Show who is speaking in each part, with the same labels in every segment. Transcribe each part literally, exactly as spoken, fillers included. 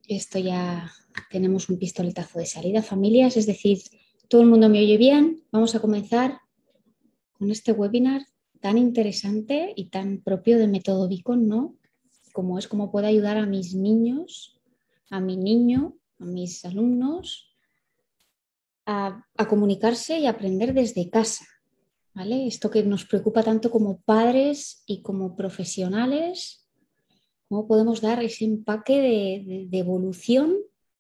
Speaker 1: Esto ya tenemos un pistoletazo de salida, familias, es decir, todo el mundo me oye bien. Vamos a comenzar con este webinar tan interesante y tan propio de Método Beacon, ¿no? Como es cómo puedo ayudar a mis niños, a mi niño, a mis alumnos a, a comunicarse y aprender desde casa, ¿vale? Esto que nos preocupa tanto como padres y como profesionales, cómo podemos dar ese empaque de, de, de evolución.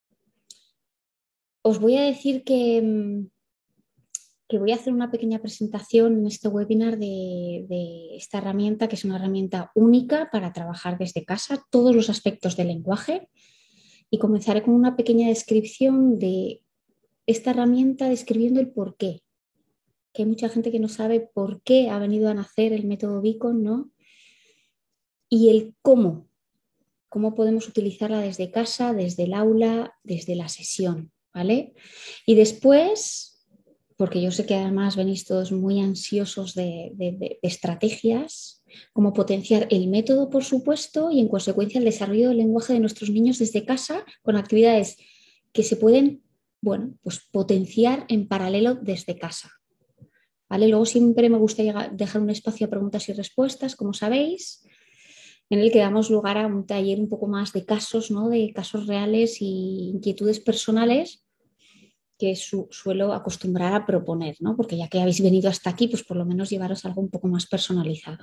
Speaker 1: Os voy a decir que, que voy a hacer una pequeña presentación en este webinar de, de esta herramienta, que es una herramienta única para trabajar desde casa, todos los aspectos del lenguaje, y comenzaré con una pequeña descripción de esta herramienta describiendo el por qué, que hay mucha gente que no sabe por qué ha venido a nacer el método Beacon, ¿no? Y el cómo, cómo podemos utilizarla desde casa, desde el aula, desde la sesión, ¿vale? Y después, porque yo sé que además venís todos muy ansiosos de, de, de, de estrategias, cómo potenciar el método, por supuesto, y en consecuencia el desarrollo del lenguaje de nuestros niños desde casa con actividades que se pueden, bueno, pues potenciar en paralelo desde casa. ¿Vale? Luego siempre me gusta dejar un espacio a preguntas y respuestas, como sabéis, en el que damos lugar a un taller un poco más de casos, ¿no? De casos reales y inquietudes personales que su, suelo acostumbrar a proponer, ¿no? Porque ya que habéis venido hasta aquí, pues por lo menos llevaros algo un poco más personalizado.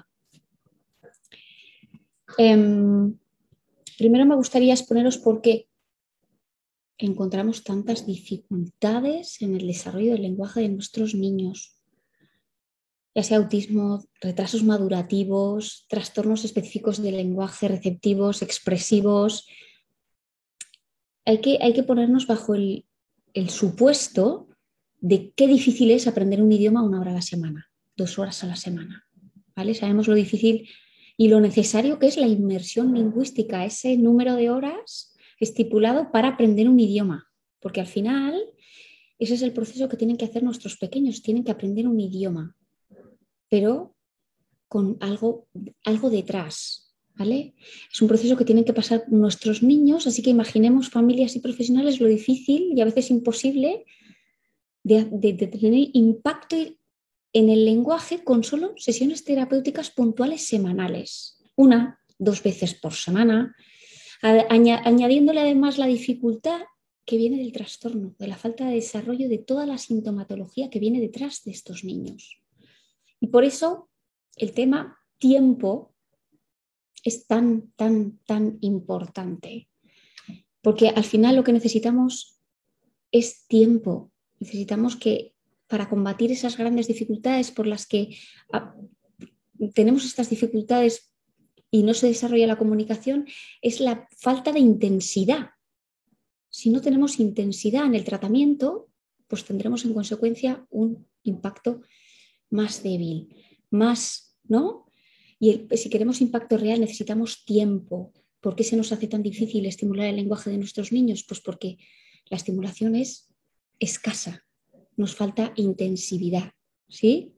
Speaker 1: Eh, primero me gustaría exponeros por qué encontramos tantas dificultades en el desarrollo del lenguaje de nuestros niños, ya sea autismo, retrasos madurativos, trastornos específicos del lenguaje, receptivos, expresivos. Hay que, hay que ponernos bajo el, el supuesto de qué difícil es aprender un idioma una hora a la semana, dos horas a la semana. ¿Vale? Sabemos lo difícil y lo necesario que es la inmersión lingüística, ese número de horas estipulado para aprender un idioma, porque al final ese es el proceso que tienen que hacer nuestros pequeños, tienen que aprender un idioma, pero con algo, algo detrás, ¿vale? Es un proceso que tienen que pasar nuestros niños, así que imaginemos familias y profesionales lo difícil y a veces imposible de, de, de tener impacto en el lenguaje con solo sesiones terapéuticas puntuales semanales, una, dos veces por semana, añadiéndole además la dificultad que viene del trastorno, de la falta de desarrollo de toda la sintomatología que viene detrás de estos niños. Y por eso el tema tiempo es tan, tan, tan importante, porque al final lo que necesitamos es tiempo. Necesitamos que para combatir esas grandes dificultades por las que tenemos estas dificultades y no se desarrolla la comunicación, es la falta de intensidad. Si no tenemos intensidad en el tratamiento, pues tendremos en consecuencia un impacto más débil, más, ¿no? Y el, si queremos impacto real necesitamos tiempo. ¿Por qué se nos hace tan difícil estimular el lenguaje de nuestros niños? Pues porque la estimulación es escasa, nos falta intensividad, ¿sí?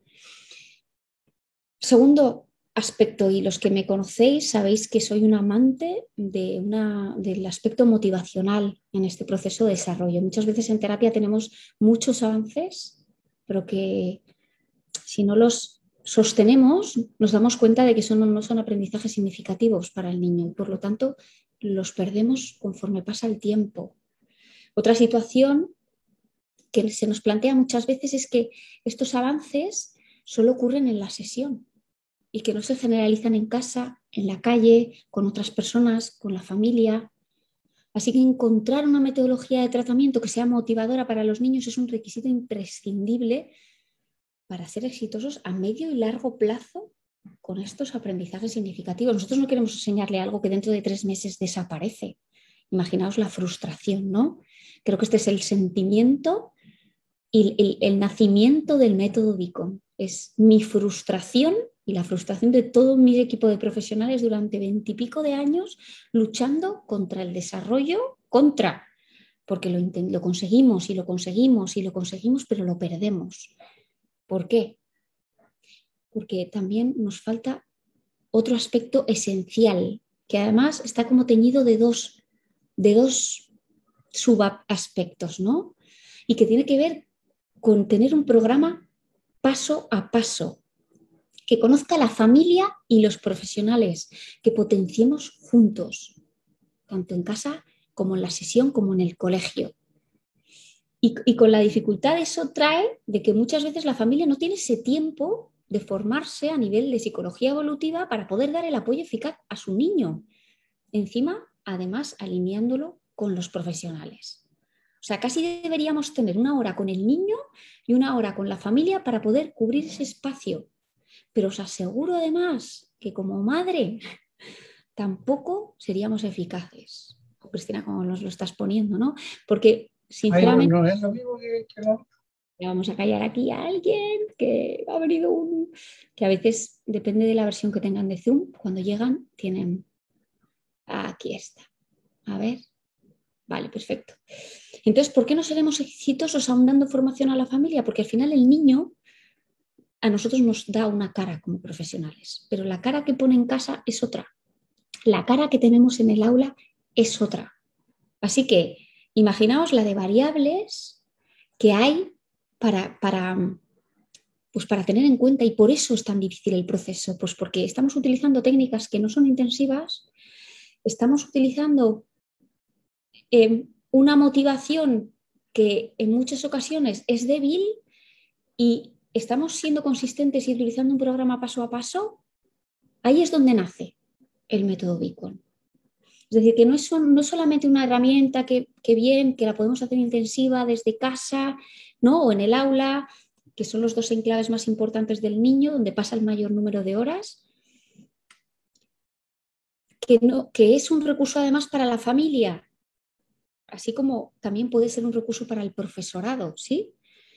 Speaker 1: Segundo aspecto, y los que me conocéis sabéis que soy un amante de una, del aspecto motivacional en este proceso de desarrollo. Muchas veces en terapia tenemos muchos avances, pero que si no los sostenemos, nos damos cuenta de que son, no son aprendizajes significativos para el niño y por lo tanto los perdemos conforme pasa el tiempo. Otra situación que se nos plantea muchas veces es que estos avances solo ocurren en la sesión y que no se generalizan en casa, en la calle, con otras personas, con la familia. Así que encontrar una metodología de tratamiento que sea motivadora para los niños es un requisito imprescindible para ser exitosos a medio y largo plazo con estos aprendizajes significativos. Nosotros no queremos enseñarle algo que dentro de tres meses desaparece. Imaginaos la frustración, ¿no? Creo que este es el sentimiento y el, el nacimiento del método Beacon. Es mi frustración y la frustración de todo mi equipo de profesionales durante veintipico de años luchando contra el desarrollo, contra, porque lo, lo conseguimos y lo conseguimos y lo conseguimos, pero lo perdemos. ¿Por qué? Porque también nos falta otro aspecto esencial, que además está como teñido de dos, de dos subaspectos, ¿no? Y que tiene que ver con tener un programa paso a paso, que conozca la familia y los profesionales, que potenciemos juntos, tanto en casa como en la sesión, como en el colegio. Y, y con la dificultad eso trae de que muchas veces la familia no tiene ese tiempo de formarse a nivel de psicología evolutiva para poder dar el apoyo eficaz a su niño. Encima, además, alineándolo con los profesionales. O sea, casi deberíamos tener una hora con el niño y una hora con la familia para poder cubrir ese espacio. Pero os aseguro además que como madre tampoco seríamos eficaces. O Cristina, como nos lo estás poniendo, ¿no? Porque sinceramente...
Speaker 2: Ay, no, no es lo mismo que, que no.
Speaker 1: Vamos a callar aquí a alguien que ha venido un... que a veces depende de la versión que tengan de Zoom. Cuando llegan tienen... Aquí está. A ver. Vale, perfecto. Entonces, ¿por qué no seremos exitosos aún dando formación a la familia? Porque al final el niño a nosotros nos da una cara como profesionales, pero la cara que pone en casa es otra. La cara que tenemos en el aula es otra. Así que imaginaos la de variables que hay para, para, pues para tener en cuenta, y por eso es tan difícil el proceso, pues porque estamos utilizando técnicas que no son intensivas, estamos utilizando eh, una motivación que en muchas ocasiones es débil y estamos siendo consistentes y utilizando un programa paso a paso. Ahí es donde nace el método Beacon. Es decir, que no es, no es solamente una herramienta que, que bien, que la podemos hacer intensiva desde casa, ¿no? O en el aula, que son los dos enclaves más importantes del niño, donde pasa el mayor número de horas, que, no, que es un recurso además para la familia, así como también puede ser un recurso para el profesorado, ¿sí?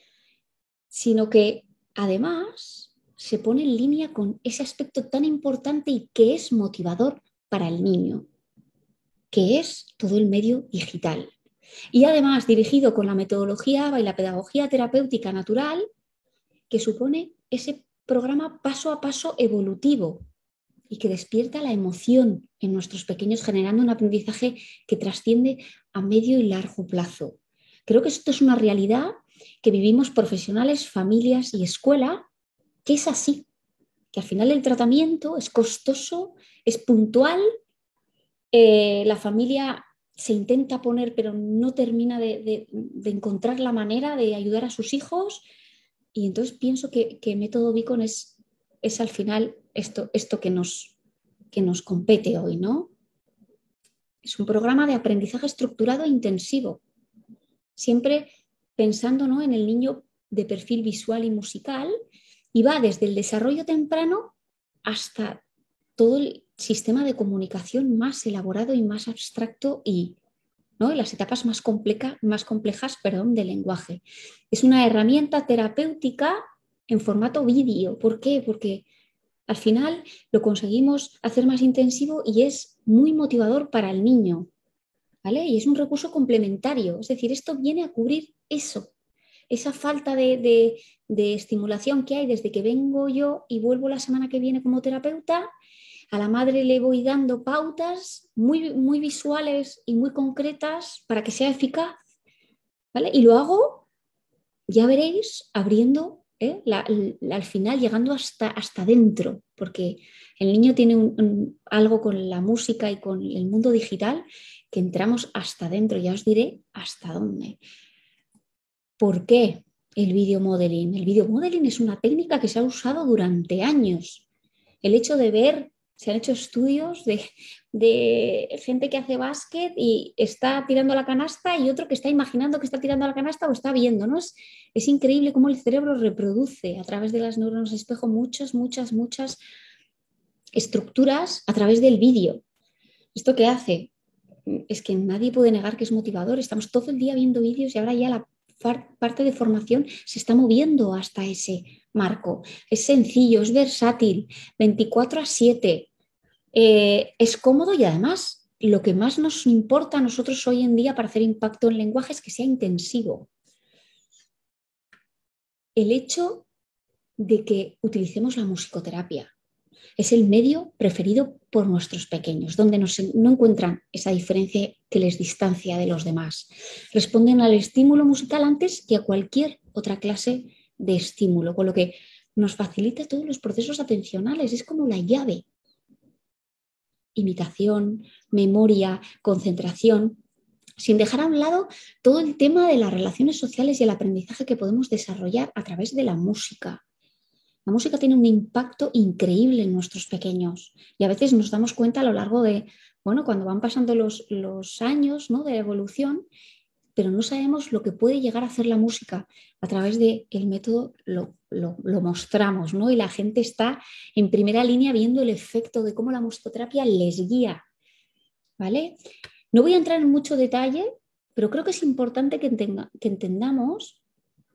Speaker 1: Sino que además se pone en línea con ese aspecto tan importante y que es motivador para el niño, que es todo el medio digital. Y además dirigido con la metodología A B A y la pedagogía terapéutica natural, que supone ese programa paso a paso evolutivo y que despierta la emoción en nuestros pequeños, generando un aprendizaje que trasciende a medio y largo plazo. Creo que esto es una realidad que vivimos profesionales, familias y escuela, que es así, que al final el tratamiento es costoso, es puntual, eh, la familia se intenta poner pero no termina de, de, de encontrar la manera de ayudar a sus hijos, y entonces pienso que, que método Beacon es, es al final esto, esto que, nos, que nos compete hoy, ¿no? Es un programa de aprendizaje estructurado e intensivo, siempre pensando, ¿no?, en el niño de perfil visual y musical, y va desde el desarrollo temprano hasta todo el sistema de comunicación más elaborado y más abstracto y, ¿no?, en las etapas más, compleja, más complejas, perdón, del lenguaje. Es una herramienta terapéutica en formato vídeo. ¿Por qué? Porque al final lo conseguimos hacer más intensivo y es muy motivador para el niño, ¿vale? Y es un recurso complementario. Es decir, esto viene a cubrir eso, esa falta de, de, de estimulación que hay desde que vengo yo y vuelvo la semana que viene como terapeuta. A la madre le voy dando pautas muy, muy visuales y muy concretas para que sea eficaz, ¿vale? Y lo hago, ya veréis, abriendo, ¿eh?, la, la, al final llegando hasta, hasta dentro, porque el niño tiene un, un, algo con la música y con el mundo digital que entramos hasta dentro. Ya os diré hasta dónde. ¿Por qué el video modeling? El video modeling es una técnica que se ha usado durante años. El hecho de ver, se han hecho estudios de, de gente que hace básquet y está tirando la canasta y otro que está imaginando que está tirando la canasta o está viendo, ¿no? Es, es increíble cómo el cerebro reproduce a través de las neuronas espejo muchas, muchas, muchas estructuras a través del vídeo. ¿Esto qué hace? Es que nadie puede negar que es motivador. Estamos todo el día viendo vídeos y ahora ya la parte de formación se está moviendo hasta ese marco. Es sencillo, es versátil, veinticuatro a siete, eh, es cómodo y además lo que más nos importa a nosotros hoy en día para hacer impacto en lenguaje es que sea intensivo. El hecho de que utilicemos la musicoterapia. es el medio preferido por nuestros pequeños, donde no, se, no encuentran esa diferencia que les distancia de los demás. Responden al estímulo musical antes que a cualquier otra clase de estímulo, con lo que nos facilita todos los procesos atencionales, es como la llave. Imitación, memoria, concentración, sin dejar a un lado todo el tema de las relaciones sociales y el aprendizaje que podemos desarrollar a través de la música. La música tiene un impacto increíble en nuestros pequeños y a veces nos damos cuenta a lo largo de, bueno, cuando van pasando los, los años, ¿no?, de evolución, pero no sabemos lo que puede llegar a hacer la música. A través del método lo, lo, lo mostramos, ¿no? Y la gente está en primera línea viendo el efecto de cómo la musicoterapia les guía, ¿vale? No voy a entrar en mucho detalle, pero creo que es importante que, entenga, que entendamos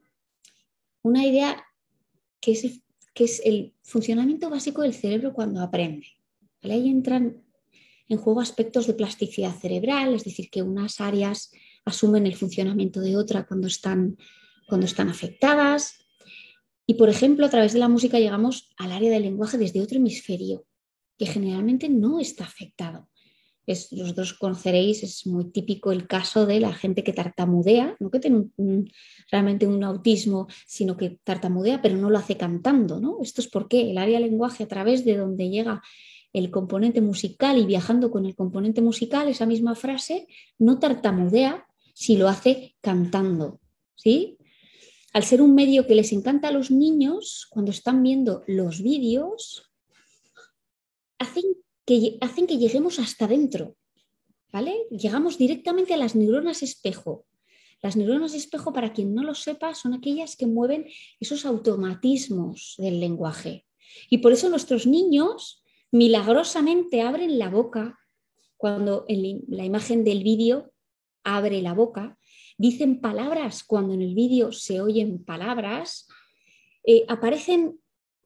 Speaker 1: una idea que es, que es el funcionamiento básico del cerebro cuando aprende, ¿vale? Ahí entran en juego aspectos de plasticidad cerebral, es decir, que unas áreas asumen el funcionamiento de otra cuando están, cuando están afectadas. Y, por ejemplo, a través de la música llegamos al área del lenguaje desde otro hemisferio, que generalmente no está afectado. Es, vosotros conoceréis, es muy típico el caso de la gente que tartamudea, no que tiene un, un, realmente un autismo, sino que tartamudea, pero no lo hace cantando, ¿no? Esto es porque el área del lenguaje, a través de donde llega el componente musical y viajando con el componente musical, esa misma frase, no tartamudea si lo hace cantando, ¿sí? Al ser un medio que les encanta a los niños, cuando están viendo los vídeos, hacen que, hacen que lleguemos hasta dentro, ¿vale? Llegamos directamente a las neuronas espejo. Las neuronas espejo, para quien no lo sepa, son aquellas que mueven esos automatismos del lenguaje. Y por eso nuestros niños milagrosamente abren la boca cuando en la imagen del vídeo abre la boca, dicen palabras cuando en el vídeo se oyen palabras, eh, aparecen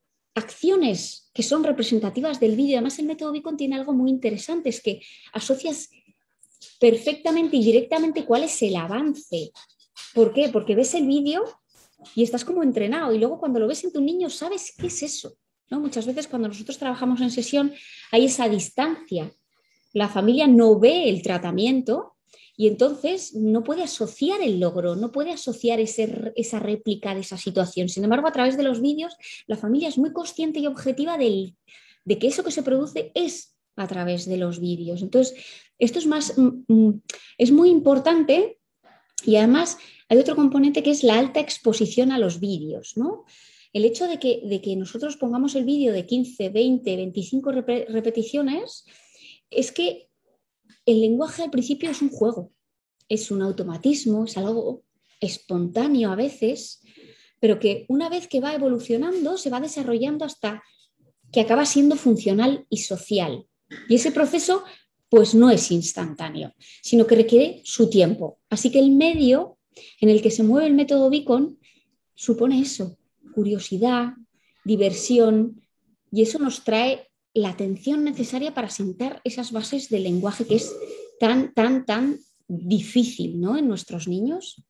Speaker 1: acciones que son representativas del vídeo. Además, el método Beacon tiene algo muy interesante, es que asocias perfectamente y directamente cuál es el avance. ¿Por qué? Porque ves el vídeo y estás como entrenado y luego cuando lo ves en tu niño sabes qué es eso, ¿no? Muchas veces cuando nosotros trabajamos en sesión hay esa distancia. La familia no ve el tratamiento y entonces no puede asociar el logro, no puede asociar ese, esa réplica de esa situación. Sin embargo, a través de los vídeos, la familia es muy consciente y objetiva del, de que eso que se produce es a través de los vídeos. Entonces, esto es, más, es muy importante y además hay otro componente que es la alta exposición a los vídeos, ¿no? El hecho de que, de que nosotros pongamos el vídeo de quince, veinte, veinticinco rep- repeticiones es que el lenguaje al principio es un juego, es un automatismo, es algo espontáneo a veces, pero que una vez que va evolucionando se va desarrollando hasta que acaba siendo funcional y social. Y ese proceso pues no es instantáneo, sino que requiere su tiempo. Así que el medio en el que se mueve el método Beacon supone eso, curiosidad, diversión, y eso nos trae la atención necesaria para sentar esas bases del lenguaje que es tan, tan, tan difícil, ¿no?, en nuestros niños.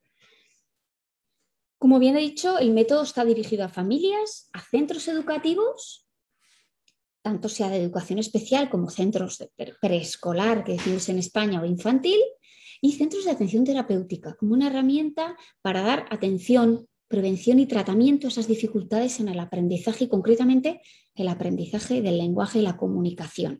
Speaker 1: Como bien he dicho, el método está dirigido a familias, a centros educativos, tanto sea de educación especial como centros de preescolar, que decimos en España, o infantil, y centros de atención terapéutica, como una herramienta para dar atención, prevención y tratamiento a esas dificultades en el aprendizaje y concretamente el aprendizaje del lenguaje y la comunicación.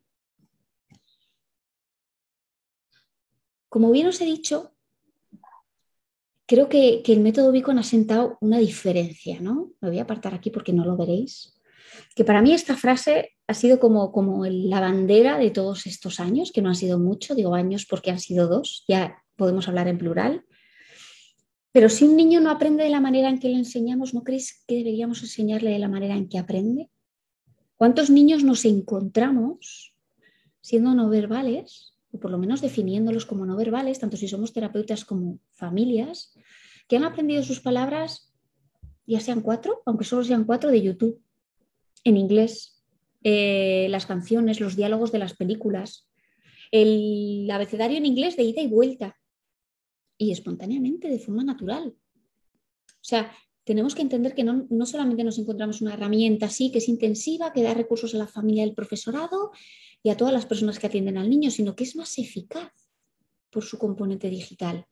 Speaker 1: Como bien os he dicho, creo que, que el método Beacon ha sentado una diferencia, ¿no? Me voy a apartar aquí porque no lo veréis. Que para mí esta frase ha sido como, como la bandera de todos estos años, que no han sido mucho, digo años porque han sido dos, ya podemos hablar en plural. Pero si un niño no aprende de la manera en que le enseñamos, ¿no creéis que deberíamos enseñarle de la manera en que aprende? ¿Cuántos niños nos encontramos siendo no verbales, o por lo menos definiéndolos como no verbales, tanto si somos terapeutas como familias, que han aprendido sus palabras, ya sean cuatro, aunque solo sean cuatro, de YouTube, en inglés, eh, las canciones, los diálogos de las películas, el abecedario en inglés de ida y vuelta, y espontáneamente, de forma natural? O sea, tenemos que entender que no, no solamente nos encontramos una herramienta así, que es intensiva, que da recursos a la familia del profesorado y a todas las personas que atienden al niño, sino que es más eficaz por su componente digital.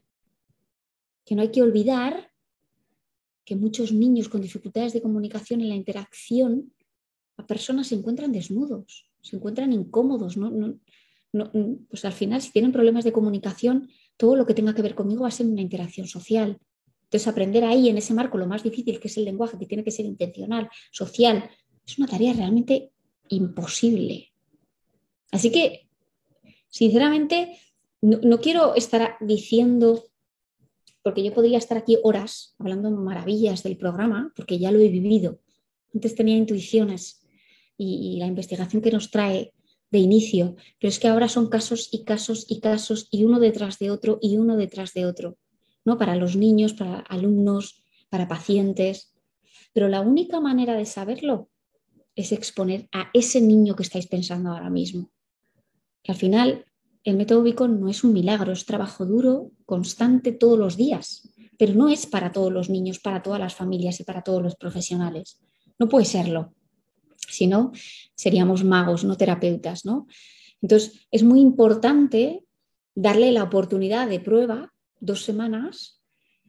Speaker 1: Que no hay que olvidar que muchos niños con dificultades de comunicación en la interacción a personas se encuentran desnudos, se encuentran incómodos, ¿no? No, no, pues al final, si tienen problemas de comunicación, todo lo que tenga que ver conmigo va a ser una interacción social. Entonces, aprender ahí, en ese marco, lo más difícil, que es el lenguaje, que tiene que ser intencional, social, es una tarea realmente imposible. Así que, sinceramente, no, no quiero estar diciendo, porque yo podría estar aquí horas hablando maravillas del programa, porque ya lo he vivido. Antes tenía intuiciones y, y la investigación que nos trae de inicio, pero es que ahora son casos y casos y casos y uno detrás de otro y uno detrás de otro, ¿no? Para los niños, para alumnos, para pacientes. Pero la única manera de saberlo es exponer a ese niño que estáis pensando ahora mismo. Que al final el método Beacon no es un milagro, es trabajo duro, constante todos los días, pero no es para todos los niños, para todas las familias y para todos los profesionales. No puede serlo. Si no, seríamos magos, no terapeutas, ¿no? Entonces, es muy importante darle la oportunidad de prueba, dos semanas.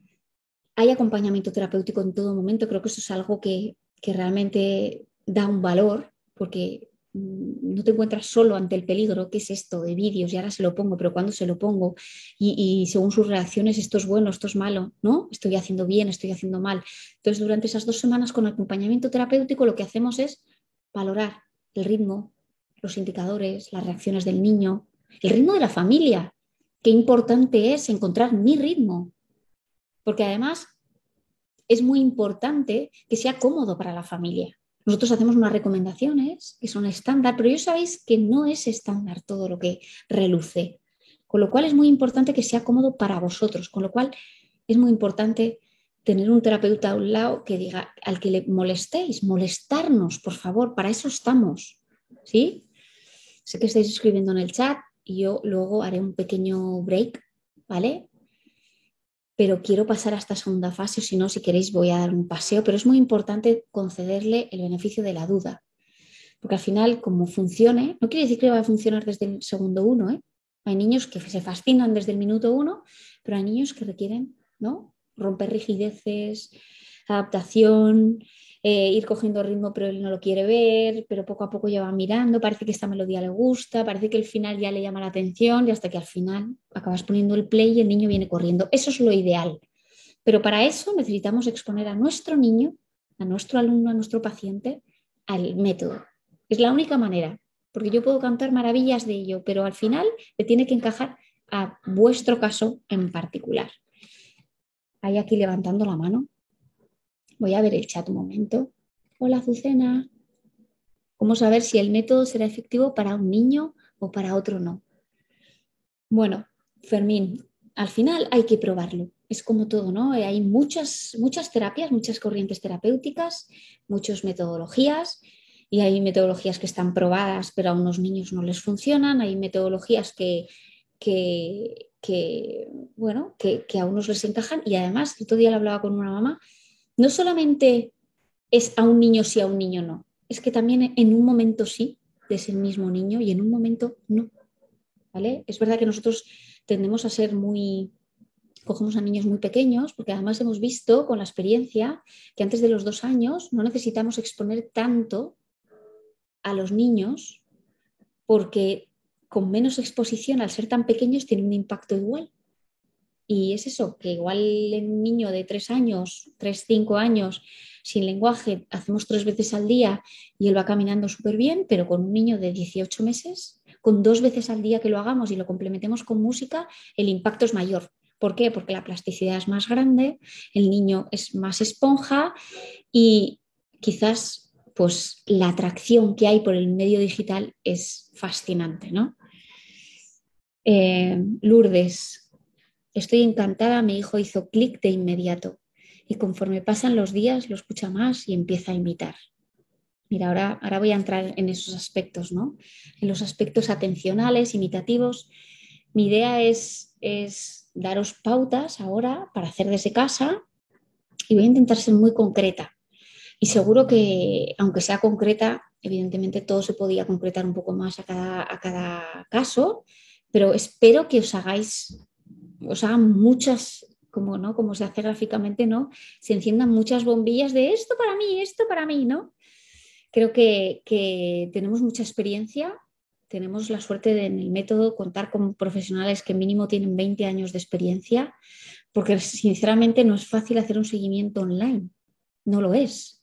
Speaker 1: Hay acompañamiento terapéutico en todo momento, creo que eso es algo que, que realmente da un valor, porque no te encuentras solo ante el peligro. ¿Qué es esto de vídeos? Y ahora se lo pongo, pero ¿cuándo se lo pongo? Y, y según sus reacciones, esto es bueno, esto es malo, ¿no? Estoy haciendo bien, estoy haciendo mal. Entonces, durante esas dos semanas con acompañamiento terapéutico, lo que hacemos es valorar el ritmo, los indicadores, las reacciones del niño, el ritmo de la familia. Qué importante es encontrar mi ritmo, porque además es muy importante que sea cómodo para la familia. Nosotros hacemos unas recomendaciones que son estándar, pero ya sabéis que no es estándar todo lo que reluce. Con lo cual es muy importante que sea cómodo para vosotros, con lo cual es muy importante tener un terapeuta a un lado que diga al que le molestéis, molestarnos, por favor, para eso estamos. ¿Sí? Sé que estáis escribiendo en el chat y yo luego haré un pequeño break, ¿vale? Pero quiero pasar a esta segunda fase, o si no, si queréis voy a dar un paseo, pero es muy importante concederle el beneficio de la duda, porque al final, como funcione, no quiere decir que va a funcionar desde el segundo uno, ¿eh? Hay niños que se fascinan desde el minuto uno, pero hay niños que requieren, ¿no?, romper rigideces, adaptación, eh, ir cogiendo ritmo, pero él no lo quiere ver, pero poco a poco ya va mirando, parece que esta melodía le gusta, parece que el final ya le llama la atención y hasta que al final acabas poniendo el play y el niño viene corriendo. Eso es lo ideal. Pero para eso necesitamos exponer a nuestro niño, a nuestro alumno, a nuestro paciente, al método. Es la única manera, porque yo puedo cantar maravillas de ello, pero al final le tiene que encajar a vuestro caso en particular. Hay aquí levantando la mano. Voy a ver el chat un momento. Hola, Azucena. ¿Cómo saber si el método será efectivo para un niño o para otro no? Bueno, Fermín, al final hay que probarlo. Es como todo, ¿no? Hay muchas, muchas terapias, muchas corrientes terapéuticas, muchas metodologías, y hay metodologías que están probadas, pero a unos niños no les funcionan. Hay metodologías que, que, que bueno, que, que a unos les encajan. Y además, el otro día le hablaba con una mamá, no solamente es a un niño sí, a un niño no. Es que también en un momento sí es el mismo niño y en un momento no. ¿Vale? Es verdad que nosotros tendemos a ser muy, cogemos a niños muy pequeños, porque además hemos visto con la experiencia que antes de los dos años no necesitamos exponer tanto a los niños, porque con menos exposición, al ser tan pequeños, tiene un impacto igual. Y es eso, que igual en un niño de tres años, tres, cinco años, sin lenguaje, hacemos tres veces al día y él va caminando súper bien, pero con un niño de dieciocho meses, con dos veces al día que lo hagamos y lo complementemos con música, el impacto es mayor. ¿Por qué? Porque la plasticidad es más grande, el niño es más esponja y quizás pues la atracción que hay por el medio digital es fascinante, ¿no? Eh, Lourdes, estoy encantada, mi hijo hizo clic de inmediato y conforme pasan los días lo escucha más y empieza a imitar. Mira, ahora, ahora voy a entrar en esos aspectos, ¿no? En los aspectos atencionales, imitativos. Mi idea es, es daros pautas ahora para hacer desde casa y voy a intentar ser muy concreta. Y seguro que, aunque sea concreta, evidentemente todo se podía concretar un poco más a cada, a cada caso, pero espero que os hagáis, os hagan muchas, como, ¿no? Como se hace gráficamente, ¿no? Se enciendan muchas bombillas de esto para mí, esto para mí, ¿no? Creo que, que tenemos mucha experiencia, tenemos la suerte de en el método contar con profesionales que mínimo tienen veinte años de experiencia, porque sinceramente no es fácil hacer un seguimiento online, no lo es.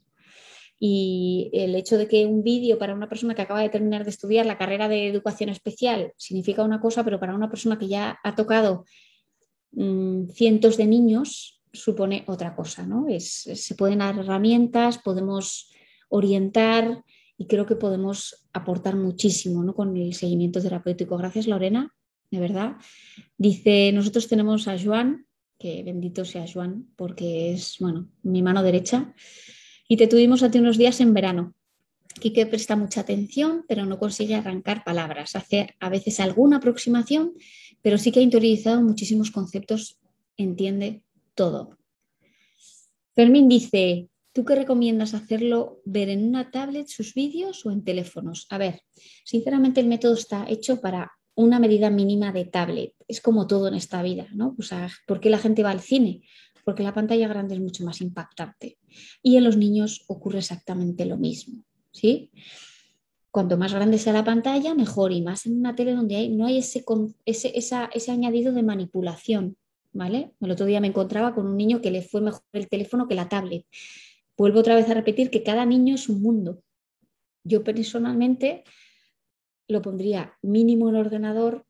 Speaker 1: Y el hecho de que un vídeo para una persona que acaba de terminar de estudiar la carrera de educación especial significa una cosa, pero para una persona que ya ha tocado mmm, cientos de niños supone otra cosa, ¿no? Es, se pueden dar herramientas, podemos orientar y creo que podemos aportar muchísimo, ¿no? Con el seguimiento terapéutico. Gracias, Lorena, de verdad. Dice, nosotros tenemos a Joan, que bendito sea Joan, porque es, bueno, mi mano derecha. Y te tuvimos hace unos días en verano. Quique presta mucha atención, pero no consigue arrancar palabras. Hace a veces alguna aproximación, pero sí que ha interiorizado muchísimos conceptos, entiende todo. Fermín dice, ¿tú qué recomiendas hacerlo? ¿Ver en una tablet sus vídeos o en teléfonos? A ver, sinceramente el método está hecho para una medida mínima de tablet. Es como todo en esta vida, ¿no? O sea, ¿por qué la gente va al cine? Porque la pantalla grande es mucho más impactante. Y en los niños ocurre exactamente lo mismo, ¿sí? Cuanto más grande sea la pantalla, mejor, y más en una tele donde hay, no hay ese, ese, esa, ese añadido de manipulación, ¿vale? El otro día me encontraba con un niño que le fue mejor el teléfono que la tablet. Vuelvo otra vez a repetir que cada niño es un mundo. Yo personalmente lo pondría mínimo en ordenador,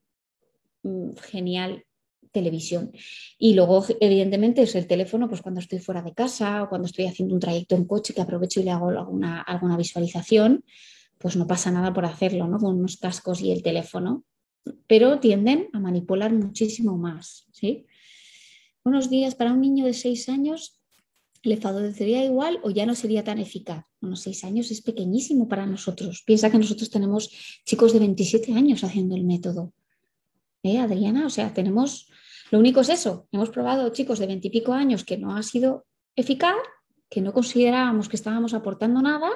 Speaker 1: genial, televisión. Y luego, evidentemente, es el teléfono, pues cuando estoy fuera de casa o cuando estoy haciendo un trayecto en coche que aprovecho y le hago alguna, alguna visualización, pues no pasa nada por hacerlo, ¿no? Con unos cascos y el teléfono, pero tienden a manipular muchísimo más, ¿sí? Buenos días, para un niño de seis años, ¿le favorecería igual o ya no sería tan eficaz? Bueno, seis años es pequeñísimo para nosotros. Piensa que nosotros tenemos chicos de veintisiete años haciendo el método. ¿Eh, Adriana? O sea, tenemos, lo único es eso, hemos probado chicos de veintipico años que no ha sido eficaz, que no considerábamos que estábamos aportando nada,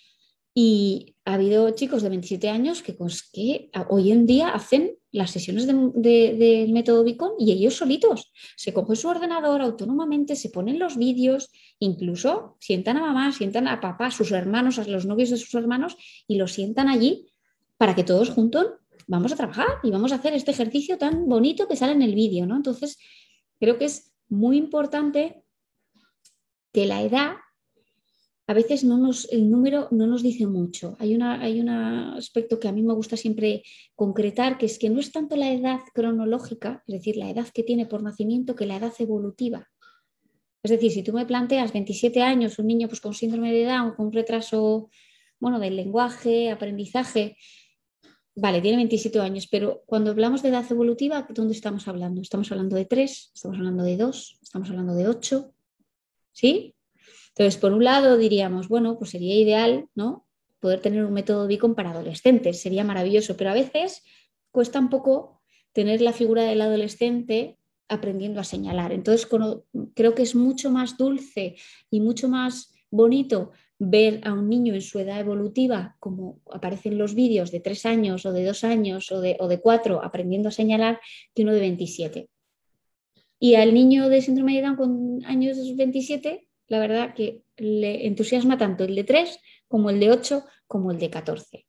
Speaker 1: y ha habido chicos de veintisiete años que, que hoy en día hacen las sesiones del de, de método Bicon y ellos solitos se cogen su ordenador autónomamente, se ponen los vídeos, incluso sientan a mamá, sientan a papá, a sus hermanos, a los novios de sus hermanos y los sientan allí para que todos juntos vamos a trabajar y vamos a hacer este ejercicio tan bonito que sale en el vídeo, ¿no? Entonces, creo que es muy importante que la edad, a veces no nos, el número no nos dice mucho. Hay, una, hay un aspecto que a mí me gusta siempre concretar, que es que no es tanto la edad cronológica, es decir, la edad que tiene por nacimiento, que la edad evolutiva. Es decir, si tú me planteas veintisiete años, un niño pues, con síndrome de Down, con un retraso, bueno, del lenguaje, aprendizaje, vale, tiene veintisiete años, pero cuando hablamos de edad evolutiva, ¿dónde estamos hablando? ¿Estamos hablando de tres? ¿Estamos hablando de dos? ¿Estamos hablando de ocho? ¿Sí? Entonces, por un lado diríamos, bueno, pues sería ideal, ¿no? Poder tener un método Bicon para adolescentes, sería maravilloso, pero a veces cuesta un poco tener la figura del adolescente aprendiendo a señalar. Entonces, creo que es mucho más dulce y mucho más bonito ver a un niño en su edad evolutiva, como aparecen los vídeos de tres años o de dos años o de, o de cuatro aprendiendo a señalar, que uno de veintisiete. Y al niño de síndrome de Down con años veintisiete, la verdad que le entusiasma tanto el de tres como el de ocho como el de catorce.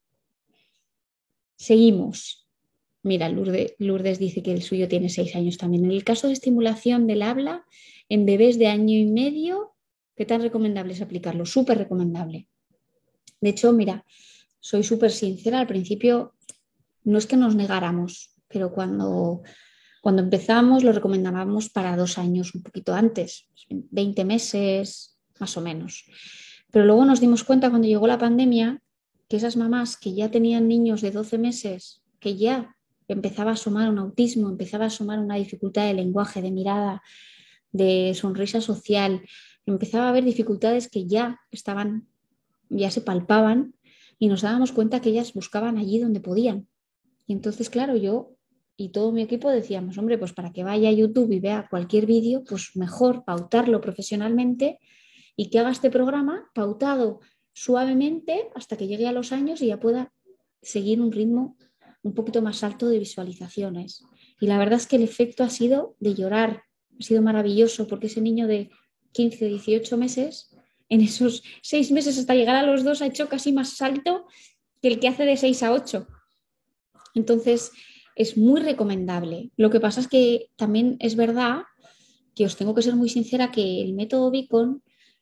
Speaker 1: Seguimos. Mira, Lourdes, Lourdes dice que el suyo tiene seis años también. En el caso de estimulación del habla en bebés de año y medio, ¿qué tan recomendable es aplicarlo? Súper recomendable. De hecho, mira, soy súper sincera, al principio no es que nos negáramos, pero cuando, cuando empezamos lo recomendábamos para dos años, un poquito antes, veinte meses más o menos. Pero luego nos dimos cuenta cuando llegó la pandemia que esas mamás que ya tenían niños de doce meses, que ya empezaba a asomar un autismo, empezaba a asomar una dificultad de lenguaje, de mirada, de sonrisa social, empezaba a haber dificultades que ya estaban, ya se palpaban y nos dábamos cuenta que ellas buscaban allí donde podían. Y entonces, claro, yo y todo mi equipo decíamos, hombre, pues para que vaya a YouTube y vea cualquier vídeo, pues mejor pautarlo profesionalmente y que haga este programa pautado suavemente hasta que llegue a los años y ya pueda seguir un ritmo un poquito más alto de visualizaciones. Y la verdad es que el efecto ha sido de llorar, ha sido maravilloso porque ese niño de quince, dieciocho meses, en esos seis meses hasta llegar a los dos ha hecho casi más salto que el que hace de seis a ocho. Entonces, es muy recomendable. Lo que pasa es que también es verdad que os tengo que ser muy sincera que el método Beacon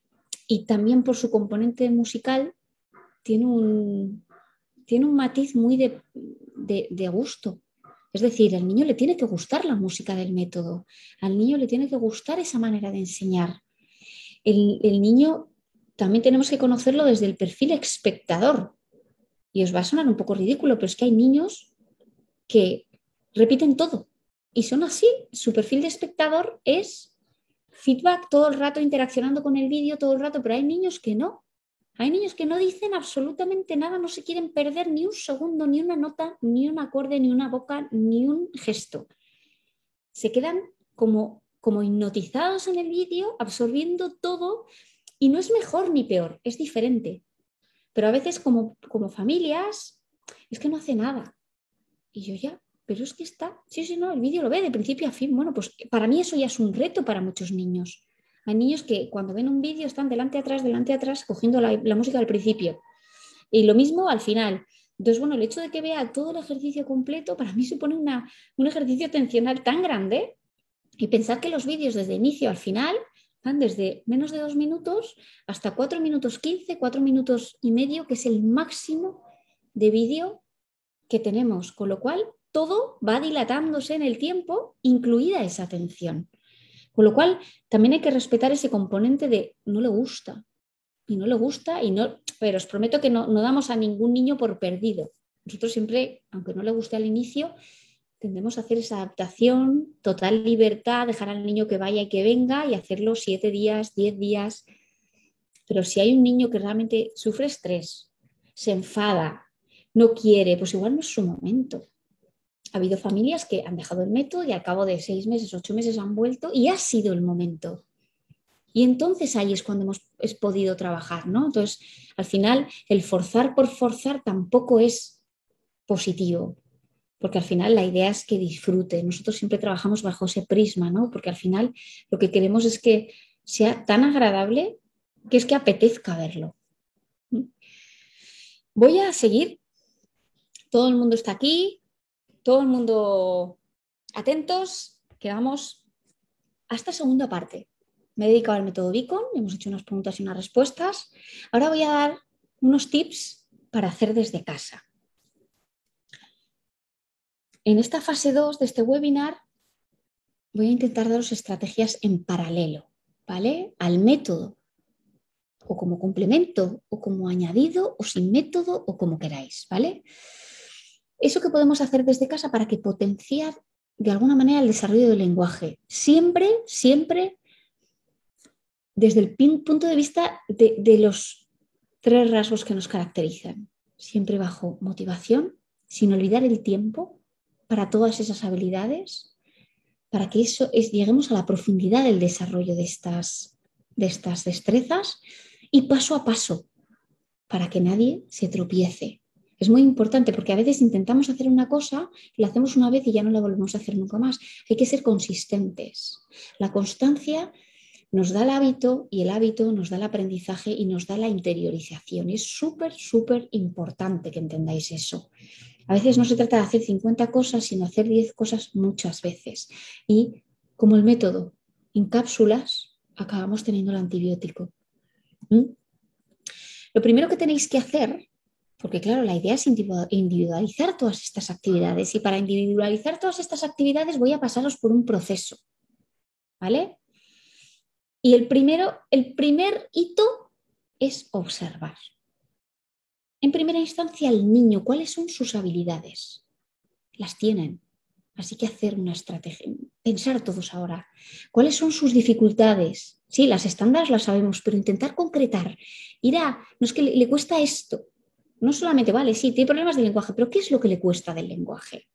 Speaker 1: y también por su componente musical tiene un, tiene un matiz muy de, de, de gusto. Es decir, al niño le tiene que gustar la música del método, al niño le tiene que gustar esa manera de enseñar. El, el niño también tenemos que conocerlo desde el perfil espectador. Y os va a sonar un poco ridículo, pero es que hay niños que repiten todo y son así. Su perfil de espectador es feedback todo el rato, interaccionando con el vídeo todo el rato, pero hay niños que no. Hay niños que no dicen absolutamente nada, no se quieren perder ni un segundo, ni una nota, ni un acorde, ni una boca, ni un gesto. Se quedan como, como hipnotizados en el vídeo, absorbiendo todo, y no es mejor ni peor, es diferente. Pero a veces como, como familias es que no hace nada. Y yo ya, pero es que está, sí, sí, no, el vídeo lo ve de principio a fin. Bueno, pues para mí eso ya es un reto para muchos niños. Hay niños que cuando ven un vídeo están delante, atrás, delante, atrás, cogiendo la, la música al principio. Y lo mismo al final. Entonces, bueno, el hecho de que vea todo el ejercicio completo para mí supone una, un ejercicio atencional tan grande. Y pensar que los vídeos desde inicio al final van desde menos de dos minutos hasta cuatro minutos quince, cuatro minutos y medio, que es el máximo de vídeo que tenemos, con lo cual todo va dilatándose en el tiempo, incluida esa atención. Con lo cual también hay que respetar ese componente de no le gusta, y no le gusta, y no, pero os prometo que no, no damos a ningún niño por perdido. Nosotros siempre, aunque no le guste al inicio, tendemos a hacer esa adaptación, total libertad, dejar al niño que vaya y que venga y hacerlo siete días, diez días. Pero si hay un niño que realmente sufre estrés, se enfada, no quiere, pues igual no es su momento. Ha habido familias que han dejado el método y al cabo de seis meses, ocho meses han vuelto y ha sido el momento. Y entonces ahí es cuando hemos es podido trabajar, ¿no? Entonces, al final, el forzar por forzar tampoco es positivo, porque al final la idea es que disfrute. Nosotros siempre trabajamos bajo ese prisma, ¿no? Porque al final lo que queremos es que sea tan agradable que es que apetezca verlo. Voy a seguir. Todo el mundo está aquí, todo el mundo atentos, que vamos a esta segunda parte. Me he dedicado al método Beacon, hemos hecho unas preguntas y unas respuestas. Ahora voy a dar unos tips para hacer desde casa. En esta fase dos de este webinar voy a intentar daros estrategias en paralelo, ¿vale? Al método, o como complemento, o como añadido, o sin método, o como queráis, ¿vale? Eso que podemos hacer desde casa para que potenciar de alguna manera el desarrollo del lenguaje. Siempre, siempre desde el punto de vista de, de los tres rasgos que nos caracterizan. Siempre bajo motivación, sin olvidar el tiempo para todas esas habilidades, para que eso es, lleguemos a la profundidad del desarrollo de estas, de estas destrezas, y paso a paso, para que nadie se tropiece. Es muy importante porque a veces intentamos hacer una cosa, la hacemos una vez y ya no la volvemos a hacer nunca más. Hay que ser consistentes. La constancia nos da el hábito y el hábito nos da el aprendizaje y nos da la interiorización. Es súper, súper importante que entendáis eso. A veces no se trata de hacer cincuenta cosas, sino hacer diez cosas muchas veces. Y como el método en cápsulas, acabamos teniendo el antibiótico. ¿Mm? Lo primero que tenéis que hacer, porque claro, la idea es individualizar todas estas actividades, y para individualizar todas estas actividades voy a pasaros por un proceso, ¿vale? Y el, primero, el primer hito es observar. En primera instancia, al niño, ¿cuáles son sus habilidades? Las tienen. Así que hacer una estrategia, pensar todos ahora. ¿Cuáles son sus dificultades? Sí, las estándares las sabemos, pero intentar concretar. Ir a, no es que le, le cuesta esto. No solamente, vale, sí, tiene problemas de lenguaje, pero ¿qué es lo que le cuesta del lenguaje?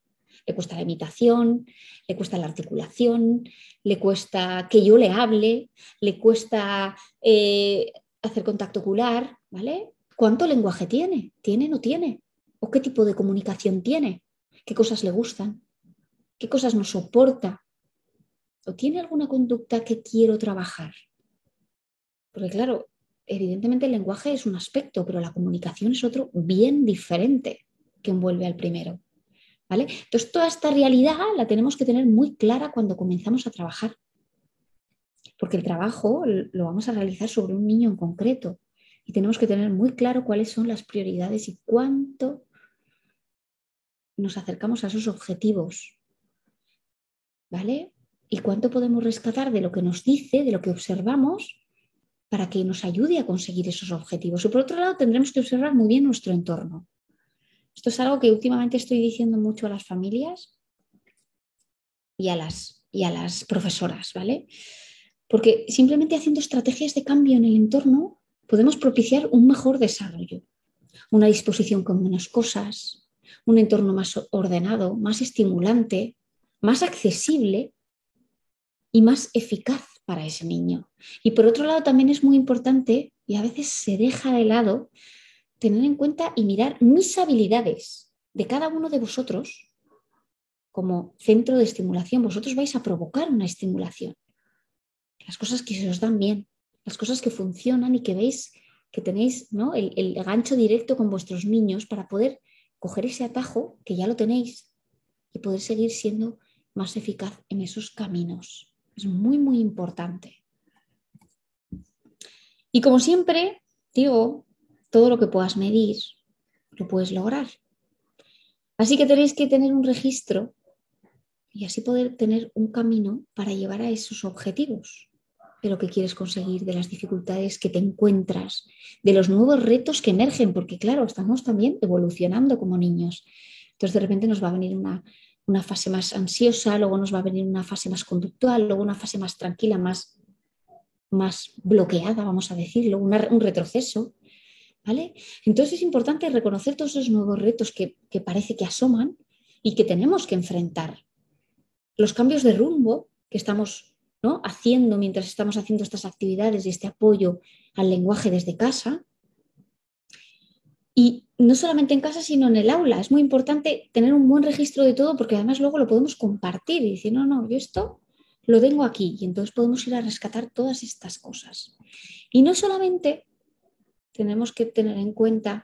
Speaker 1: Le cuesta la imitación, le cuesta la articulación, le cuesta que yo le hable, le cuesta eh, hacer contacto ocular, ¿vale? ¿Cuánto lenguaje tiene? ¿Tiene o no tiene? ¿O qué tipo de comunicación tiene? ¿Qué cosas le gustan? ¿Qué cosas no soporta? ¿O tiene alguna conducta que quiero trabajar? Porque claro, evidentemente el lenguaje es un aspecto, pero la comunicación es otro bien diferente que envuelve al primero. ¿Vale? Entonces, toda esta realidad la tenemos que tener muy clara cuando comenzamos a trabajar, porque el trabajo lo vamos a realizar sobre un niño en concreto y tenemos que tener muy claro cuáles son las prioridades y cuánto nos acercamos a esos objetivos, ¿vale? Y cuánto podemos rescatar de lo que nos dice, de lo que observamos, para que nos ayude a conseguir esos objetivos. Y por otro lado, tendremos que observar muy bien nuestro entorno. Esto es algo que últimamente estoy diciendo mucho a las familias y a las, y a las profesoras, ¿vale? Porque simplemente haciendo estrategias de cambio en el entorno podemos propiciar un mejor desarrollo, una disposición con menos cosas, un entorno más ordenado, más estimulante, más accesible y más eficaz para ese niño. Y por otro lado también es muy importante, y a veces se deja de lado, tener en cuenta y mirar mis habilidades de cada uno de vosotros como centro de estimulación. Vosotros vais a provocar una estimulación. Las cosas que se os dan bien, las cosas que funcionan y que veis que tenéis, ¿no?, el, el gancho directo con vuestros niños para poder coger ese atajo que ya lo tenéis y poder seguir siendo más eficaz en esos caminos. Es muy, muy importante. Y como siempre digo, todo lo que puedas medir lo puedes lograr. Así que tenéis que tener un registro y así poder tener un camino para llevar a esos objetivos de lo que quieres conseguir, de las dificultades que te encuentras, de los nuevos retos que emergen, porque claro, estamos también evolucionando como niños. Entonces de repente nos va a venir una, una fase más ansiosa, luego nos va a venir una fase más conductual, luego una fase más tranquila, más, más bloqueada, vamos a decirlo, una, un retroceso, ¿vale? Entonces es importante reconocer todos esos nuevos retos que, que parece que asoman y que tenemos que enfrentar. Los cambios de rumbo que estamos, ¿no?, haciendo mientras estamos haciendo estas actividades y este apoyo al lenguaje desde casa. Y no solamente en casa, sino en el aula. Es muy importante tener un buen registro de todo porque además luego lo podemos compartir y decir, no, no, yo esto lo tengo aquí y entonces podemos ir a rescatar todas estas cosas. Y no solamente tenemos que tener en cuenta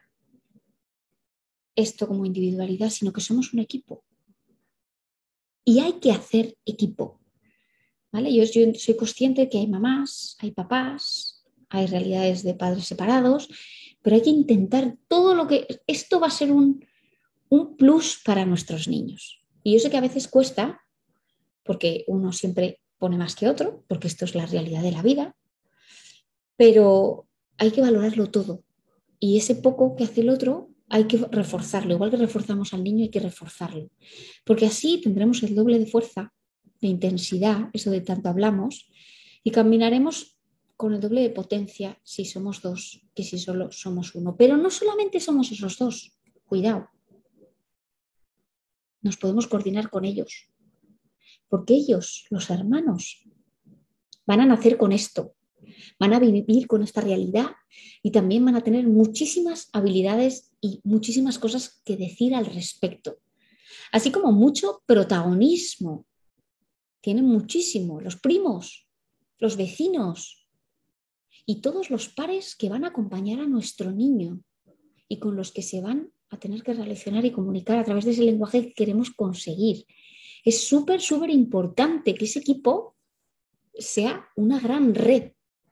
Speaker 1: esto como individualidad, sino que somos un equipo. Y hay que hacer equipo. ¿Vale? Yo, yo soy consciente de que hay mamás, hay papás, hay realidades de padres separados, pero hay que intentar todo lo que... Esto va a ser un, un plus para nuestros niños. Y yo sé que a veces cuesta, porque uno siempre pone más que otro, porque esto es la realidad de la vida, pero hay que valorarlo todo. Y ese poco que hace el otro hay que reforzarlo. Igual que reforzamos al niño, hay que reforzarlo. Porque así tendremos el doble de fuerza, de intensidad, eso de tanto hablamos, y caminaremos con el doble de potencia si somos dos que si solo somos uno. Pero no solamente somos esos dos, cuidado. Nos podemos coordinar con ellos. Porque ellos, los hermanos, van a nacer con esto. Van a vivir con esta realidad y también van a tener muchísimas habilidades y muchísimas cosas que decir al respecto. Así como mucho protagonismo. Tienen muchísimo. Los primos, los vecinos y todos los pares que van a acompañar a nuestro niño y con los que se van a tener que relacionar y comunicar a través de ese lenguaje que queremos conseguir. Es súper, súper importante que ese equipo sea una gran red.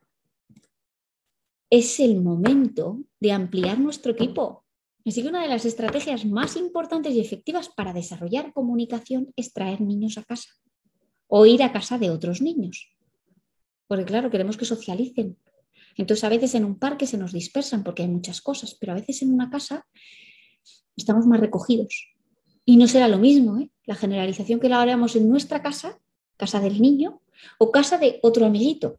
Speaker 1: Es el momento de ampliar nuestro equipo. Así que una de las estrategias más importantes y efectivas para desarrollar comunicación es traer niños a casa o ir a casa de otros niños. Porque claro, queremos que socialicen. Entonces a veces en un parque se nos dispersan porque hay muchas cosas, pero a veces en una casa estamos más recogidos. Y no será lo mismo, ¿eh?, la generalización que la haremos en nuestra casa, casa del niño, o casa de otro amiguito.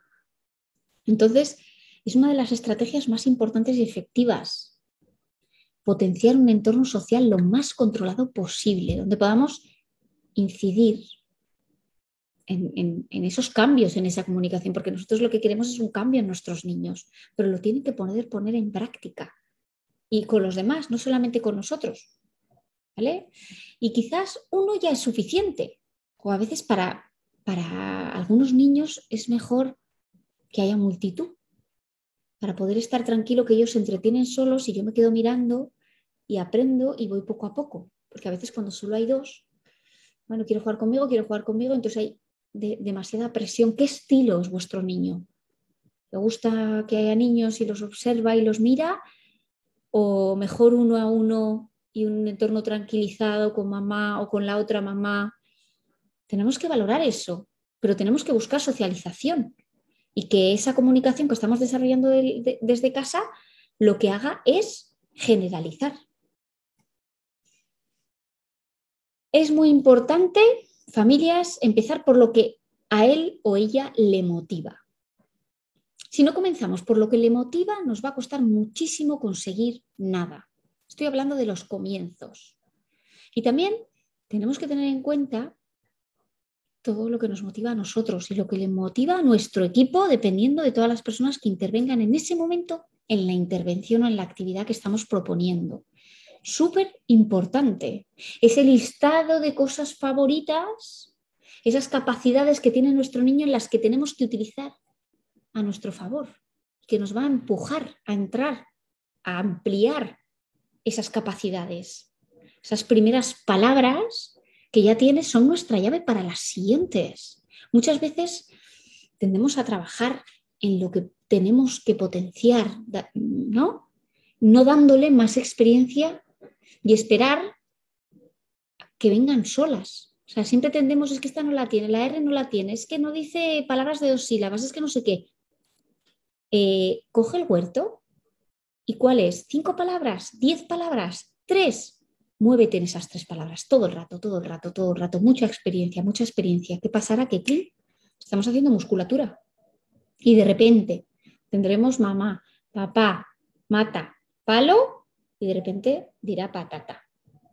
Speaker 1: Entonces, es una de las estrategias más importantes y efectivas. potenciar un entorno social lo más controlado posible, donde podamos incidir en, en, en esos cambios en esa comunicación, porque nosotros lo que queremos es un cambio en nuestros niños, pero lo tienen que poder poner en práctica y con los demás, no solamente con nosotros, ¿vale? Y quizás uno ya es suficiente, o a veces para, para algunos niños es mejor que haya multitud, para poder estar tranquilo, que ellos se entretienen solos y yo me quedo mirando y aprendo y voy poco a poco, porque a veces cuando solo hay dos, bueno, quiero jugar conmigo, quiero jugar conmigo, entonces hay de, demasiada presión. ¿Qué estilo es vuestro niño? ¿Le gusta que haya niños y los observa y los mira? ¿O mejor uno a uno y un entorno tranquilizado con mamá o con la otra mamá? Tenemos que valorar eso, pero tenemos que buscar socialización y que esa comunicación que estamos desarrollando de, de, desde casa lo que haga es generalizar. Es muy importante, familias, empezar por lo que a él o ella le motiva. Si no comenzamos por lo que le motiva, nos va a costar muchísimo conseguir nada. Estoy hablando de los comienzos. Y también tenemos que tener en cuenta todo lo que nos motiva a nosotros y lo que le motiva a nuestro equipo, dependiendo de todas las personas que intervengan en ese momento en la intervención o en la actividad que estamos proponiendo. Súper importante. Ese listado de cosas favoritas, esas capacidades que tiene nuestro niño en las que tenemos que utilizar a nuestro favor, que nos va a empujar a entrar, a ampliar esas capacidades. Esas primeras palabras que ya tienes son nuestra llave para las siguientes. Muchas veces tendemos a trabajar en lo que tenemos que potenciar, ¿no? No dándole más experiencia y esperar que vengan solas. O sea, siempre tendemos, es que esta no la tiene, la R no la tiene, es que no dice palabras de dos sílabas, es que no sé qué. Eh, coge el huerto y ¿cuál es? ¿Cinco palabras? ¿Diez palabras? ¿Tres? Muévete en esas tres palabras todo el rato, todo el rato, todo el rato. Mucha experiencia, mucha experiencia. ¿Qué pasará? Que aquí estamos haciendo musculatura y de repente tendremos mamá, papá, mata, palo y de repente dirá patata.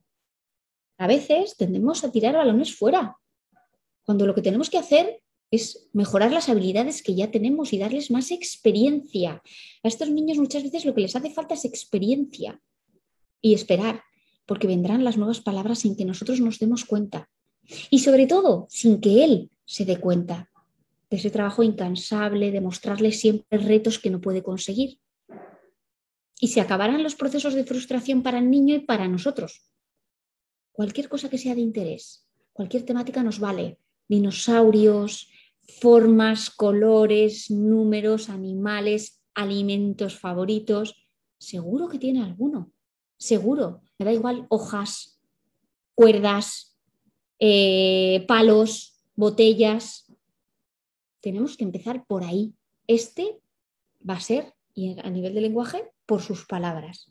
Speaker 1: A veces tendemos a tirar balones fuera, cuando lo que tenemos que hacer es mejorar las habilidades que ya tenemos y darles más experiencia. A estos niños muchas veces lo que les hace falta es experiencia y esperar, porque vendrán las nuevas palabras sin que nosotros nos demos cuenta. Y sobre todo, sin que él se dé cuenta de ese trabajo incansable, de mostrarle siempre retos que no puede conseguir. Y se acabarán los procesos de frustración para el niño y para nosotros. Cualquier cosa que sea de interés, cualquier temática nos vale. Dinosaurios, formas, colores, números, animales, alimentos favoritos. Seguro que tiene alguno. Seguro. Me da igual hojas, cuerdas, eh, palos, botellas. Tenemos que empezar por ahí. Este va a ser, y a nivel de lenguaje, por sus palabras.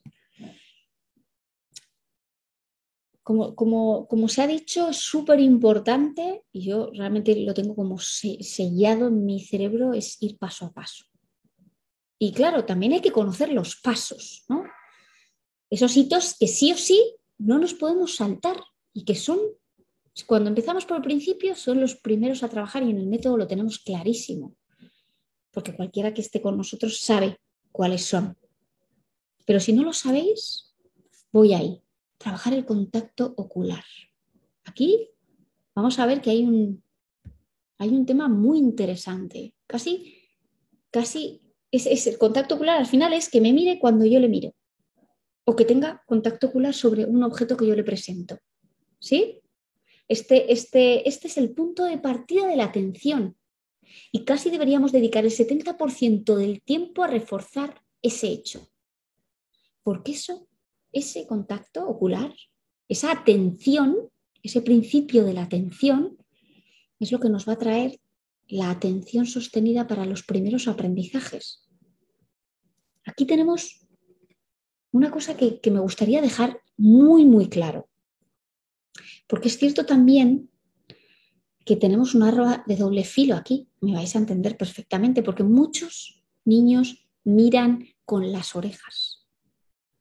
Speaker 1: Como, como, como se ha dicho, es súper importante, y yo realmente lo tengo como sellado en mi cerebro, es ir paso a paso. Y claro, también hay que conocer los pasos, ¿no? Esos hitos que sí o sí no nos podemos saltar y que son, cuando empezamos por el principio, son los primeros a trabajar y en el método lo tenemos clarísimo, porque cualquiera que esté con nosotros sabe cuáles son. Pero si no lo sabéis, voy ahí. Trabajar el contacto ocular. Aquí vamos a ver que hay un, hay un tema muy interesante. Casi, casi es, es el contacto ocular al final es que me mire cuando yo le miro o que tenga contacto ocular sobre un objeto que yo le presento. ¿Sí? Este, este, este es el punto de partida de la atención y casi deberíamos dedicar el setenta por ciento del tiempo a reforzar ese hecho. Porque eso, ese contacto ocular, esa atención, ese principio de la atención, es lo que nos va a traer la atención sostenida para los primeros aprendizajes. Aquí tenemos una cosa que, que me gustaría dejar muy, muy claro. Porque es cierto también que tenemos un arma de doble filo aquí, me vais a entender perfectamente, porque muchos niños miran con las orejas.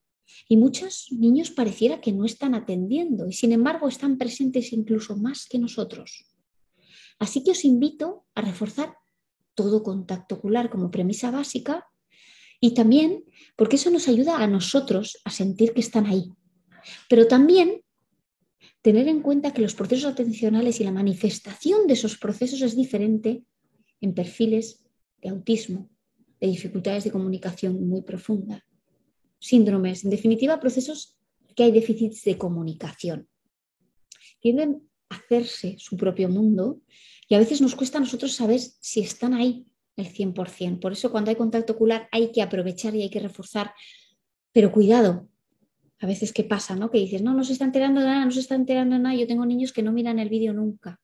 Speaker 1: Y muchos niños pareciera que no están atendiendo y sin embargo están presentes incluso más que nosotros. Así que os invito a reforzar todo contacto ocular como premisa básica y también porque eso nos ayuda a nosotros a sentir que están ahí. Pero también tener en cuenta que los procesos atencionales y la manifestación de esos procesos es diferente en perfiles de autismo, de dificultades de comunicación muy profunda, síndromes, en definitiva, procesos que hay déficits de comunicación. Tienden a hacerse su propio mundo y a veces nos cuesta a nosotros saber si están ahí el cien por ciento. Por eso cuando hay contacto ocular hay que aprovechar y hay que reforzar, pero cuidado. A veces, ¿qué pasa? ¿No? Que dices, no, no se está enterando de nada, no se está enterando de nada. Yo tengo niños que no miran el vídeo nunca.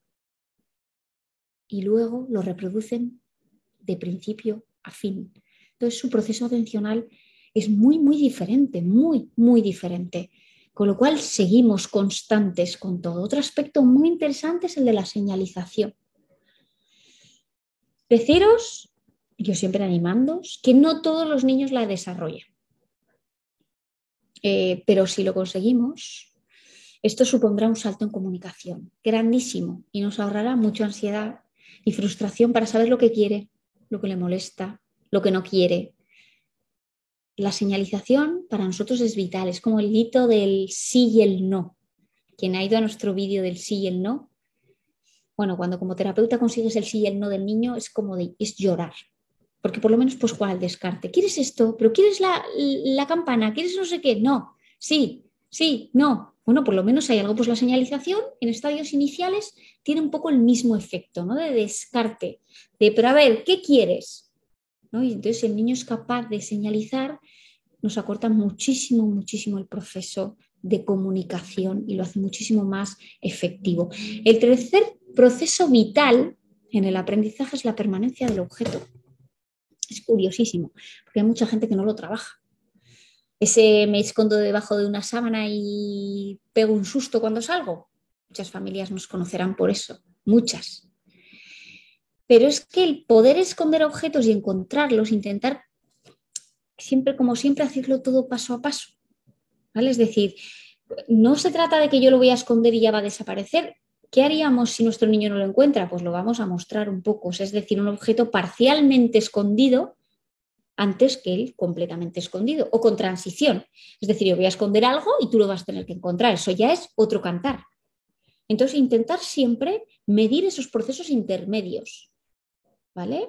Speaker 1: Y luego lo reproducen de principio a fin. Entonces, su proceso atencional es muy, muy diferente, muy, muy diferente. Con lo cual, seguimos constantes con todo. Otro aspecto muy interesante es el de la señalización. Deciros, yo siempre animándoos, que no todos los niños la desarrollan. Eh, pero si lo conseguimos, esto supondrá un salto en comunicación grandísimo y nos ahorrará mucha ansiedad y frustración para saber lo que quiere, lo que le molesta, lo que no quiere. La señalización para nosotros es vital, es como el hito del sí y el no. Quien ha ido a nuestro vídeo del sí y el no, bueno, cuando como terapeuta consigues el sí y el no del niño es como de, es llorar. Porque por lo menos pues jugar al descarte. ¿Quieres esto? ¿Pero quieres la, la campana? ¿Quieres no sé qué? No. Sí, sí, no. Bueno, por lo menos hay algo. Pues la señalización en estadios iniciales tiene un poco el mismo efecto, ¿no? De descarte. De, pero a ver, ¿qué quieres? ¿No? Y entonces el niño es capaz de señalizar, nos acorta muchísimo, muchísimo el proceso de comunicación y lo hace muchísimo más efectivo. El tercer proceso vital en el aprendizaje es la permanencia del objeto. Es curiosísimo, porque hay mucha gente que no lo trabaja. Ese me escondo debajo de una sábana y pego un susto cuando salgo. Muchas familias nos conocerán por eso, muchas. Pero es que el poder esconder objetos y encontrarlos, intentar siempre, como siempre, hacerlo todo paso a paso. ¿Vale? Es decir, no se trata de que yo lo voy a esconder y ya va a desaparecer. ¿Qué haríamos si nuestro niño no lo encuentra? Pues lo vamos a mostrar un poco. Es decir, un objeto parcialmente escondido antes que él completamente escondido o con transición. Es decir, yo voy a esconder algo y tú lo vas a tener que encontrar. Eso ya es otro cantar. Entonces, intentar siempre medir esos procesos intermedios, ¿vale?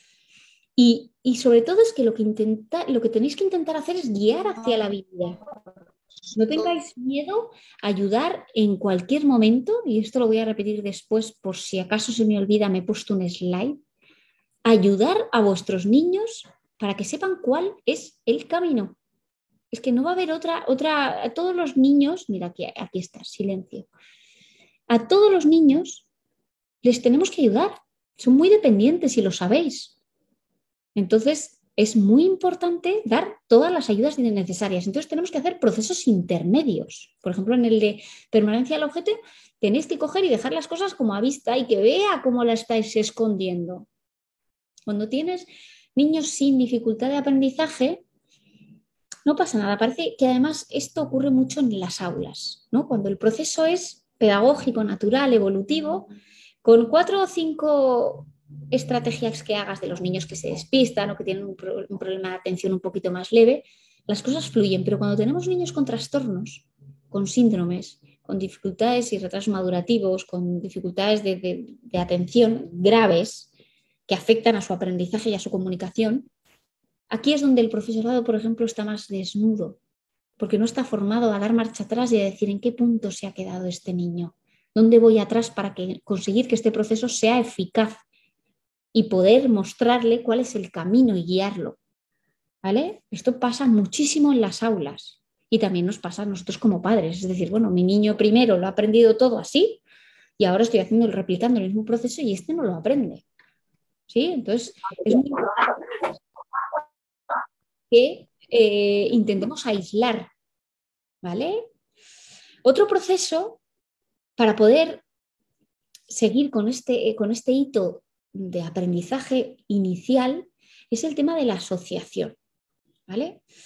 Speaker 1: Y, y sobre todo es que lo que, intenta, lo que tenéis que intentar hacer es guiar hacia la habilidad. No tengáis miedo a ayudar en cualquier momento, y esto lo voy a repetir después por si acaso se me olvida, me he puesto un slide, ayudar a vuestros niños para que sepan cuál es el camino. Es que no va a haber otra, otra, a todos los niños, mira aquí, aquí está, silencio. A todos los niños les tenemos que ayudar. Son muy dependientes y lo sabéis. Entonces, es muy importante dar todas las ayudas necesarias. Entonces, tenemos que hacer procesos intermedios. Por ejemplo, en el de permanencia del objeto, tenéis que coger y dejar las cosas como a vista y que vea cómo la estáis escondiendo. Cuando tienes niños sin dificultad de aprendizaje, no pasa nada. Parece que además esto ocurre mucho en las aulas, ¿no? Cuando el proceso es pedagógico, natural, evolutivo, con cuatro o cinco estrategias que hagas de los niños que se despistan o que tienen un, pro- un problema de atención un poquito más leve, las cosas fluyen. Pero cuando tenemos niños con trastornos, con síndromes, con dificultades y retrasos madurativos, con dificultades de, de, de atención graves que afectan a su aprendizaje y a su comunicación, aquí es donde el profesorado, por ejemplo, está más desnudo, porque no está formado a dar marcha atrás y a decir en qué punto se ha quedado este niño, dónde voy atrás para que, conseguir que este proceso sea eficaz y poder mostrarle cuál es el camino y guiarlo. ¿Vale? Esto pasa muchísimo en las aulas y también nos pasa a nosotros como padres. Es decir, bueno, mi niño primero lo ha aprendido todo así y ahora estoy haciendo, replicando el mismo proceso y este no lo aprende. ¿Sí? Entonces, es muy importante que eh, intentemos aislar, ¿vale? Otro proceso para poder seguir con este, con este hito de aprendizaje inicial es el tema de la asociación, ¿vale?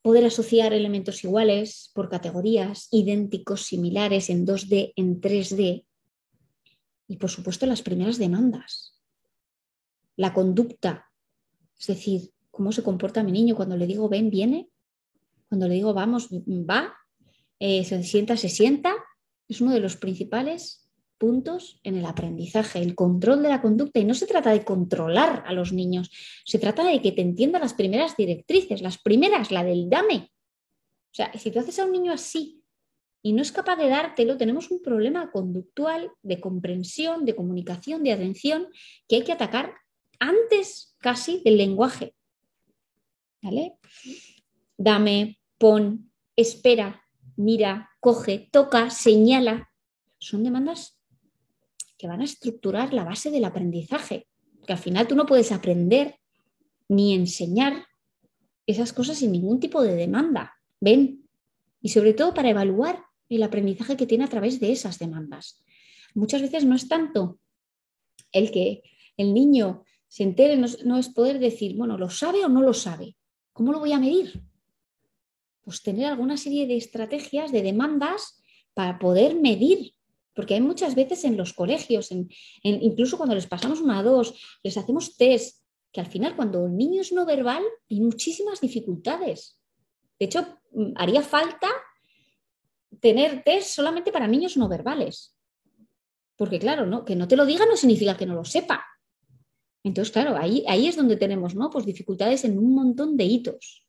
Speaker 1: poder asociar elementos iguales por categorías, idénticos, similares en dos D, en tres D. Y por supuesto las primeras demandas. La conducta, es decir, cómo se comporta mi niño cuando le digo ven, viene, cuando le digo vamos, va, eh, se sienta, se sienta. Es uno de los principales puntos en el aprendizaje, el control de la conducta. Y no se trata de controlar a los niños, se trata de que te entienda las primeras directrices, las primeras, la del dame. O sea, si tú haces a un niño así y no es capaz de dártelo, tenemos un problema conductual de comprensión, de comunicación, de atención, que hay que atacar antes casi del lenguaje. ¿Vale? Dame, pon, espera, mira, coge, toca, señala. Son demandas que van a estructurar la base del aprendizaje, que al final tú no puedes aprender ni enseñar esas cosas sin ningún tipo de demanda. Ven, y sobre todo para evaluar el aprendizaje que tiene a través de esas demandas. Muchas veces no es tanto el que el niño se entere, no, no es poder decir, bueno, ¿lo sabe o no lo sabe? ¿Cómo lo voy a medir? Pues tener alguna serie de estrategias, de demandas para poder medir. Porque hay muchas veces en los colegios, en, en, incluso cuando les pasamos una a dos, les hacemos test, que al final cuando el niño es no verbal hay muchísimas dificultades. De hecho, haría falta tener test solamente para niños no verbales. Porque claro, ¿no? Que no te lo diga no significa que no lo sepa. Entonces, claro, ahí, ahí es donde tenemos, ¿no? Pues dificultades en un montón de hitos.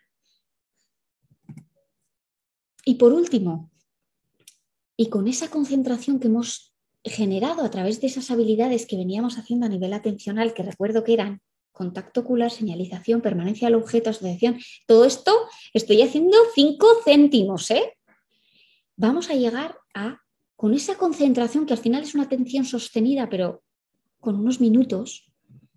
Speaker 1: Y por último, y con esa concentración que hemos generado a través de esas habilidades que veníamos haciendo a nivel atencional, que recuerdo que eran contacto ocular, señalización, permanencia del objeto, asociación, todo esto estoy haciendo cinco céntimos, ¿eh? Vamos a llegar a, con esa concentración que al final es una atención sostenida, pero con unos minutos,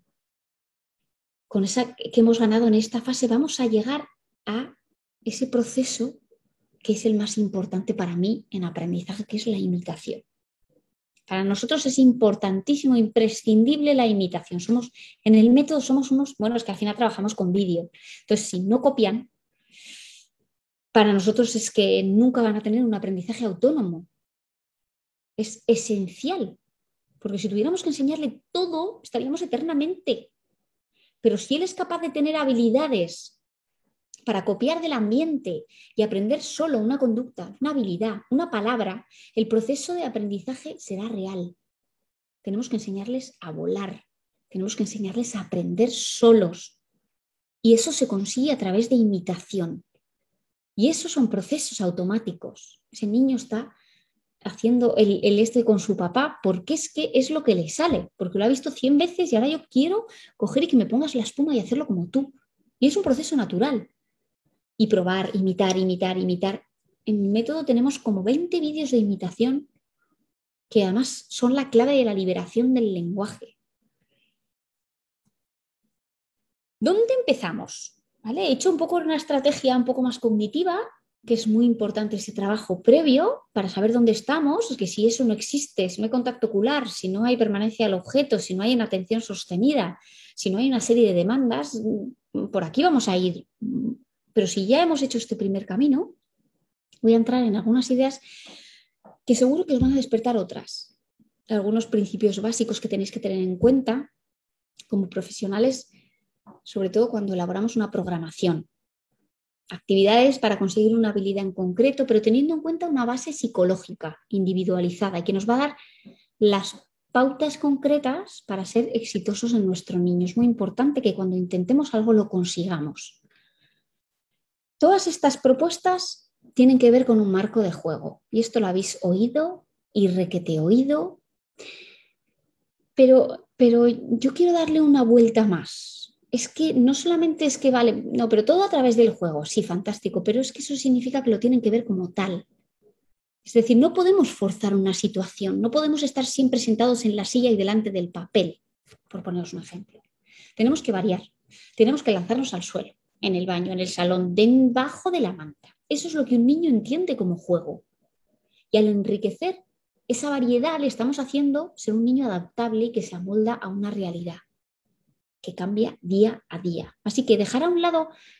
Speaker 1: con esa que hemos ganado en esta fase, vamos a llegar a ese proceso que es el más importante para mí en aprendizaje, que es la imitación. Para nosotros es importantísimo, imprescindible la imitación. Somos, en el método somos unos, bueno, es que al final trabajamos con vídeo. Entonces, si no copian, para nosotros es que nunca van a tener un aprendizaje autónomo. Es esencial, porque si tuviéramos que enseñarle todo, estaríamos eternamente. Pero si él es capaz de tener habilidades para copiar del ambiente y aprender solo una conducta, una habilidad, una palabra, el proceso de aprendizaje será real. Tenemos que enseñarles a volar, tenemos que enseñarles a aprender solos. Y eso se consigue a través de imitación. Y esos son procesos automáticos. Ese niño está haciendo el, el este con su papá porque es que es lo que le sale, porque lo ha visto cien veces y ahora yo quiero coger y que me pongas la espuma y hacerlo como tú. Y es un proceso natural. Y probar, imitar, imitar, imitar. En mi método tenemos como veinte vídeos de imitación que además son la clave de la liberación del lenguaje. ¿Dónde empezamos? ¿Vale? He hecho un poco una estrategia un poco más cognitiva, que es muy importante ese trabajo previo para saber dónde estamos, es que si eso no existe, si no hay contacto ocular, si no hay permanencia del objeto, si no hay una atención sostenida, si no hay una serie de demandas, por aquí vamos a ir. Pero si ya hemos hecho este primer camino, voy a entrar en algunas ideas que seguro que os van a despertar otras. Algunos principios básicos que tenéis que tener en cuenta como profesionales, sobre todo cuando elaboramos una programación. Actividades para conseguir una habilidad en concreto, pero teniendo en cuenta una base psicológica individualizada y que nos va a dar las pautas concretas para ser exitosos en nuestro niño. Es muy importante que cuando intentemos algo lo consigamos. Todas estas propuestas tienen que ver con un marco de juego y esto lo habéis oído y requete oído, pero, pero yo quiero darle una vuelta más. Es que no solamente es que vale, no, pero todo a través del juego, sí, fantástico, pero es que eso significa que lo tienen que ver como tal. Es decir, no podemos forzar una situación, no podemos estar siempre sentados en la silla y delante del papel, por poneros un ejemplo. Tenemos que variar, tenemos que lanzarnos al suelo, en el baño, en el salón, debajo de la manta. Eso es lo que un niño entiende como juego. Y al enriquecer esa variedad le estamos haciendo ser un niño adaptable y que se amolda a una realidad que cambia día a día. Así que dejar a un lado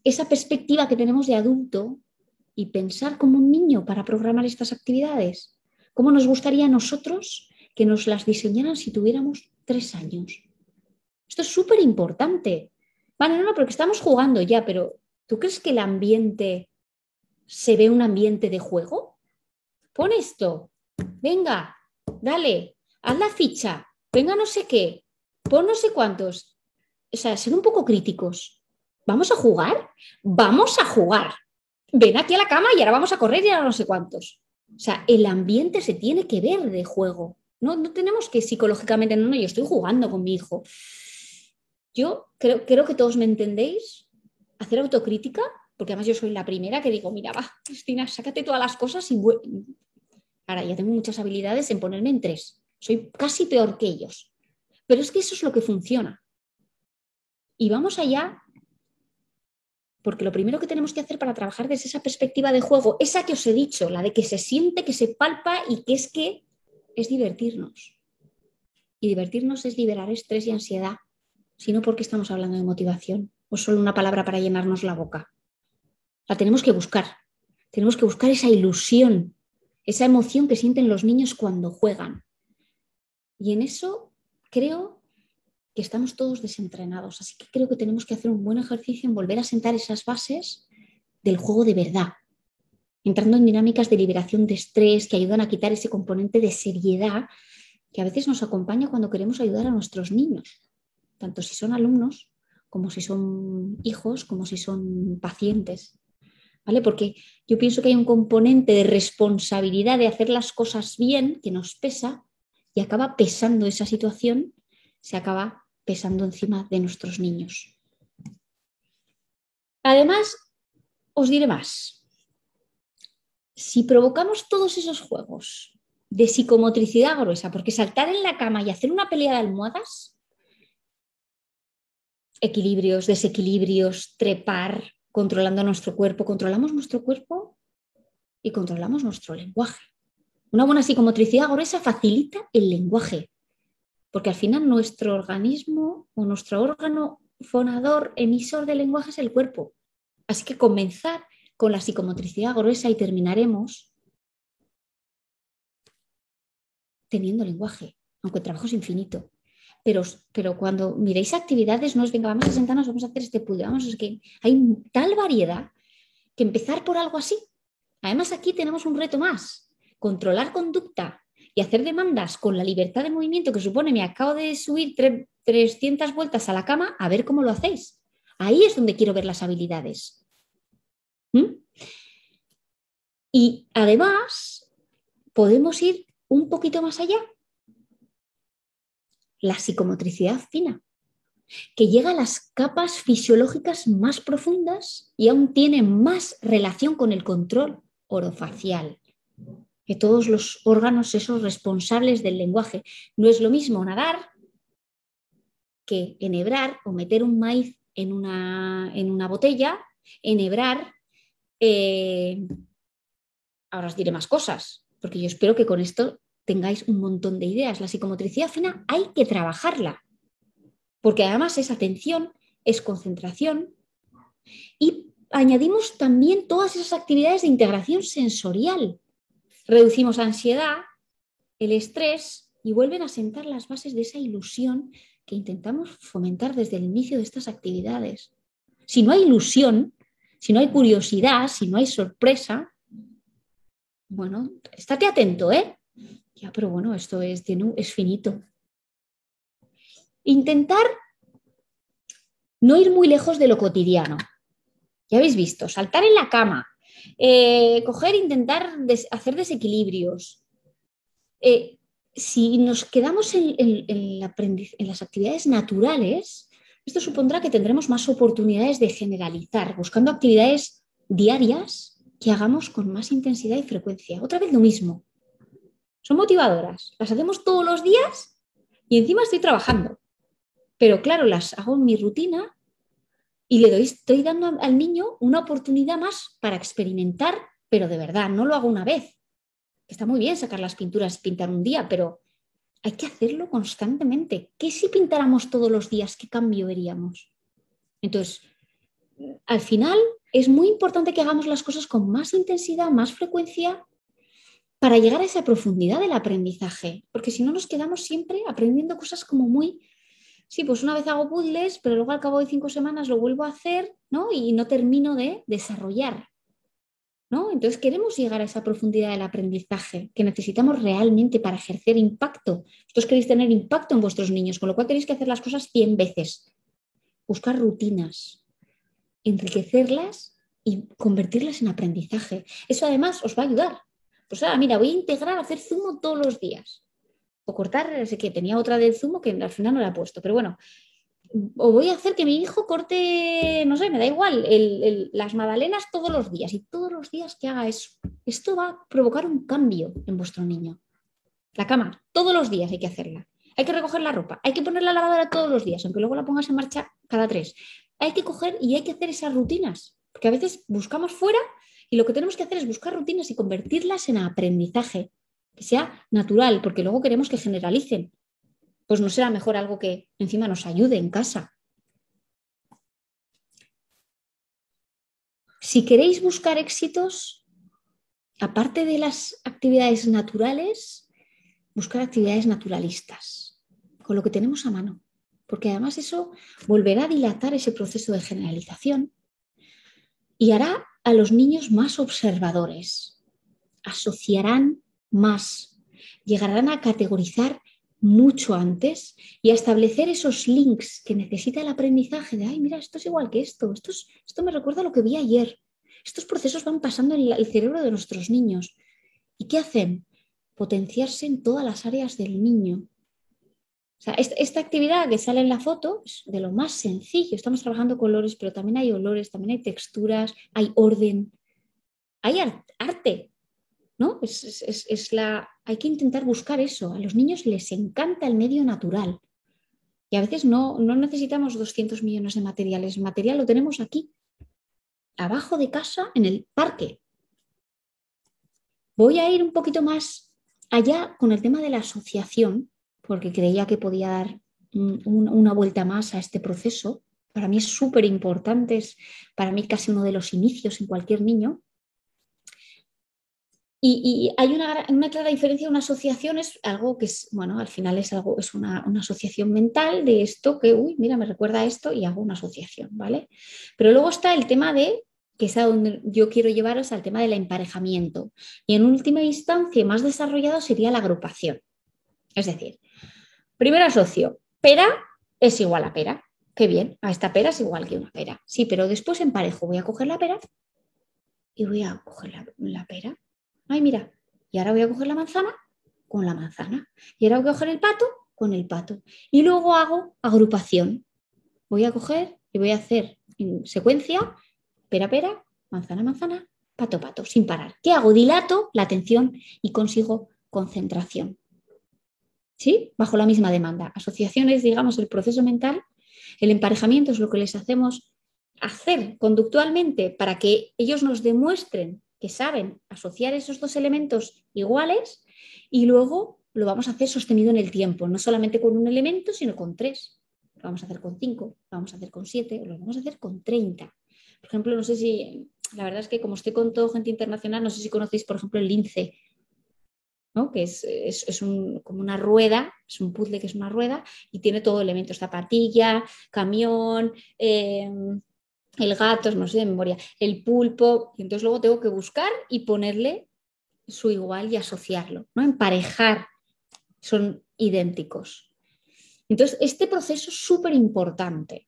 Speaker 1: esa perspectiva que tenemos de adulto y pensar como un niño para programar estas actividades. ¿Cómo nos gustaría a nosotros que nos las diseñaran si tuviéramos tres años? Esto es súper importante. Vale, no, no, porque estamos jugando ya, pero ¿tú crees que el ambiente se ve un ambiente de juego? Pon esto, venga, dale, haz la ficha, venga no sé qué, pon no sé cuántos. O sea, ser un poco críticos. ¿Vamos a jugar? Vamos a jugar. Ven aquí a la cama y ahora vamos a correr y ahora no sé cuántos. O sea, el ambiente se tiene que ver de juego. No, no tenemos que psicológicamente, no, no, yo estoy jugando con mi hijo. Yo creo, creo que todos me entendéis, hacer autocrítica, porque además yo soy la primera que digo, mira, va, Cristina, sácate todas las cosas y... Ahora ya tengo muchas habilidades en ponerme en tres. Soy casi peor que ellos. Pero es que eso es lo que funciona. Y vamos allá, porque lo primero que tenemos que hacer para trabajar desde esa perspectiva de juego, esa que os he dicho, la de que se siente, que se palpa y que es que es divertirnos. Y divertirnos es liberar estrés y ansiedad, sino porque estamos hablando de motivación o solo una palabra para llenarnos la boca. La tenemos que buscar. Tenemos que buscar esa ilusión, esa emoción que sienten los niños cuando juegan. Y en eso creo que estamos todos desentrenados, así que creo que tenemos que hacer un buen ejercicio en volver a sentar esas bases del juego de verdad, entrando en dinámicas de liberación de estrés que ayudan a quitar ese componente de seriedad que a veces nos acompaña cuando queremos ayudar a nuestros niños, tanto si son alumnos como si son hijos, como si son pacientes, ¿vale? Porque yo pienso que hay un componente de responsabilidad de hacer las cosas bien que nos pesa y acaba pesando esa situación, se acaba pesando encima de nuestros niños. Además, os diré más. Si provocamos todos esos juegos de psicomotricidad gruesa, porque saltar en la cama y hacer una pelea de almohadas, equilibrios, desequilibrios, trepar, controlando nuestro cuerpo, controlamos nuestro cuerpo y controlamos nuestro lenguaje. Una buena psicomotricidad gruesa facilita el lenguaje, porque al final nuestro organismo o nuestro órgano fonador, emisor de lenguaje es el cuerpo. Así que comenzar con la psicomotricidad gruesa y terminaremos teniendo lenguaje, aunque el trabajo es infinito. Pero, pero cuando miréis actividades, no es venga, vamos a sentarnos, vamos a hacer este puzzle, vamos, es que hay tal variedad que empezar por algo así. Además, aquí tenemos un reto más, controlar conducta y hacer demandas con la libertad de movimiento que supone, me acabo de subir tre- trescientas vueltas a la cama, a ver cómo lo hacéis. Ahí es donde quiero ver las habilidades. ¿Mm? Y además, podemos ir un poquito más allá. La psicomotricidad fina, que llega a las capas fisiológicas más profundas y aún tiene más relación con el control orofacial, que todos los órganos esos responsables del lenguaje. No es lo mismo nadar que enhebrar o meter un maíz en una, en una botella, enhebrar. Eh, ahora os diré más cosas, porque yo espero que con esto tengáis un montón de ideas. La psicomotricidad fina hay que trabajarla, porque además es atención, es concentración y añadimos también todas esas actividades de integración sensorial. Reducimos ansiedad, el estrés y vuelven a sentar las bases de esa ilusión que intentamos fomentar desde el inicio de estas actividades. Si no hay ilusión, si no hay curiosidad, si no hay sorpresa, bueno, estate atento, ¿eh? Ya, pero bueno, esto es, es finito. Intentar no ir muy lejos de lo cotidiano. Ya habéis visto, saltar en la cama, eh, coger, intentar des- hacer desequilibrios. Eh, si nos quedamos en, en, en, aprendiz- en las actividades naturales, esto supondrá que tendremos más oportunidades de generalizar, buscando actividades diarias que hagamos con más intensidad y frecuencia. Otra vez lo mismo. Son motivadoras, las hacemos todos los días y encima estoy trabajando. Pero claro, las hago en mi rutina y le doy, estoy dando al niño una oportunidad más para experimentar, pero de verdad, no lo hago una vez. Está muy bien sacar las pinturas y pintar un día, pero hay que hacerlo constantemente. ¿Qué si pintáramos todos los días? ¿Qué cambio veríamos? Entonces, al final es muy importante que hagamos las cosas con más intensidad, más frecuencia, para llegar a esa profundidad del aprendizaje, porque si no nos quedamos siempre aprendiendo cosas como muy, sí, pues una vez hago puzzles, pero luego al cabo de cinco semanas lo vuelvo a hacer, ¿no? Y no termino de desarrollar, ¿no? Entonces queremos llegar a esa profundidad del aprendizaje que necesitamos realmente para ejercer impacto. Vosotros queréis tener impacto en vuestros niños, con lo cual tenéis que hacer las cosas cien veces, buscar rutinas, enriquecerlas y convertirlas en aprendizaje. Eso además os va a ayudar. Pues ahora, mira, voy a integrar hacer zumo todos los días. O cortar, no sé qué, tenía otra del zumo que al final no la he puesto, pero bueno, o voy a hacer que mi hijo corte, no sé, me da igual, el, el, las magdalenas todos los días y todos los días que haga eso. Esto va a provocar un cambio en vuestro niño. La cama, todos los días hay que hacerla. Hay que recoger la ropa, hay que poner la lavadora todos los días, aunque luego la pongas en marcha cada tres. Hay que coger y hay que hacer esas rutinas, porque a veces buscamos fuera y lo que tenemos que hacer es buscar rutinas y convertirlas en aprendizaje, que sea natural, porque luego queremos que generalicen. Pues no será mejor algo que encima nos ayude en casa. Si queréis buscar éxitos, aparte de las actividades naturales, buscar actividades naturalistas, con lo que tenemos a mano, porque además eso volverá a dilatar ese proceso de generalización y hará a los niños más observadores, asociarán más, llegarán a categorizar mucho antes y a establecer esos links que necesita el aprendizaje de, ay, mira, esto es igual que esto, esto, es, esto me recuerda a lo que vi ayer. Estos procesos van pasando en el cerebro de nuestros niños. ¿Y qué hacen? Potenciarse en todas las áreas del niño. O sea, esta, esta actividad que sale en la foto es de lo más sencillo. Estamos trabajando colores, pero también hay olores, también hay texturas, hay orden, hay arte, ¿no? Es, es, es la, hay que intentar buscar eso. A los niños les encanta el medio natural. Y a veces no, no necesitamos doscientos millones de materiales. El material lo tenemos aquí, abajo de casa, en el parque. Voy a ir un poquito más allá con el tema de la asociación, porque creía que podía dar un, una vuelta más a este proceso. Para mí es súper importante, es para mí casi uno de los inicios en cualquier niño. Y, y hay una, una, clara diferencia, una asociación es algo que es, bueno, al final es algo, es una, una asociación mental de esto que, uy, mira, me recuerda a esto y hago una asociación, ¿vale? Pero luego está el tema de, que es a donde yo quiero llevaros al tema del emparejamiento. Y en última instancia, más desarrollado sería la agrupación. Es decir, primero asocio, pera es igual a pera. Qué bien, a esta pera es igual que una pera. Sí, pero después emparejo, voy a coger la pera y voy a coger la, la pera. Ay, mira, y ahora voy a coger la manzana con la manzana. Y ahora voy a coger el pato con el pato. Y luego hago agrupación. Voy a coger y voy a hacer en secuencia pera, pera, manzana, manzana, pato, pato, sin parar. ¿Qué hago? Dilato la atención y consigo concentración. ¿Sí? Bajo la misma demanda. Asociaciones, digamos, el proceso mental, el emparejamiento es lo que les hacemos hacer conductualmente para que ellos nos demuestren que saben asociar esos dos elementos iguales y luego lo vamos a hacer sostenido en el tiempo, no solamente con un elemento, sino con tres. Lo vamos a hacer con cinco, lo vamos a hacer con siete, o lo vamos a hacer con treinta. Por ejemplo, no sé si, la verdad es que como estoy con todo gente internacional, no sé si conocéis, por ejemplo, el lince, ¿no? Que es, es, es un, como una rueda, es un puzzle que es una rueda y tiene todo elementos, zapatilla, camión, eh, el gato, no sé de memoria, el pulpo, y entonces luego tengo que buscar y ponerle su igual y asociarlo, ¿no? Emparejar, son idénticos. Entonces, este proceso es súper importante.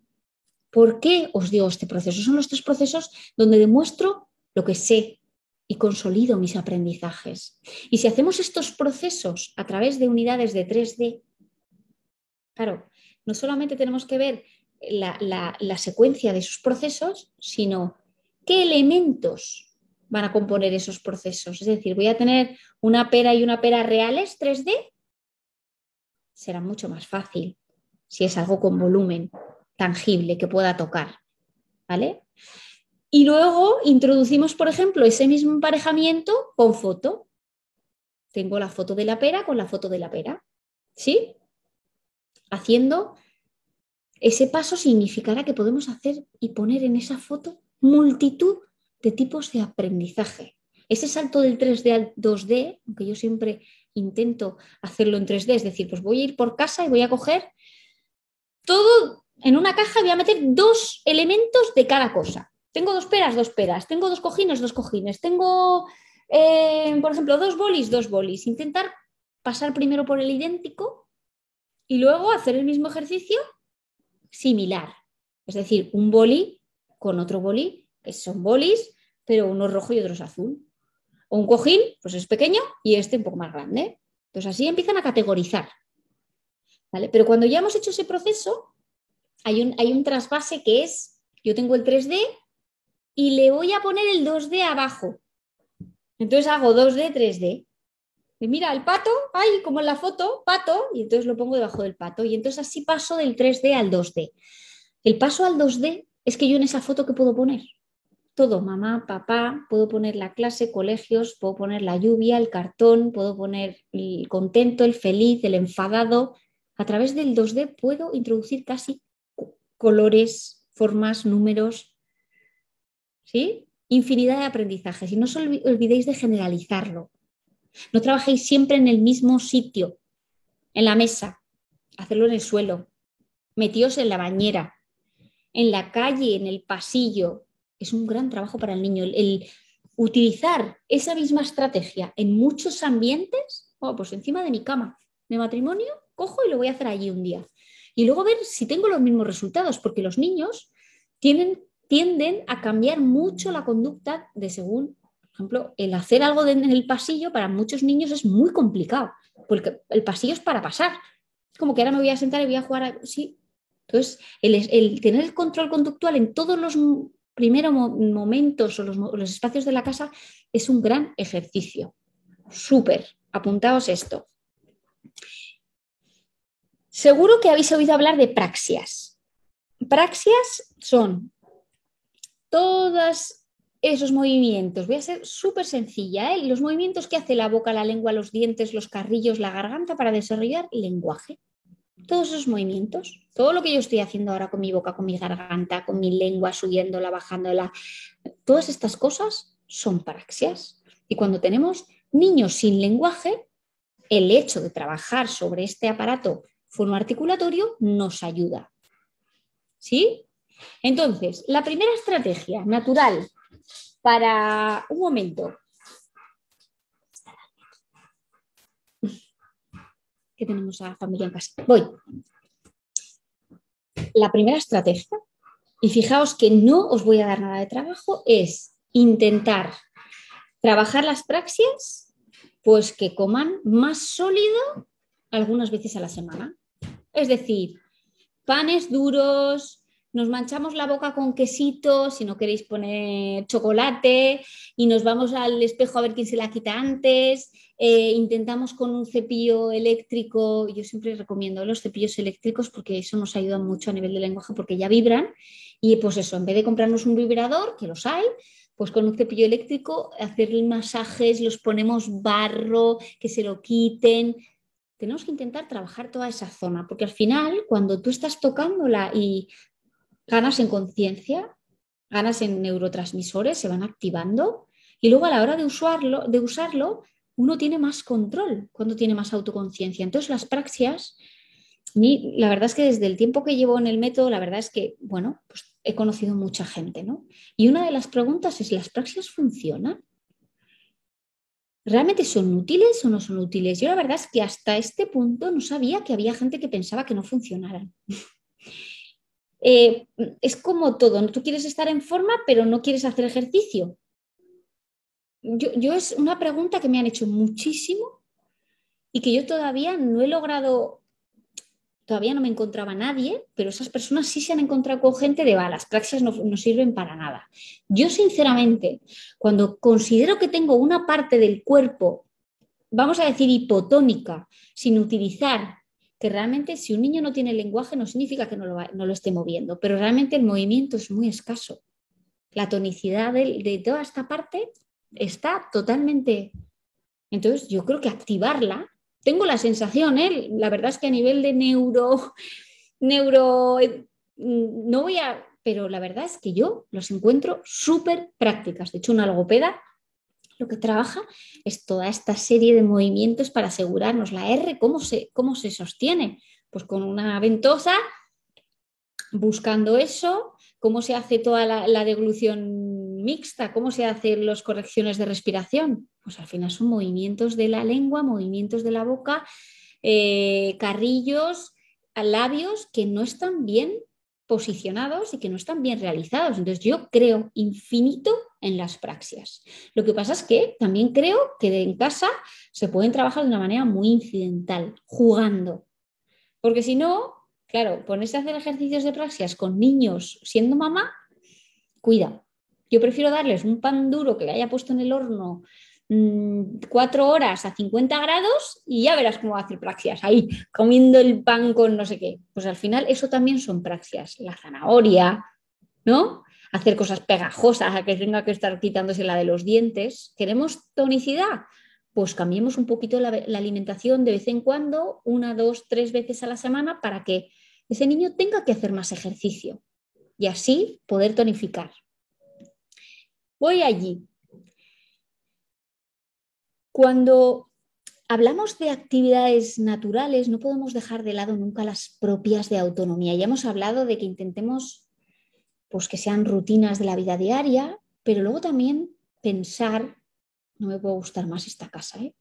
Speaker 1: ¿Por qué os digo este proceso? Son los tres procesos donde demuestro lo que sé y consolido mis aprendizajes. Y si hacemos estos procesos a través de unidades de tres D, claro, no solamente tenemos que ver la, la, la secuencia de esos procesos, sino qué elementos van a componer esos procesos. Es decir, voy a tener una pera y una pera reales tres D, será mucho más fácil si es algo con volumen tangible que pueda tocar, ¿vale? Y luego introducimos, por ejemplo, ese mismo emparejamiento con foto. Tengo la foto de la pera con la foto de la pera, ¿sí? Haciendo Ese paso significará que podemos hacer y poner en esa foto multitud de tipos de aprendizaje. Ese salto del tres D al dos D, aunque yo siempre intento hacerlo en tres D, es decir, pues voy a ir por casa y voy a coger todo en una caja y voy a meter dos elementos de cada cosa. Tengo dos peras, dos peras. Tengo dos cojines, dos cojines. Tengo, eh, por ejemplo, dos bolis, dos bolis. Intentar pasar primero por el idéntico y luego hacer el mismo ejercicio similar. Es decir, un boli con otro boli, que son bolis, pero uno es rojo y otro es azul. O un cojín, pues es pequeño y este un poco más grande. Entonces así empiezan a categorizar. ¿Vale? Pero cuando ya hemos hecho ese proceso, hay un, hay un trasvase que es, yo tengo el tres D y le voy a poner el dos D abajo. Entonces hago dos D, tres D. Y mira, el pato, ay, como en la foto, pato, y entonces lo pongo debajo del pato. Y entonces así paso del tres D al dos D. El paso al dos D es que yo en esa foto, ¿qué puedo poner? Todo, mamá, papá, puedo poner la clase, colegios, puedo poner la lluvia, el cartón, puedo poner el contento, el feliz, el enfadado. A través del dos D puedo introducir casi colores, formas, números, ¿sí? Infinidad de aprendizajes. Y no os olvidéis de generalizarlo. No trabajéis siempre en el mismo sitio, en la mesa, hacerlo en el suelo, metíos en la bañera, en la calle, en el pasillo. Es un gran trabajo para el niño. El, el utilizar esa misma estrategia en muchos ambientes, oh, pues encima de mi cama de matrimonio, cojo y lo voy a hacer allí un día. Y luego ver si tengo los mismos resultados, porque los niños tienen, tienden a cambiar mucho la conducta de según, por ejemplo, el hacer algo de, en el pasillo para muchos niños es muy complicado, porque el pasillo es para pasar. Es como que ahora me voy a sentar y voy a jugar a... Sí. Entonces, el, el tener el control conductual en todos los primeros momentos o los, los espacios de la casa es un gran ejercicio. Súper. Apuntaos esto. Seguro que habéis oído hablar de praxias. Praxias son todos esos movimientos. Voy a ser súper sencilla, ¿eh? Los movimientos que hace la boca, la lengua, los dientes, los carrillos, la garganta para desarrollar lenguaje. Todos esos movimientos, todo lo que yo estoy haciendo ahora con mi boca, con mi garganta, con mi lengua, subiéndola, bajándola, todas estas cosas son praxias. Y cuando tenemos niños sin lenguaje, el hecho de trabajar sobre este aparato fonoarticulatorio nos ayuda. ¿Sí? Entonces, la primera estrategia natural para... Un momento. Que tenemos a la familia en casa. Voy. La primera estrategia, y fijaos que no os voy a dar nada de trabajo, es intentar trabajar las praxias, pues que coman más sólido algunas veces a la semana. Es decir, panes duros, nos manchamos la boca con quesito, si no queréis poner chocolate, y nos vamos al espejo a ver quién se la quita antes. Eh, intentamos con un cepillo eléctrico, yo siempre recomiendo los cepillos eléctricos porque eso nos ayuda mucho a nivel de lenguaje porque ya vibran, y pues eso, en vez de comprarnos un vibrador, que los hay, pues con un cepillo eléctrico hacerle masajes, los ponemos barro, que se lo quiten. Tenemos que intentar trabajar toda esa zona, porque al final, cuando tú estás tocándola y ganas en conciencia, ganas en neurotransmisores, se van activando, y luego a la hora de usarlo, de usarlo uno tiene más control cuando tiene más autoconciencia. Entonces las praxias, la verdad es que desde el tiempo que llevo en el método, la verdad es que, bueno, pues he conocido mucha gente, ¿no? Y una de las preguntas es, ¿las praxias funcionan? ¿Realmente son útiles o no son útiles? Yo la verdad es que hasta este punto no sabía que había gente que pensaba que no funcionaran. eh, es como todo, ¿no? Tú quieres estar en forma, pero no quieres hacer ejercicio. Yo, yo es una pregunta que me han hecho muchísimo y que yo todavía no he logrado, todavía no me encontraba nadie, pero esas personas sí se han encontrado con gente de, va, las praxias no, no sirven para nada. Yo sinceramente, cuando considero que tengo una parte del cuerpo, vamos a decir hipotónica, sin utilizar, que realmente si un niño no tiene lenguaje no significa que no lo, no lo esté moviendo, pero realmente el movimiento es muy escaso. La tonicidad de, de toda esta parte está totalmente... Entonces yo creo que activarla, tengo la sensación, ¿eh? La verdad es que a nivel de neuro, neuro no voy a, pero la verdad es que yo los encuentro súper prácticas. De hecho, una logopeda lo que trabaja es toda esta serie de movimientos para asegurarnos la R, ¿cómo se, cómo se sostiene? Pues con una ventosa, buscando eso, cómo se hace toda la, la deglución mixta, cómo se hacen las correcciones de respiración. Pues al final son movimientos de la lengua, movimientos de la boca, eh, carrillos, labios que no están bien posicionados y que no están bien realizados. Entonces yo creo infinito en las praxias. Lo que pasa es que también creo que en casa se pueden trabajar de una manera muy incidental, jugando. Porque si no, claro, ponerse a hacer ejercicios de praxias con niños siendo mamá, cuida. Yo prefiero darles un pan duro que le haya puesto en el horno mmm, cuatro horas a cincuenta grados y ya verás cómo va a hacer praxias, ahí comiendo el pan con no sé qué. Pues al final eso también son praxias. La zanahoria, ¿no? Hacer cosas pegajosas, a que tenga que estar quitándose la de los dientes. ¿Queremos tonicidad? Pues cambiemos un poquito la, la alimentación de vez en cuando, una, dos, tres veces a la semana para que ese niño tenga que hacer más ejercicio y así poder tonificar. Voy allí. Cuando hablamos de actividades naturales, no podemos dejar de lado nunca las propias de autonomía. Ya hemos hablado de que intentemos pues, que sean rutinas de la vida diaria, pero luego también pensar, no me puede gustar más esta casa, ¿eh?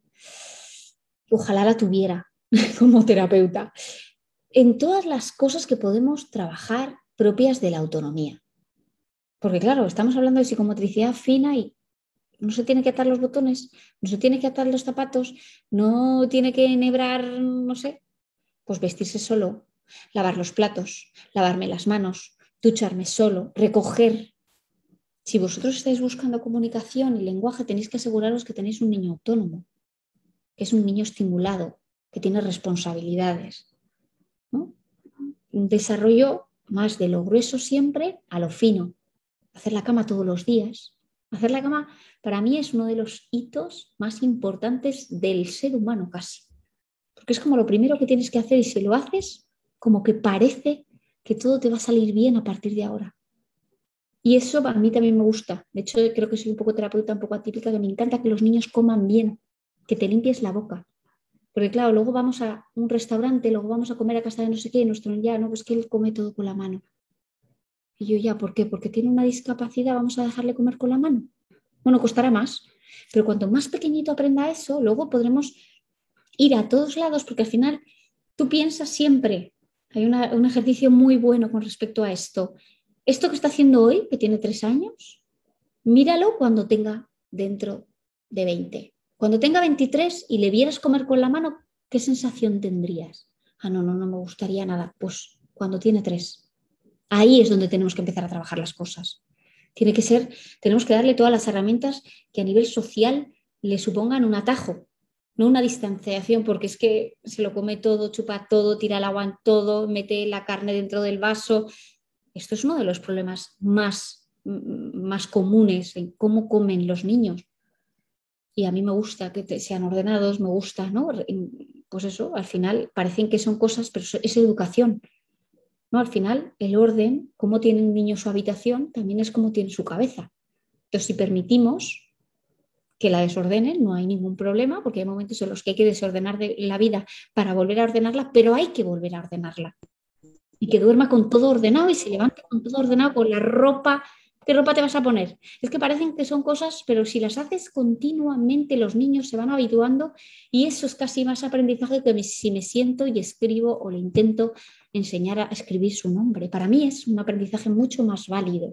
Speaker 1: Ojalá la tuviera como terapeuta, en todas las cosas que podemos trabajar propias de la autonomía. Porque claro, estamos hablando de psicomotricidad fina y no se tiene que atar los botones, no se tiene que atar los zapatos, no tiene que enhebrar, no sé, pues vestirse solo, lavar los platos, lavarme las manos, ducharme solo, recoger. Si vosotros estáis buscando comunicación y lenguaje, tenéis que aseguraros que tenéis un niño autónomo, que es un niño estimulado, que tiene responsabilidades, ¿no? Un desarrollo más de lo grueso siempre a lo fino. Hacer la cama todos los días. Hacer la cama para mí es uno de los hitos más importantes del ser humano casi. Porque es como lo primero que tienes que hacer y si lo haces, como que parece que todo te va a salir bien a partir de ahora. Y eso a mí también me gusta. De hecho, creo que soy un poco terapeuta, un poco atípica, que me encanta que los niños coman bien, que te limpies la boca. Porque claro, luego vamos a un restaurante, luego vamos a comer a casa de no sé qué, y nuestro ya, no, pues que él come todo con la mano. Y yo ya, ¿por qué? Porque tiene una discapacidad, vamos a dejarle comer con la mano. Bueno, costará más, pero cuanto más pequeñito aprenda eso, luego podremos ir a todos lados, porque al final tú piensas siempre, hay una, un ejercicio muy bueno con respecto a esto. Esto que está haciendo hoy, que tiene tres años, míralo cuando tenga dentro de veinte. Cuando tenga veintitrés y le vieras comer con la mano, ¿qué sensación tendrías? Ah, no, no, no me gustaría nada. Pues cuando tiene tres. Ahí es donde tenemos que empezar a trabajar las cosas. Tiene que ser, tenemos que darle todas las herramientas que a nivel social le supongan un atajo, no una distanciación, porque es que se lo come todo, chupa todo, tira el agua en todo, mete la carne dentro del vaso. Esto es uno de los problemas más, más comunes en cómo comen los niños. Y a mí me gusta que te, sean ordenados, me gusta, ¿no? Pues eso, al final parecen que son cosas, pero es educación. ¿No? Al final, el orden, cómo tiene un niño su habitación, también es como tiene su cabeza. Entonces, si permitimos que la desordenen, no hay ningún problema, porque hay momentos en los que hay que desordenar de la vida para volver a ordenarla, pero hay que volver a ordenarla. Y que duerma con todo ordenado y se levante con todo ordenado, con la ropa. ¿Qué ropa te vas a poner? Es que parecen que son cosas, pero si las haces continuamente, los niños se van habituando y eso es casi más aprendizaje que si me siento y escribo o le intento enseñar a escribir su nombre. Para mí es un aprendizaje mucho más válido.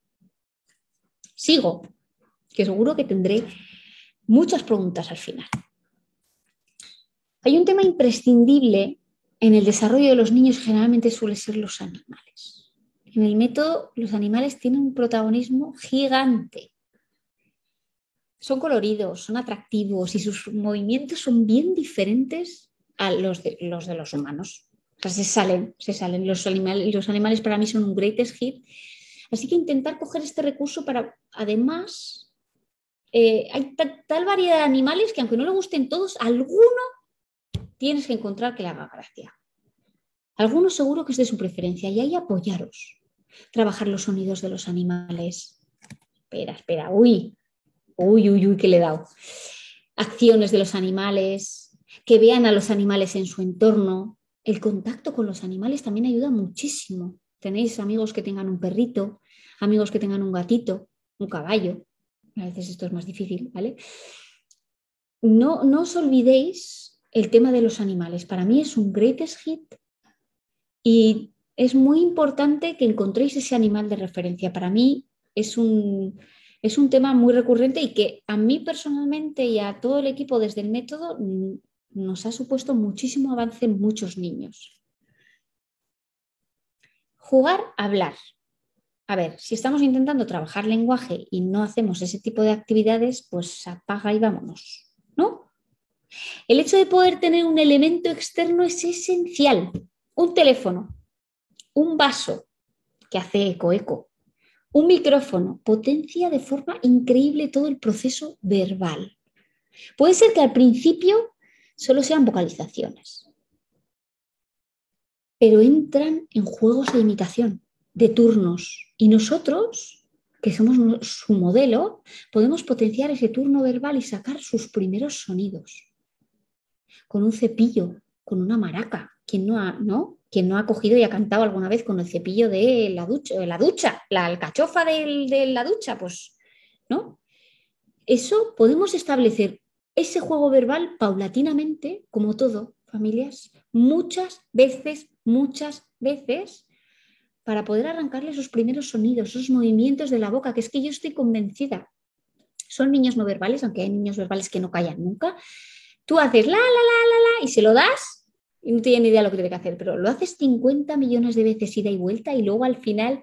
Speaker 1: Sigo, que seguro que tendré muchas preguntas al final. Hay un tema imprescindible en el desarrollo de los niños, generalmente suele ser los animales. En el método, los animales tienen un protagonismo gigante. Son coloridos, son atractivos y sus movimientos son bien diferentes a los de los, de los humanos. O sea, se salen, se salen. Los animales, los animales para mí son un greatest hit. Así que intentar coger este recurso para, además, eh, hay tal variedad de animales que aunque no le gusten todos, alguno tienes que encontrar que le haga gracia. Algunos seguro que es de su preferencia y ahí apoyaros. Trabajar los sonidos de los animales. Espera, espera, uy, uy, uy, uy, que le he dado. Acciones de los animales, que vean a los animales en su entorno. El contacto con los animales también ayuda muchísimo. Tenéis amigos que tengan un perrito, amigos que tengan un gatito, un caballo. A veces esto es más difícil, ¿vale? No, no os olvidéis el tema de los animales. Para mí es un greatest hit y es muy importante que encontréis ese animal de referencia. Para mí es un, es un tema muy recurrente y que a mí personalmente y a todo el equipo desde el método nos ha supuesto muchísimo avance en muchos niños. Jugar, hablar. A ver, si estamos intentando trabajar lenguaje y no hacemos ese tipo de actividades, pues apaga y vámonos, ¿no? El hecho de poder tener un elemento externo es esencial. Un teléfono, un vaso que hace eco, eco, un micrófono potencia de forma increíble todo el proceso verbal. Puede ser que al principio solo sean vocalizaciones, pero entran en juegos de imitación, de turnos. Y nosotros, que somos su modelo, podemos potenciar ese turno verbal y sacar sus primeros sonidos. Con un cepillo, con una maraca. ¿Quién no ha, no? ¿Quién no ha cogido y ha cantado alguna vez con el cepillo de la ducha, de la, ducha, la alcachofa de, de la ducha? Pues, ¿no? Eso podemos establecer ese juego verbal paulatinamente, como todo, familias, muchas veces, muchas veces, para poder arrancarle esos primeros sonidos, esos movimientos de la boca, que es que yo estoy convencida. Son niños no verbales, aunque hay niños verbales que no callan nunca. Tú haces la, la, la, la, la y se lo das y no tiene ni idea de lo que tiene que hacer, pero lo haces cincuenta millones de veces ida y vuelta y luego al final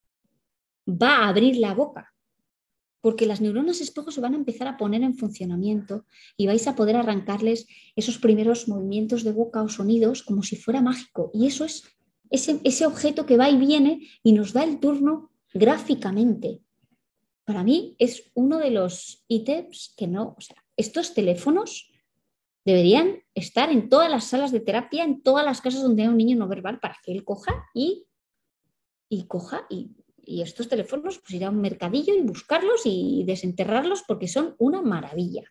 Speaker 1: va a abrir la boca, porque las neuronas espejo se van a empezar a poner en funcionamiento y vais a poder arrancarles esos primeros movimientos de boca o sonidos como si fuera mágico. Y eso es ese, ese objeto que va y viene y nos da el turno gráficamente. Para mí es uno de los ítems que no, o sea, estos teléfonos deberían estar en todas las salas de terapia, en todas las casas donde hay un niño no verbal, para que él coja y, y coja y, y estos teléfonos, pues ir a un mercadillo y buscarlos y desenterrarlos porque son una maravilla.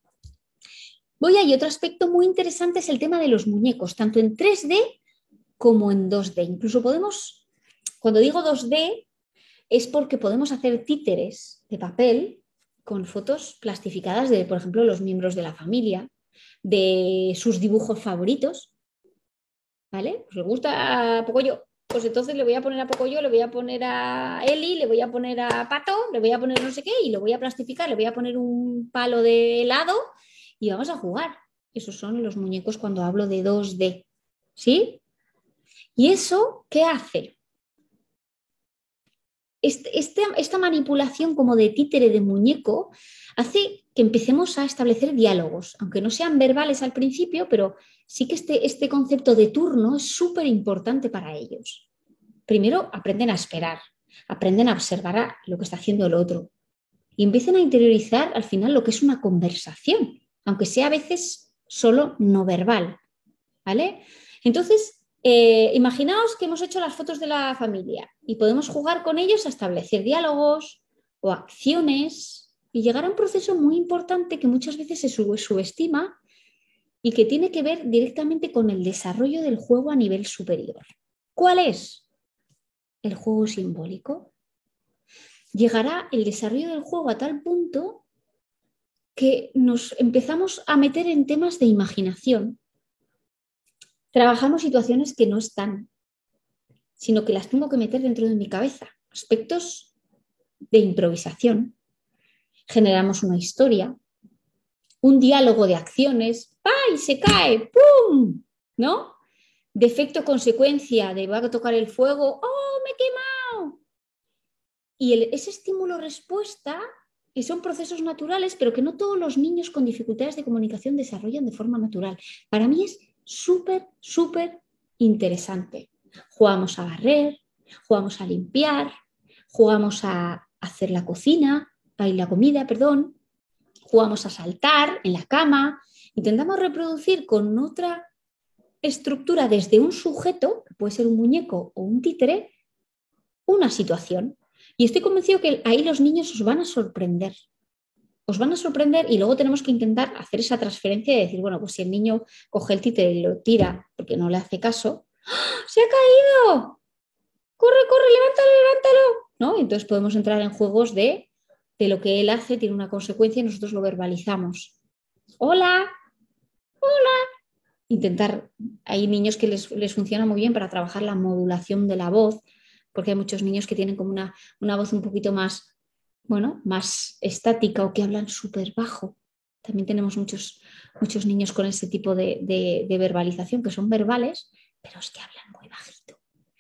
Speaker 1: Voy a y otro aspecto muy interesante es el tema de los muñecos, tanto en tres D como en dos D. Incluso podemos, cuando digo dos D, es porque podemos hacer títeres de papel con fotos plastificadas de, por ejemplo, los miembros de la familia, de sus dibujos favoritos, ¿vale? Pues le gusta a Pocoyo, pues entonces le voy a poner a Pocoyo, le voy a poner a Eli, le voy a poner a Pato, le voy a poner no sé qué y lo voy a plastificar, le voy a poner un palo de helado y vamos a jugar. Esos son los muñecos cuando hablo de dos D, ¿sí? ¿Y eso qué hace? Este, este, esta manipulación como de títere de muñeco hace que empecemos a establecer diálogos, aunque no sean verbales al principio, pero sí que este, este concepto de turno es súper importante para ellos. Primero aprenden a esperar, aprenden a observar a lo que está haciendo el otro y empiezan a interiorizar al final lo que es una conversación, aunque sea a veces solo no verbal, ¿vale? Entonces, Eh, imaginaos que hemos hecho las fotos de la familia y podemos jugar con ellos a establecer diálogos o acciones y llegar a un proceso muy importante que muchas veces se subestima y que tiene que ver directamente con el desarrollo del juego a nivel superior. ¿Cuál es? El juego simbólico. Llegará el desarrollo del juego a tal punto que nos empezamos a meter en temas de imaginación. Trabajamos situaciones que no están, sino que las tengo que meter dentro de mi cabeza. Aspectos de improvisación. Generamos una historia, un diálogo de acciones, ¡ay! Se cae, ¡pum! ¿No? De efecto-consecuencia, de va a tocar el fuego, ¡oh! Me he quemado. Y el, ese estímulo-respuesta, que son procesos naturales, pero que no todos los niños con dificultades de comunicación desarrollan de forma natural. Para mí es súper, súper interesante. Jugamos a barrer, jugamos a limpiar, jugamos a hacer la cocina, a la comida, perdón, jugamos a saltar en la cama, intentamos reproducir con otra estructura desde un sujeto, que puede ser un muñeco o un títere, una situación. Y estoy convencido que ahí los niños os van a sorprender. Os van a sorprender y luego tenemos que intentar hacer esa transferencia y decir, bueno, pues si el niño coge el títere y lo tira porque no le hace caso, ¡ah! ¡Se ha caído! ¡Corre, corre, levántalo, levántalo! ¿No? Entonces podemos entrar en juegos de, de lo que él hace tiene una consecuencia y nosotros lo verbalizamos. ¡Hola! Intentar, hay niños que les, les funciona muy bien para trabajar la modulación de la voz, porque hay muchos niños que tienen como una, una voz un poquito más, bueno, más estática o que hablan súper bajo. También tenemos muchos, muchos niños con ese tipo de, de, de verbalización, que son verbales, pero es que hablan muy bajito.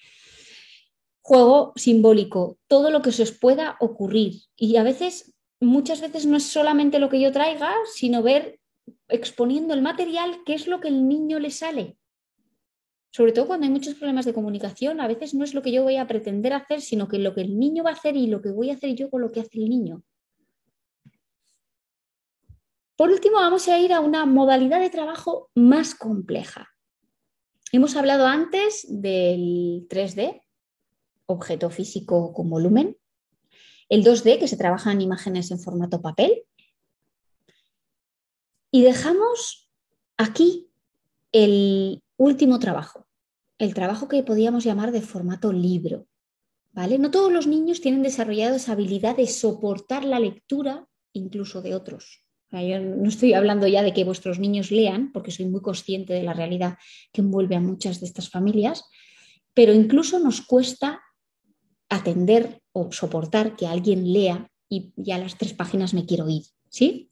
Speaker 1: Juego simbólico, todo lo que se os pueda ocurrir. Y a veces, muchas veces no es solamente lo que yo traiga, sino ver exponiendo el material qué es lo que el niño le sale. Sobre todo cuando hay muchos problemas de comunicación, a veces no es lo que yo voy a pretender hacer, sino que lo que el niño va a hacer y lo que voy a hacer yo con lo que hace el niño. Por último, vamos a ir a una modalidad de trabajo más compleja. Hemos hablado antes del tres D, objeto físico con volumen, el dos D, que se trabaja en imágenes en formato papel, y dejamos aquí el último trabajo, el trabajo que podríamos llamar de formato libro. ¿Vale? No todos los niños tienen desarrollado esa habilidad de soportar la lectura incluso de otros. O sea, yo no estoy hablando ya de que vuestros niños lean, porque soy muy consciente de la realidad que envuelve a muchas de estas familias, pero incluso nos cuesta atender o soportar que alguien lea y ya a las tres páginas me quiero ir, ¿sí?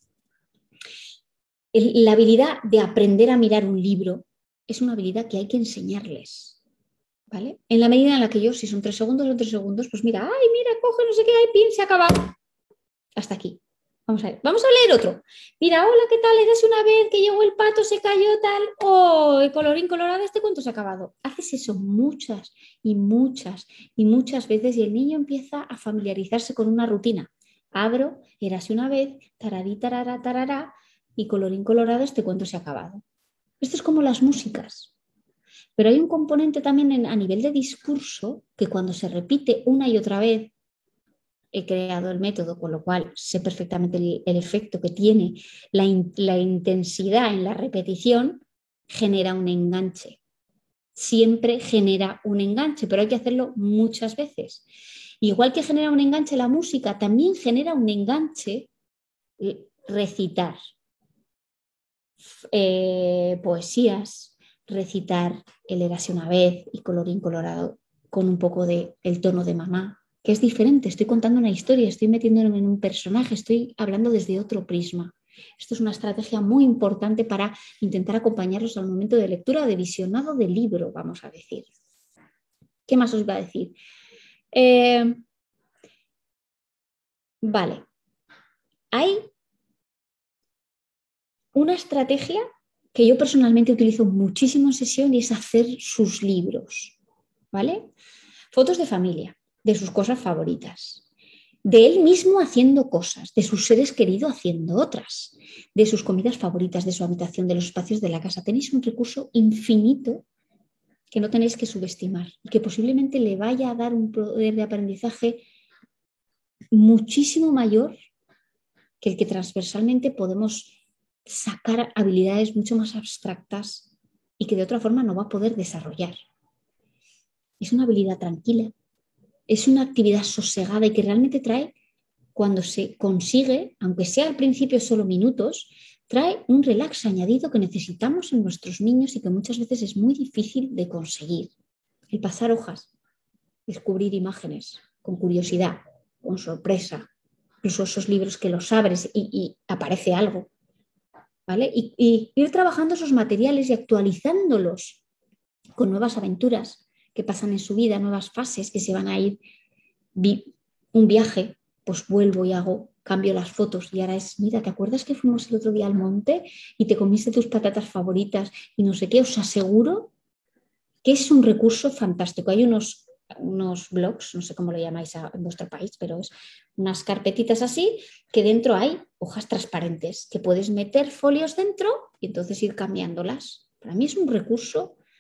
Speaker 1: La habilidad de aprender a mirar un libro es una habilidad que hay que enseñarles, ¿vale? En la medida en la que yo, si son tres segundos, son tres segundos, pues mira, ay, mira, coge, no sé qué, ay, pin, se ha acabado. Hasta aquí. Vamos a ver, vamos a leer otro. Mira, hola, ¿qué tal? Eres una vez que llegó el pato, se cayó tal, oh, colorín colorado, este cuento se ha acabado. Haces eso muchas y muchas y muchas veces y el niño empieza a familiarizarse con una rutina. Abro, érase una vez, tararí, tarara, tarará, y colorín colorado, este cuento se ha acabado. Esto es como las músicas. Pero hay un componente también en, a nivel de discurso que cuando se repite una y otra vez, he creado el método, con lo cual sé perfectamente el, el efecto que tiene la, in, la intensidad en la repetición, genera un enganche. Siempre genera un enganche, pero hay que hacerlo muchas veces. Igual que genera un enganche la música, también genera un enganche recitar eh, poesías, recitar el érase una vez y colorín colorado con un poco de el tono de mamá, que es diferente. Estoy contando una historia, estoy metiéndome en un personaje, estoy hablando desde otro prisma. Esto es una estrategia muy importante para intentar acompañarlos al momento de lectura o de visionado del libro, vamos a decir. ¿Qué más os iba a decir? Eh, vale. Hay una estrategia que yo personalmente utilizo muchísimo en sesión y es hacer sus libros, ¿vale? Fotos de familia, de sus cosas favoritas, de él mismo haciendo cosas, de sus seres queridos haciendo otras, de sus comidas favoritas, de su habitación, de los espacios de la casa. Tenéis un recurso infinito que no tenéis que subestimar y que posiblemente le vaya a dar un poder de aprendizaje muchísimo mayor que el que transversalmente podemos sacar habilidades mucho más abstractas y que de otra forma no va a poder desarrollar. Es una habilidad tranquila, es una actividad sosegada y que realmente trae, cuando se consigue, aunque sea al principio solo minutos, trae un relax añadido que necesitamos en nuestros niños y que muchas veces es muy difícil de conseguir. El pasar hojas, descubrir imágenes con curiosidad, con sorpresa, incluso esos libros que los abres y, y aparece algo, ¿vale? Y, y ir trabajando esos materiales y actualizándolos con nuevas aventuras que pasan en su vida, nuevas fases que se van a ir. Vi un viaje, pues vuelvo y hago, cambio las fotos y ahora es, mira, ¿te acuerdas que fuimos el otro día al monte y te comiste tus patatas favoritas y no sé qué? Os aseguro que es un recurso fantástico. Hay unos, unos blogs, no sé cómo lo llamáis a, en vuestro país, pero es unas carpetitas así que dentro hay hojas transparentes que puedes meter folios dentro y entonces ir cambiándolas. Para mí es un recurso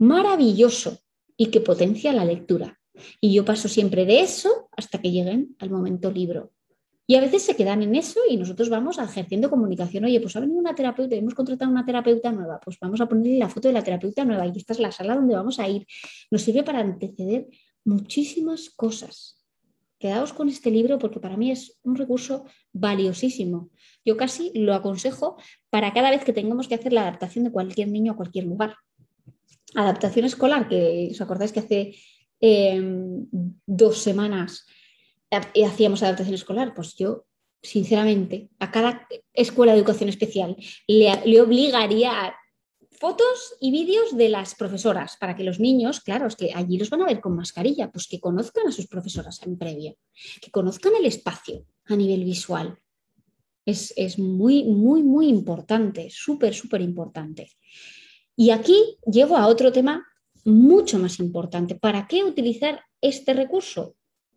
Speaker 1: maravilloso y que potencia la lectura. Y yo paso siempre de eso hasta que lleguen al momento libro. Y a veces se quedan en eso y nosotros vamos ejerciendo comunicación. Oye, pues ha venido una terapeuta, hemos contratado una terapeuta nueva, pues vamos a ponerle la foto de la terapeuta nueva y esta es la sala donde vamos a ir. Nos sirve para anteceder muchísimas cosas. Quedaos con este libro porque para mí es un recurso valiosísimo. Yo casi lo aconsejo para cada vez que tengamos que hacer la adaptación de cualquier niño a cualquier lugar. Adaptación escolar, que os acordáis que hace eh, dos semanas hacíamos adaptación escolar, pues yo, sinceramente, a cada escuela de educación especial le, le obligaría a fotos y vídeos de las profesoras para que los niños, claro, es que allí los van a ver con mascarilla, pues que conozcan a sus profesoras en previo, que conozcan el espacio a nivel visual. Es, es muy, muy, muy importante, súper, súper importante. Y aquí llego a otro tema mucho más importante. ¿Para qué utilizar este recurso?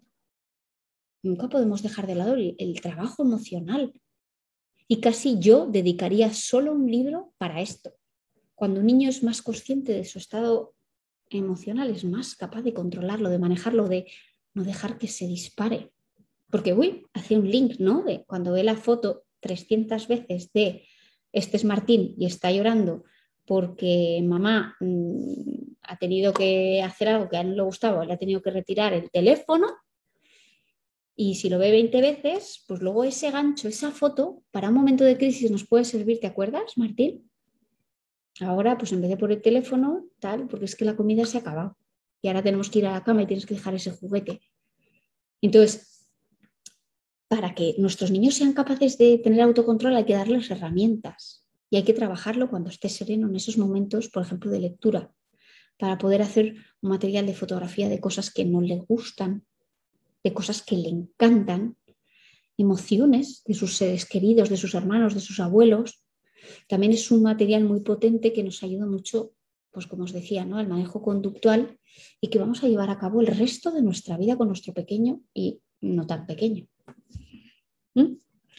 Speaker 1: Nunca podemos dejar de lado el, el trabajo emocional. Y casi yo dedicaría solo un libro para esto. Cuando un niño es más consciente de su estado emocional, es más capaz de controlarlo, de manejarlo, de no dejar que se dispare. Porque, uy, hace un link, ¿no? De cuando ve la foto trescientas veces de este es Martín y está llorando porque mamá mmm, ha tenido que hacer algo que a él no le gustaba, le ha tenido que retirar el teléfono. Y si lo ve veinte veces, pues luego ese gancho, esa foto, para un momento de crisis nos puede servir, ¿te acuerdas, Martín? Ahora, pues en vez de por el teléfono, tal, porque es que la comida se ha acabado. Y ahora tenemos que ir a la cama y tienes que dejar ese juguete. Entonces, para que nuestros niños sean capaces de tener autocontrol hay que darles herramientas. Y hay que trabajarlo cuando esté sereno en esos momentos, por ejemplo, de lectura, para poder hacer un material de fotografía de cosas que no le gustan, de cosas que le encantan, emociones de sus seres queridos, de sus hermanos, de sus abuelos. También es un material muy potente que nos ayuda mucho, pues como os decía, ¿no? Al manejo conductual y que vamos a llevar a cabo el resto de nuestra vida con nuestro pequeño y no tan pequeño. ¿Mm?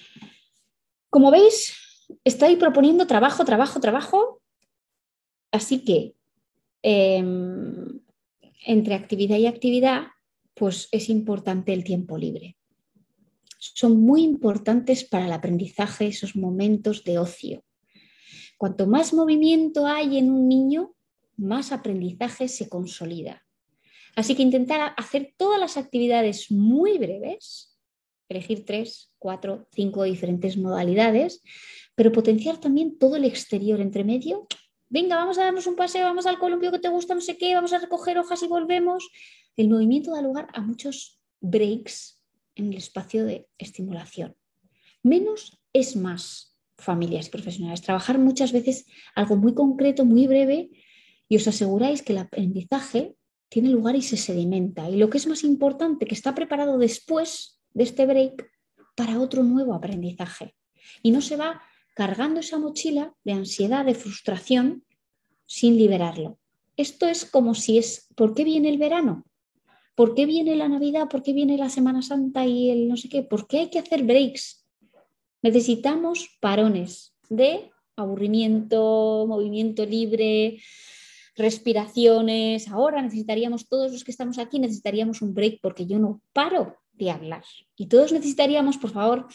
Speaker 1: Como veis, estoy proponiendo trabajo, trabajo, trabajo. Así que eh, entre actividad y actividad, pues es importante el tiempo libre. Son muy importantes para el aprendizaje esos momentos de ocio. Cuanto más movimiento hay en un niño, más aprendizaje se consolida. Así que intentar hacer todas las actividades muy breves, elegir tres, cuatro, cinco diferentes modalidades, pero potenciar también todo el exterior entre medio. Venga, vamos a darnos un paseo, vamos al columpio que te gusta, no sé qué, vamos a recoger hojas y volvemos. El movimiento da lugar a muchos breaks en el espacio de estimulación. Menos es más, familias y profesionales. Trabajar muchas veces algo muy concreto, muy breve, y os aseguráis que el aprendizaje tiene lugar y se sedimenta. Y lo que es más importante, que está preparado después de este break para otro nuevo aprendizaje. Y no se va cargando esa mochila de ansiedad, de frustración, sin liberarlo. Esto es como si es, ¿por qué viene el verano? ¿Por qué viene la Navidad? ¿Por qué viene la Semana Santa y el no sé qué? ¿Por qué hay que hacer breaks? Necesitamos parones de aburrimiento, movimiento libre, respiraciones. Ahora necesitaríamos, todos los que estamos aquí, necesitaríamos un break porque yo no paro de hablar. Y todos necesitaríamos, por favor,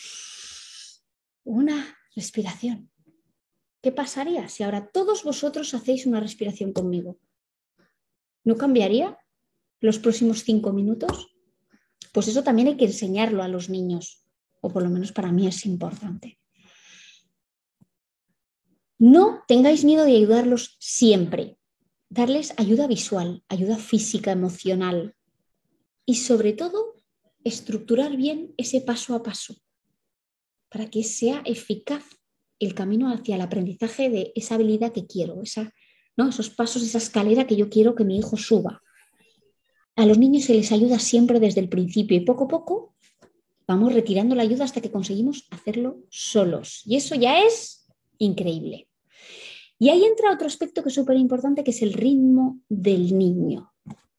Speaker 1: una respiración. ¿Qué pasaría si ahora todos vosotros hacéis una respiración conmigo? ¿No cambiaría los próximos cinco minutos? Pues eso también hay que enseñarlo a los niños, o por lo menos para mí es importante. No tengáis miedo de ayudarlos siempre. Darles ayuda visual, ayuda física, emocional y sobre todo estructurar bien ese paso a paso para que sea eficaz el camino hacia el aprendizaje de esa habilidad que quiero, esa, ¿no? Esos pasos, esa escalera que yo quiero que mi hijo suba. A los niños se les ayuda siempre desde el principio y poco a poco vamos retirando la ayuda hasta que conseguimos hacerlo solos. Y eso ya es increíble. Y ahí entra otro aspecto que es súper importante, que es el ritmo del niño.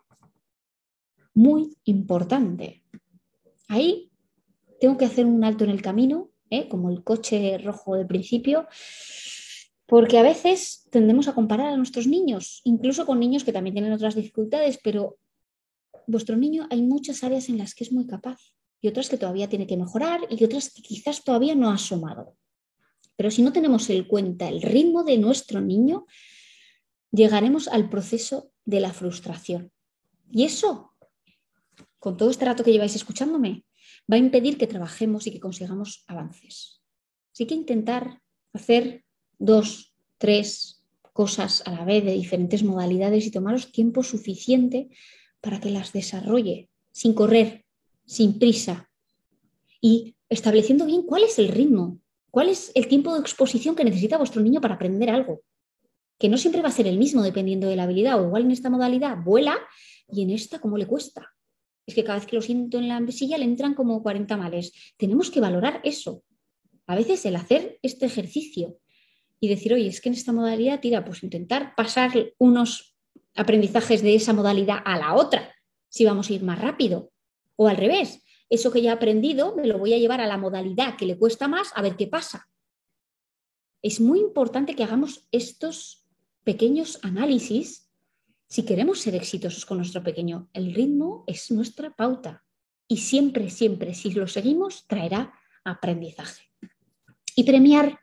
Speaker 1: Muy importante. Ahí tengo que hacer un alto en el camino, ¿eh? Como el coche rojo del principio. Porque a veces tendemos a comparar a nuestros niños, incluso con niños que también tienen otras dificultades, pero vuestro niño hay muchas áreas en las que es muy capaz y otras que todavía tiene que mejorar y otras que quizás todavía no ha asomado. Pero si no tenemos en cuenta el ritmo de nuestro niño, llegaremos al proceso de la frustración. Y eso, con todo este rato que lleváis escuchándome, va a impedir que trabajemos y que consigamos avances. Así que intentar hacer dos, tres cosas a la vez de diferentes modalidades y tomaros tiempo suficiente para que las desarrolle, sin correr, sin prisa y estableciendo bien cuál es el ritmo, cuál es el tiempo de exposición que necesita vuestro niño para aprender algo, que no siempre va a ser el mismo dependiendo de la habilidad, o igual en esta modalidad vuela y en esta cómo le cuesta. Es que cada vez que lo siento en la silla le entran como cuarenta males. Tenemos que valorar eso. A veces el hacer este ejercicio y decir, oye, es que en esta modalidad, tira, pues intentar pasar unos aprendizajes de esa modalidad a la otra, si vamos a ir más rápido. O al revés, eso que ya he aprendido me lo voy a llevar a la modalidad que le cuesta más a ver qué pasa. Es muy importante que hagamos estos pequeños análisis si queremos ser exitosos con nuestro pequeño. El ritmo es nuestra pauta y siempre, siempre, si lo seguimos, traerá aprendizaje. Y premiar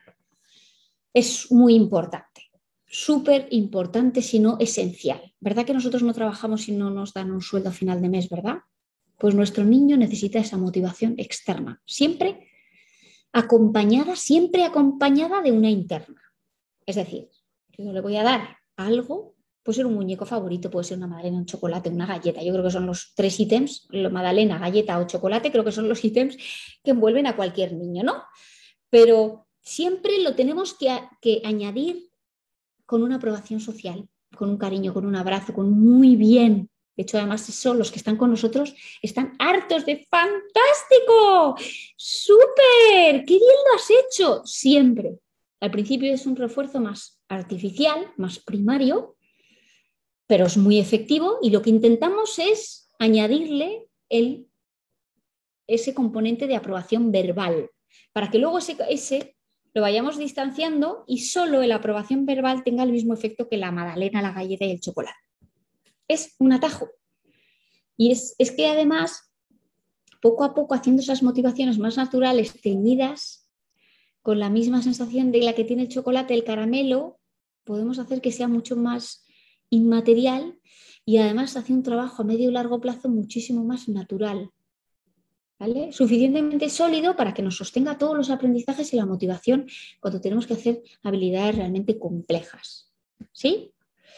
Speaker 1: es muy importante, súper importante, si no esencial. ¿Verdad que nosotros no trabajamos si no nos dan un sueldo a final de mes, verdad? Pues nuestro niño necesita esa motivación externa, siempre acompañada, siempre acompañada de una interna. Es decir, yo le voy a dar algo, puede ser un muñeco favorito, puede ser una magdalena, un chocolate, una galleta. Yo creo que son los tres ítems, la magdalena, galleta o chocolate, creo que son los ítems que envuelven a cualquier niño, ¿no? Pero siempre lo tenemos que, que añadir con una aprobación social, con un cariño, con un abrazo, con muy bien. De hecho, además, eso, los que están con nosotros están hartos de ¡fantástico! ¡Súper! ¡Qué bien lo has hecho! Siempre. Al principio es un refuerzo más artificial, más primario, pero es muy efectivo y lo que intentamos es añadirle el, ese componente de aprobación verbal para que luego ese, ese lo vayamos distanciando y solo la aprobación verbal tenga el mismo efecto que la magdalena, la galleta y el chocolate. Es un atajo. Y es, es que además, poco a poco, haciendo esas motivaciones más naturales, teñidas con la misma sensación de la que tiene el chocolate, el caramelo, podemos hacer que sea mucho más inmaterial y además hace un trabajo a medio y largo plazo muchísimo más natural. ¿Vale? Suficientemente sólido para que nos sostenga todos los aprendizajes y la motivación cuando tenemos que hacer habilidades realmente complejas. ¿Sí?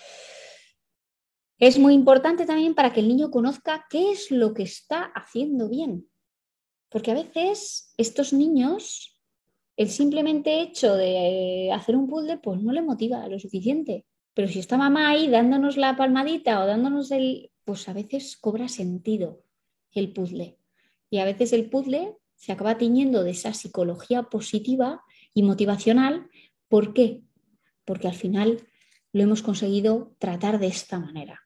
Speaker 1: Es muy importante también para que el niño conozca qué es lo que está haciendo bien. Porque a veces estos niños, el simplemente hecho de hacer un puzzle, pues no le motiva lo suficiente. Pero si está mamá ahí dándonos la palmadita o dándonos el... pues a veces cobra sentido el puzzle. Y a veces el puzzle se acaba tiñendo de esa psicología positiva y motivacional. ¿Por qué? Porque al final lo hemos conseguido tratar de esta manera.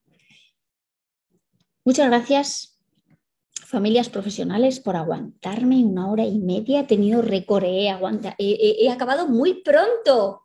Speaker 1: Muchas gracias, familias profesionales, por aguantarme una hora y media. He tenido récord, he, aguanta, he, he, he acabado muy pronto.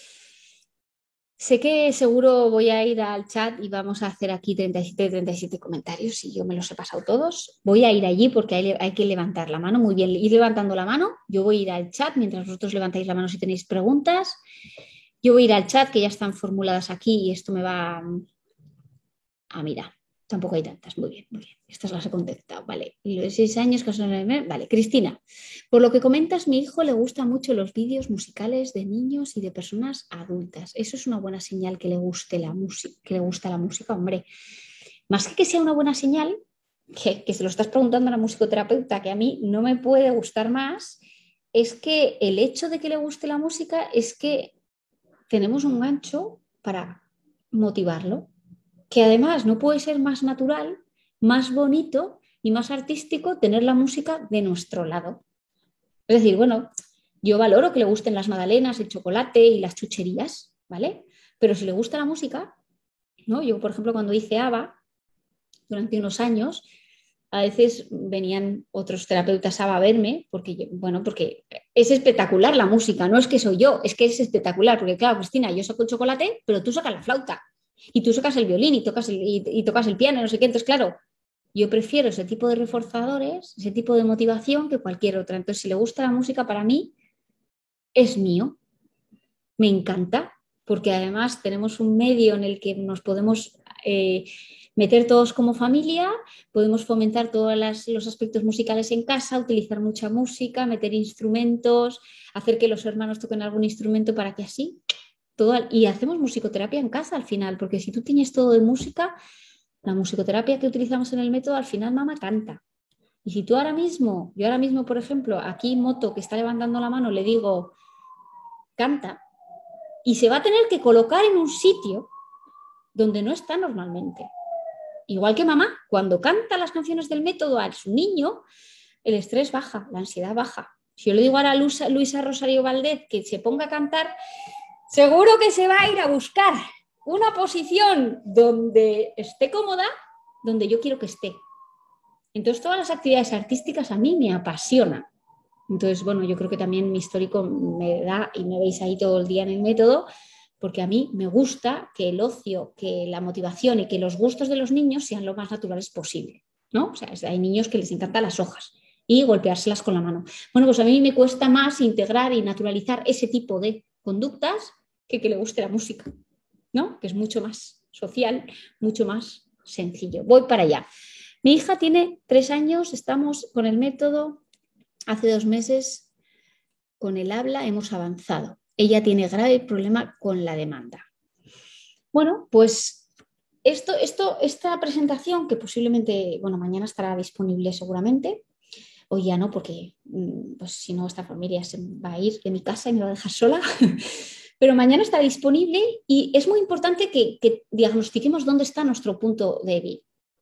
Speaker 1: Sé que seguro voy a ir al chat y vamos a hacer aquí treinta y siete, treinta y siete comentarios y yo me los he pasado todos. Voy a ir allí porque hay, hay que levantar la mano. Muy bien, ir levantando la mano. Yo voy a ir al chat mientras vosotros levantáis la mano si tenéis preguntas. Yo voy a ir al chat que ya están formuladas aquí y esto me va a mirar. Tampoco hay tantas. Muy bien, muy bien. Estas las he contestado. Vale. Y los de seis años que son... Vale, Cristina. Por lo que comentas, mi hijo le gustan mucho los vídeos musicales de niños y de personas adultas. Eso es una buena señal que le guste la música, que le gusta la música, hombre. Más que que sea una buena señal, que, que se lo estás preguntando a la musicoterapeuta, que a mí no me puede gustar más, es que el hecho de que le guste la música es que tenemos un gancho para motivarlo, que además no puede ser más natural, más bonito y más artístico tener la música de nuestro lado. Es decir, bueno, yo valoro que le gusten las magdalenas, el chocolate y las chucherías, ¿vale? Pero si le gusta la música, ¿no? Yo, por ejemplo, cuando hice ABBA durante unos años, A veces venían otros terapeutas a verme, porque, yo, bueno, porque es espectacular la música, no es que soy yo, es que es espectacular, porque claro, Cristina, yo saco el chocolate, pero tú sacas la flauta, y tú sacas el violín y tocas el, y, y tocas el piano, no sé qué, entonces claro, yo prefiero ese tipo de reforzadores, ese tipo de motivación que cualquier otra. Entonces, si le gusta la música, para mí es mío, me encanta, porque además tenemos un medio en el que nos podemos eh, meter todos como familia, podemos fomentar todos las, los aspectos musicales en casa, utilizar mucha música, meter instrumentos, hacer que los hermanos toquen algún instrumento para que así, todo, y hacemos musicoterapia en casa al final, porque si tú tienes todo de música, la musicoterapia que utilizamos en el método, al final mamá canta. Y si tú ahora mismo, yo ahora mismo, por ejemplo, aquí Moto, que está levantando la mano, le digo, canta, y se va a tener que colocar en un sitio donde no está normalmente. Igual que mamá, cuando canta las canciones del método a su niño, el estrés baja, la ansiedad baja. Si yo le digo ahora a Luisa, Luisa Rosario Valdez que se ponga a cantar, seguro que se va a ir a buscar una posición donde esté cómoda, donde yo quiero que esté. Entonces, todas las actividades artísticas a mí me apasionan. Entonces, bueno, yo creo que también mi histórico me da, y me veis ahí todo el día en el método, porque a mí me gusta que el ocio, que la motivación y que los gustos de los niños sean lo más naturales posible, ¿no? O sea, hay niños que les encantan las hojas y golpeárselas con la mano. Bueno, pues a mí me cuesta más integrar y naturalizar ese tipo de conductas que que le guste la música, ¿no? Que es mucho más social, mucho más sencillo. Voy para allá. Mi hija tiene tres años, estamos con el método. Hace dos meses, con el habla, hemos avanzado. Ella tiene grave problema con la demanda. Bueno, pues esto, esto, esta presentación, que posiblemente, bueno, mañana estará disponible seguramente, hoy ya no, porque pues, si no, esta familia se va a ir de mi casa y me va a dejar sola. Pero mañana está disponible y es muy importante que, que diagnostiquemos dónde está nuestro punto débil.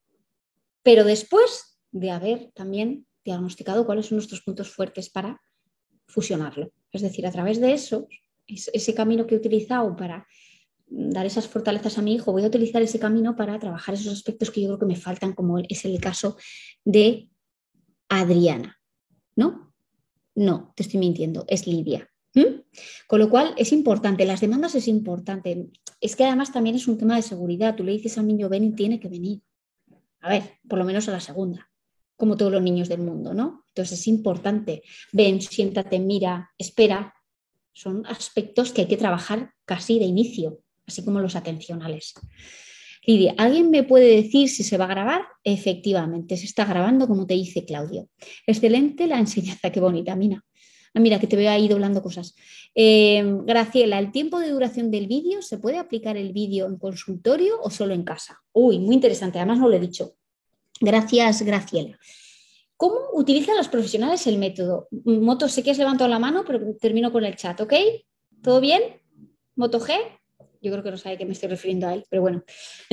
Speaker 1: Pero después de haber también diagnosticado cuáles son nuestros puntos fuertes para fusionarlo. Es decir, a través de eso, ese camino que he utilizado para dar esas fortalezas a mi hijo, voy a utilizar ese camino para trabajar esos aspectos que yo creo que me faltan, como es el caso de Adriana. ¿No? No, te estoy mintiendo, es Lidia. ¿Mm? Con lo cual es importante, las demandas es importante. Es que además también es un tema de seguridad. Tú le dices al niño, ven y tiene que venir. A ver, por lo menos a la segunda, como todos los niños del mundo, ¿no? Entonces es importante, ven, siéntate, mira, espera. Son aspectos que hay que trabajar casi de inicio, así como los atencionales. Lidia, ¿alguien me puede decir si se va a grabar? Efectivamente, se está grabando como te dice Claudio. Excelente la enseñanza, qué bonita, Mina. Ah, mira, que te veo ahí doblando cosas. Eh, Graciela, ¿el tiempo de duración del vídeo se puede aplicar el vídeo en consultorio o solo en casa? Uy, muy interesante, además no lo he dicho. Gracias, Graciela. ¿Cómo utilizan los profesionales el método? Moto, sé que has levantado la mano, pero termino con el chat, ¿ok? ¿Todo bien? ¿Moto G? Yo creo que no sabe a qué me estoy refiriendo a él, pero bueno.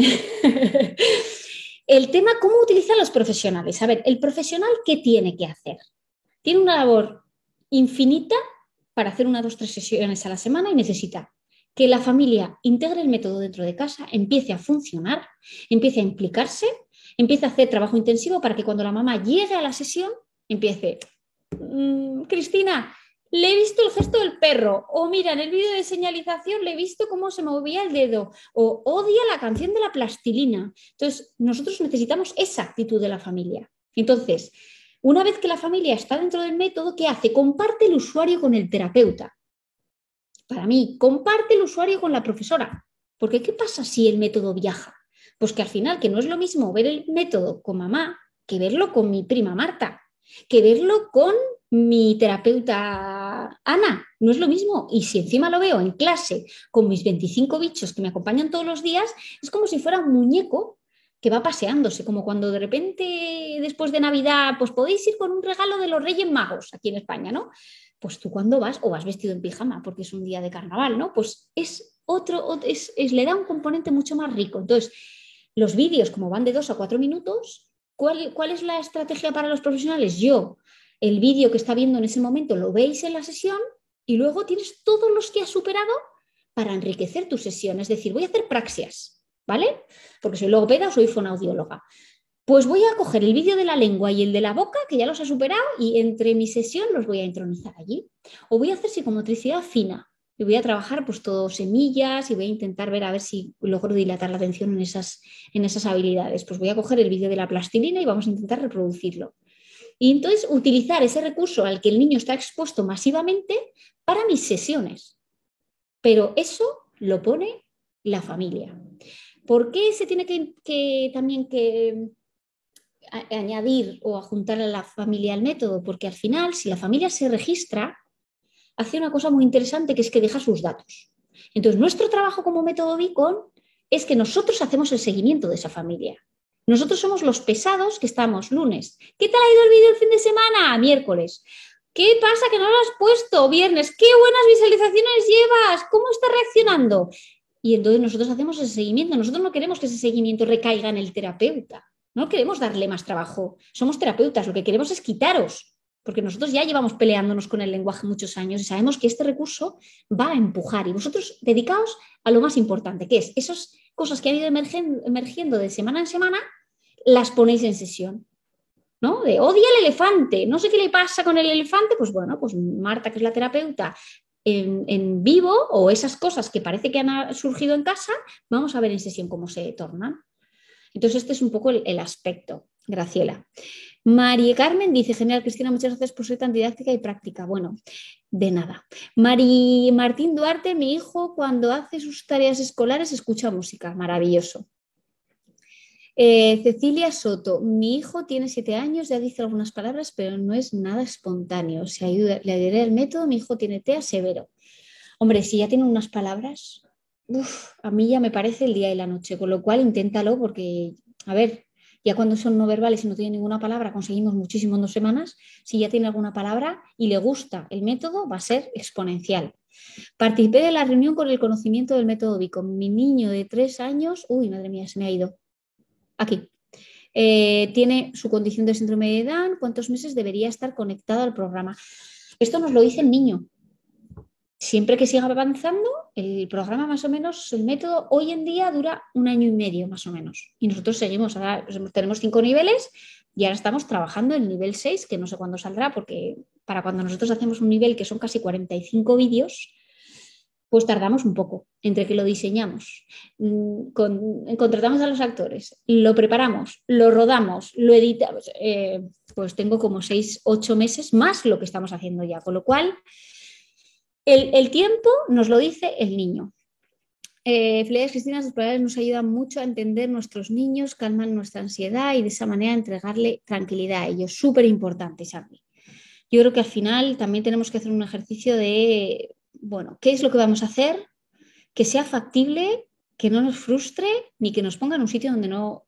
Speaker 1: El tema, ¿cómo utilizan los profesionales? A ver, ¿el profesional qué tiene que hacer? Tiene una labor infinita para hacer una, dos, tres sesiones a la semana y necesita que la familia integre el método dentro de casa, empiece a funcionar, empiece a implicarse, empiece a hacer trabajo intensivo para que cuando la mamá llegue a la sesión empiece, mmm, Cristina, le he visto el gesto del perro, o mira, en el vídeo de señalización le he visto cómo se movía el dedo, o odia la canción de la plastilina. Entonces, nosotros necesitamos esa actitud de la familia. Entonces, una vez que la familia está dentro del método, ¿qué hace? Comparte el usuario con el terapeuta. Para mí, comparte el usuario con la profesora. Porque ¿qué pasa si el método viaja? Pues que al final, que no es lo mismo ver el método con mamá que verlo con mi prima Marta, que verlo con mi terapeuta Ana. No es lo mismo. Y si encima lo veo en clase con mis veinticinco bichos que me acompañan todos los días, es como si fuera un muñeco que va paseándose, como cuando de repente después de Navidad, pues podéis ir con un regalo de los Reyes Magos aquí en España, ¿no? Pues tú cuando vas, o vas vestido en pijama porque es un día de carnaval, ¿no? Pues es otro, es, es, le da un componente mucho más rico. Entonces, los vídeos, como van de dos a cuatro minutos, ¿cuál, cuál es la estrategia para los profesionales? Yo, el vídeo que está viendo en ese momento lo veis en la sesión y luego tienes todos los que has superado para enriquecer tu sesión. Es decir, voy a hacer praxias, ¿vale? Porque soy logopeda o soy fonoaudióloga. Pues voy a coger el vídeo de la lengua y el de la boca, que ya los ha superado, y entre mi sesión los voy a entronizar allí. O voy a hacer psicomotricidad fina y voy a trabajar pues todo semillas y voy a intentar ver a ver si logro dilatar la atención en esas, en esas habilidades. Pues voy a coger el vídeo de la plastilina y vamos a intentar reproducirlo. Y entonces utilizar ese recurso al que el niño está expuesto masivamente para mis sesiones. Pero eso lo pone la familia. ¿Por qué se tiene que, que también que añadir o adjuntar a la familia al método? Porque al final, si la familia se registra, hace una cosa muy interesante, que es que deja sus datos. Entonces, nuestro trabajo como método Beacon es que nosotros hacemos el seguimiento de esa familia. Nosotros somos los pesados que estamos lunes. ¿Qué tal ha ido el vídeo el fin de semana? Miércoles. ¿Qué pasa que no lo has puesto? Viernes. ¿Qué buenas visualizaciones llevas? ¿Cómo está reaccionando? Y entonces nosotros hacemos ese seguimiento. Nosotros no queremos que ese seguimiento recaiga en el terapeuta. No queremos darle más trabajo. Somos terapeutas. Lo que queremos es quitaros, porque nosotros ya llevamos peleándonos con el lenguaje muchos años y sabemos que este recurso va a empujar. Y vosotros dedicaos a lo más importante, que es esas cosas que han ido emergiendo de semana en semana, las ponéis en sesión. ¿No? De odia el elefante, no sé qué le pasa con el elefante, pues bueno, pues Marta, que es la terapeuta, en, en vivo, o esas cosas que parece que han surgido en casa, vamos a ver en sesión cómo se tornan. Entonces este es un poco el, el aspecto. Graciela. María Carmen dice, genial, Cristina, muchas gracias por ser tan didáctica y práctica. Bueno, de nada. Mari Martín Duarte, mi hijo, cuando hace sus tareas escolares escucha música, maravilloso. Eh, Cecilia Soto, mi hijo tiene siete años, ya dice algunas palabras, pero no es nada espontáneo. Si ayuda, le ayudaré el método, mi hijo tiene T E A severo. Hombre, si ya tiene unas palabras, uf, a mí ya me parece el día y la noche, con lo cual inténtalo porque, a ver, ya cuando son no verbales y no tienen ninguna palabra, conseguimos muchísimo en dos semanas. Si ya tiene alguna palabra y le gusta el método, va a ser exponencial. Participé de la reunión con el conocimiento del método Beacon. Mi niño de tres años, uy, madre mía, se me ha ido. Aquí. Eh, tiene su condición de síndrome de Down, ¿cuántos meses debería estar conectado al programa? Esto nos lo dice el niño. Siempre que siga avanzando, el programa más o menos, el método hoy en día dura un año y medio más o menos. Y nosotros seguimos, ahora tenemos cinco niveles y ahora estamos trabajando el nivel seis, que no sé cuándo saldrá, porque para cuando nosotros hacemos un nivel que son casi cuarenta y cinco vídeos, pues tardamos un poco entre que lo diseñamos, con, contratamos a los actores, lo preparamos, lo rodamos, lo editamos, eh, pues tengo como seis, ocho meses más lo que estamos haciendo ya, con lo cual el, el tiempo nos lo dice el niño. Eh, Felicidades, Cristina, sus palabras nos ayudan mucho a entender nuestros niños, calman nuestra ansiedad y de esa manera entregarle tranquilidad a ellos. Súper importante, Sandy. Yo creo que al final también tenemos que hacer un ejercicio de, bueno, ¿qué es lo que vamos a hacer? Que sea factible, que no nos frustre, ni que nos ponga en un sitio donde no,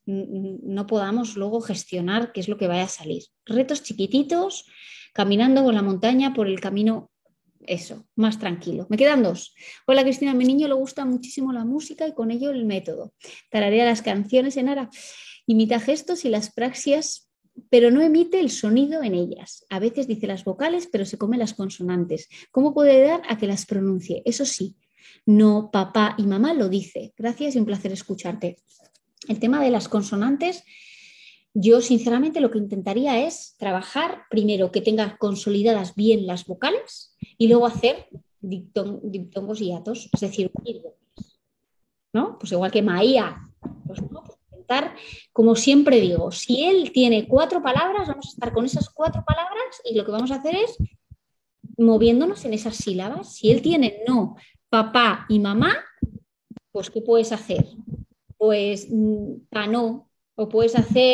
Speaker 1: no podamos luego gestionar qué es lo que vaya a salir. Retos chiquititos, caminando por la montaña, por el camino, eso, más tranquilo. Me quedan dos. Hola Cristina, a mi niño le gusta muchísimo la música y con ello el método. Tararea las canciones en ara, imita gestos y las praxias, pero no emite el sonido en ellas. A veces dice las vocales, pero se come las consonantes. ¿Cómo puede dar a que las pronuncie? Eso sí, no papá y mamá lo dice. Gracias y un placer escucharte. El tema de las consonantes, yo sinceramente lo que intentaría es trabajar primero que tenga consolidadas bien las vocales y luego hacer diptongos y atos, es decir, unir vocales, ¿no? Pues igual que Maía, pues no, pues intentar, como siempre digo, si él tiene cuatro palabras, vamos a estar con esas cuatro palabras y lo que vamos a hacer es moviéndonos en esas sílabas. Si él tiene no, papá y mamá, pues ¿qué puedes hacer? Pues pano, o puedes hacer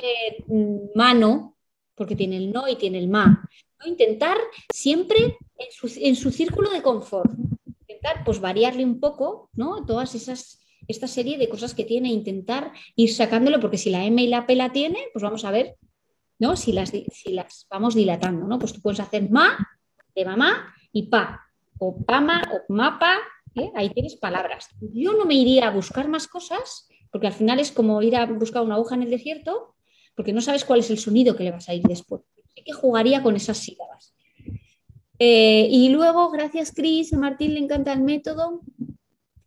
Speaker 1: mano, porque tiene el no y tiene el ma. ¿No? Intentar siempre en su, en su círculo de confort. Intentar pues variarle un poco, ¿no? Todas esas, esta serie de cosas que tiene, intentar ir sacándolo, porque si la M y la P la tiene, pues vamos a ver, ¿no? Si las, si las vamos dilatando, ¿no? Pues tú puedes hacer ma de mamá y pa, o pama, o mapa, ¿eh? Ahí tienes palabras. Yo no me iría a buscar más cosas, porque al final es como ir a buscar una aguja en el desierto, porque no sabes cuál es el sonido que le vas a ir después. Así que jugaría con esas sílabas. Eh, y luego, gracias Cris, a Martín le encanta el método.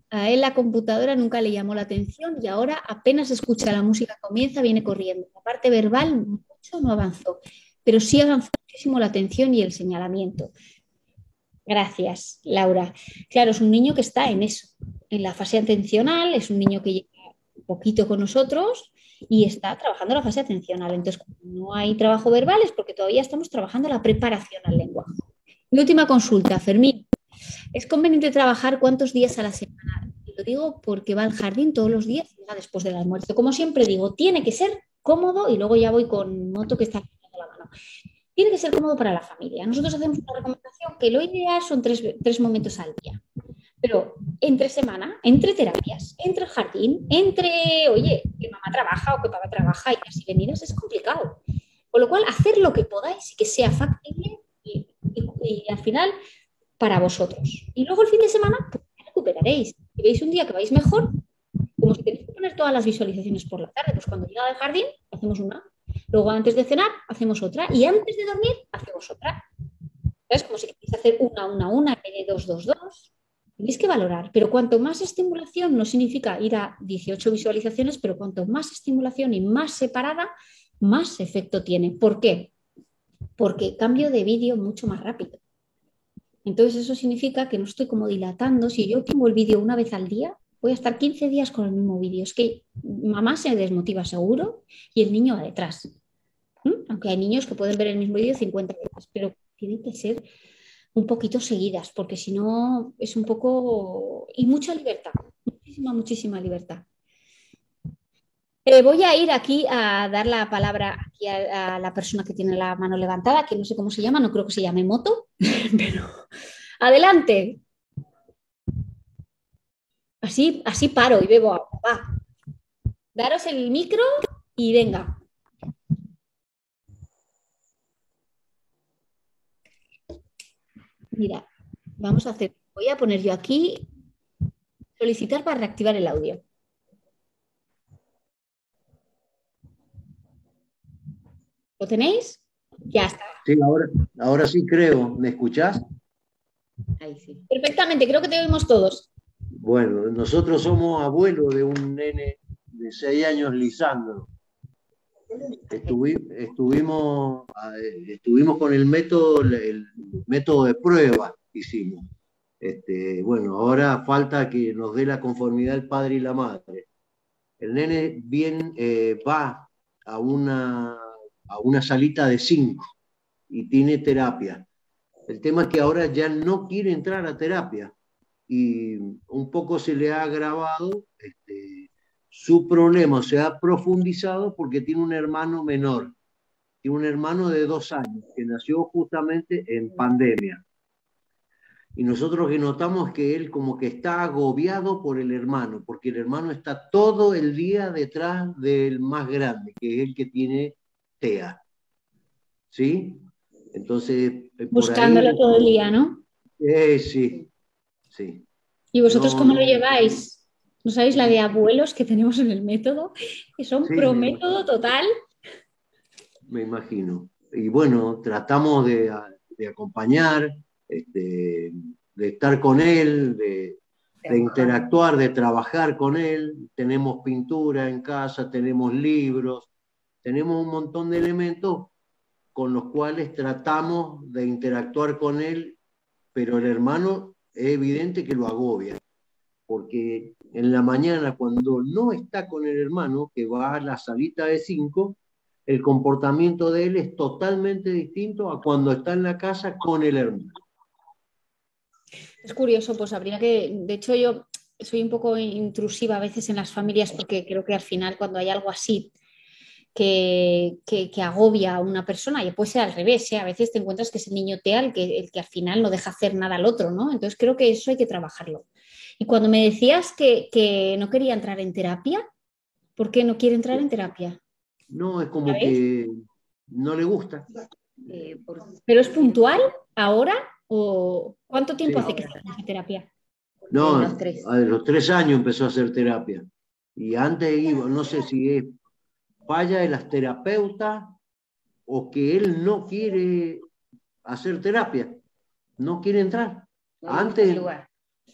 Speaker 1: A él la computadora nunca le llamó la atención y ahora apenas escucha la música, comienza, viene corriendo. La parte verbal mucho no avanzó, pero sí avanzó muchísimo la atención y el señalamiento. Gracias, Laura. Claro, es un niño que está en eso, en la fase atencional, es un niño que lleva un poquito con nosotros y está trabajando la fase atencional. Entonces, como no hay trabajo verbal es porque todavía estamos trabajando la preparación al lenguaje. Mi última consulta, Fermín. ¿Es conveniente trabajar cuántos días a la semana? Y lo digo porque va al jardín todos los días y va después del almuerzo. Como siempre digo, tiene que ser cómodo y luego ya voy con Moto que está levantando la mano. Tiene que ser cómodo para la familia. Nosotros hacemos una recomendación que lo ideal son tres, tres momentos al día. Pero entre semana, entre terapias, entre el jardín, entre, oye, que mamá trabaja o que papá trabaja y así venidas es complicado. Con lo cual, hacer lo que podáis y que sea factible y, y, y al final para vosotros. Y luego el fin de semana pues, recuperaréis. Si veis un día que vais mejor, como si tenéis que poner todas las visualizaciones por la tarde, pues cuando llega del jardín hacemos una. Luego antes de cenar hacemos otra. Y antes de dormir hacemos otra. Es como si queréis hacer una, una, una, en vez de dos, dos, dos. Tenéis que valorar. Pero cuanto más estimulación, no significa ir a dieciocho visualizaciones, pero cuanto más estimulación y más separada, más efecto tiene. ¿Por qué? Porque cambio de vídeo mucho más rápido. Entonces eso significa que no estoy como dilatando. Si yo pongo el vídeo una vez al día, voy a estar quince días con el mismo vídeo. Es que mamá se desmotiva seguro y el niño va detrás. ¿Mm? Aunque hay niños que pueden ver el mismo vídeo cincuenta veces, pero tienen que ser un poquito seguidas, porque si no es un poco... Y mucha libertad, muchísima, muchísima libertad. Eh, voy a ir aquí a dar la palabra aquí a, a la persona que tiene la mano levantada, que no sé cómo se llama, no creo que se llame Moto, pero adelante. Así, así paro y bebo agua. Va. Daros el micro y venga. Mira, vamos a hacer. Voy a poner yo aquí solicitar para reactivar el audio. ¿Lo tenéis? Ya está.
Speaker 2: Sí, ahora, ahora sí creo. ¿Me escuchás?
Speaker 1: Ahí sí. Perfectamente, creo que te oímos todos.
Speaker 2: Bueno, nosotros somos abuelos de un nene de seis años, Lisandro. Estuvi, estuvimos, eh, estuvimos con el método, el método de prueba que hicimos. Este, bueno, ahora falta que nos dé la conformidad el padre y la madre. El nene bien eh, va a una, a una salita de cinco y tiene terapia. El tema es que ahora ya no quiere entrar a terapia y un poco se le ha agravado este, su problema, se ha profundizado porque tiene un hermano menor, tiene un hermano de dos años que nació justamente en pandemia. Y nosotros que notamos que él como que está agobiado por el hermano, porque el hermano está todo el día detrás del más grande, que es el que tiene T E A. ¿Sí? Entonces, eh, por
Speaker 1: Buscándolo
Speaker 2: ahí,
Speaker 1: todo el día, ¿no?
Speaker 2: eh, sí, sí.
Speaker 1: ¿Y vosotros
Speaker 2: No,
Speaker 1: cómo lo
Speaker 2: no,
Speaker 1: lleváis? ¿No sabéis la de abuelos que tenemos en el método? Que son
Speaker 2: sí,
Speaker 1: pro
Speaker 2: me
Speaker 1: método
Speaker 2: imagino,
Speaker 1: total.
Speaker 2: me imagino. Y bueno, tratamos de, de acompañar, este, de estar con él, de, de interactuar, de trabajar con él. Tenemos pintura en casa, tenemos libros, tenemos un montón de elementos con los cuales tratamos de interactuar con él, pero el hermano es evidente que lo agobia, porque en la mañana cuando no está con el hermano, que va a la salita de cinco, el comportamiento de él es totalmente distinto a cuando está en la casa con el hermano.
Speaker 1: Es curioso, pues habría que, de hecho yo soy un poco intrusiva a veces en las familias porque creo que al final cuando hay algo así que, que, que agobia a una persona, y puede ser al revés, ¿eh? A veces te encuentras que es el niño TEA el que, el que al final no deja hacer nada al otro, ¿no? Entonces creo que eso hay que trabajarlo. Y cuando me decías que, que no quería entrar en terapia, ¿por qué no quiere entrar en terapia?
Speaker 2: No, es como
Speaker 1: ¿Sabes?
Speaker 2: que no le gusta.
Speaker 1: Eh, por- ¿Pero es puntual ahora o cuánto tiempo hace
Speaker 2: Sí.
Speaker 1: que está en terapia?
Speaker 2: No, a los tres años empezó a hacer terapia. Y antes iba, no sé si es falla de las terapeutas o que él no quiere hacer terapia, no quiere entrar. Antes,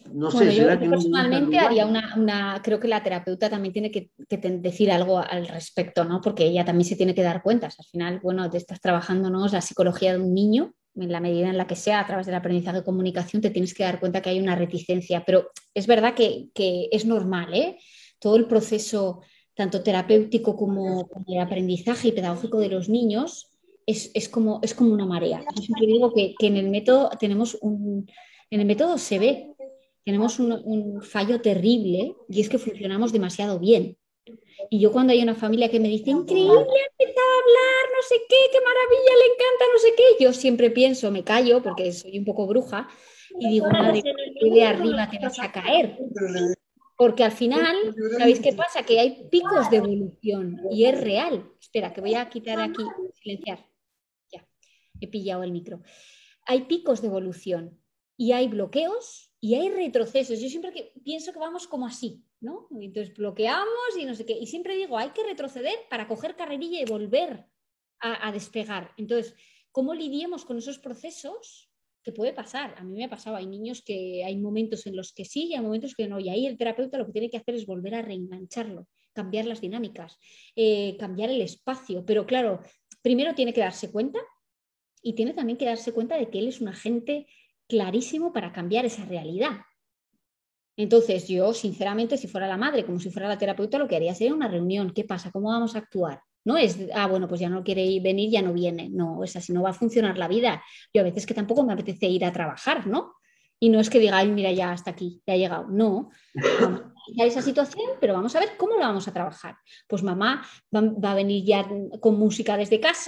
Speaker 2: No
Speaker 1: Bueno,
Speaker 2: sé,
Speaker 1: yo,
Speaker 2: ¿será
Speaker 1: yo
Speaker 2: que no me gusta el
Speaker 1: personalmente
Speaker 2: lugar?
Speaker 1: haría una, una, creo que la terapeuta también tiene que, que ten- decir algo al respecto, ¿no? Porque ella también se tiene que dar cuenta. Al final, bueno, te estás trabajando, ¿no? La psicología de un niño, en la medida en la que sea, a través del aprendizaje de comunicación, te tienes que dar cuenta que hay una reticencia. Pero es verdad que, que es normal, ¿eh? Todo el proceso, tanto terapéutico como, como de aprendizaje y pedagógico de los niños, es, es como, es como una marea. Yo siempre digo que, que en el método tenemos un, en el método se ve tenemos un, un fallo terrible y es que funcionamos demasiado bien. Y yo cuando hay una familia que me dice, increíble, ha empezado a hablar, no sé qué, qué maravilla, le encanta, no sé qué, yo siempre pienso, me callo porque soy un poco bruja y digo, madre, ¿qué de arriba te vas a caer? Porque al final, ¿sabéis qué pasa? Que hay picos de evolución y es real. Espera, que voy a quitar aquí, silenciar. Ya, he pillado el micro. Hay picos de evolución y hay bloqueos y hay retrocesos. Yo siempre que pienso que vamos como así, ¿no? Entonces bloqueamos y no sé qué. Y siempre digo, hay que retroceder para coger carrerilla y volver a, a despegar. Entonces, ¿cómo lidiemos con esos procesos? Que puede pasar. A mí me ha pasado. Hay niños que hay momentos en los que sí y hay momentos que no. Y ahí el terapeuta lo que tiene que hacer es volver a reengancharlo, cambiar las dinámicas, eh, cambiar el espacio. Pero claro, primero tiene que darse cuenta y tiene también que darse cuenta de que él es un agente clarísimo para cambiar esa realidad. Entonces, yo, sinceramente, si fuera la madre, como si fuera la terapeuta, lo que haría sería una reunión. ¿Qué pasa? ¿Cómo vamos a actuar? No es, ah, bueno, pues ya no quiere venir, ya no viene. No, es así, no va a funcionar la vida. Yo a veces que tampoco me apetece ir a trabajar, ¿no? Y no es que diga, ay, mira, ya hasta aquí, ya ha llegado. No, vamos a analizar esa situación, pero vamos a ver cómo la vamos a trabajar. Pues mamá va, va a venir ya con música desde casa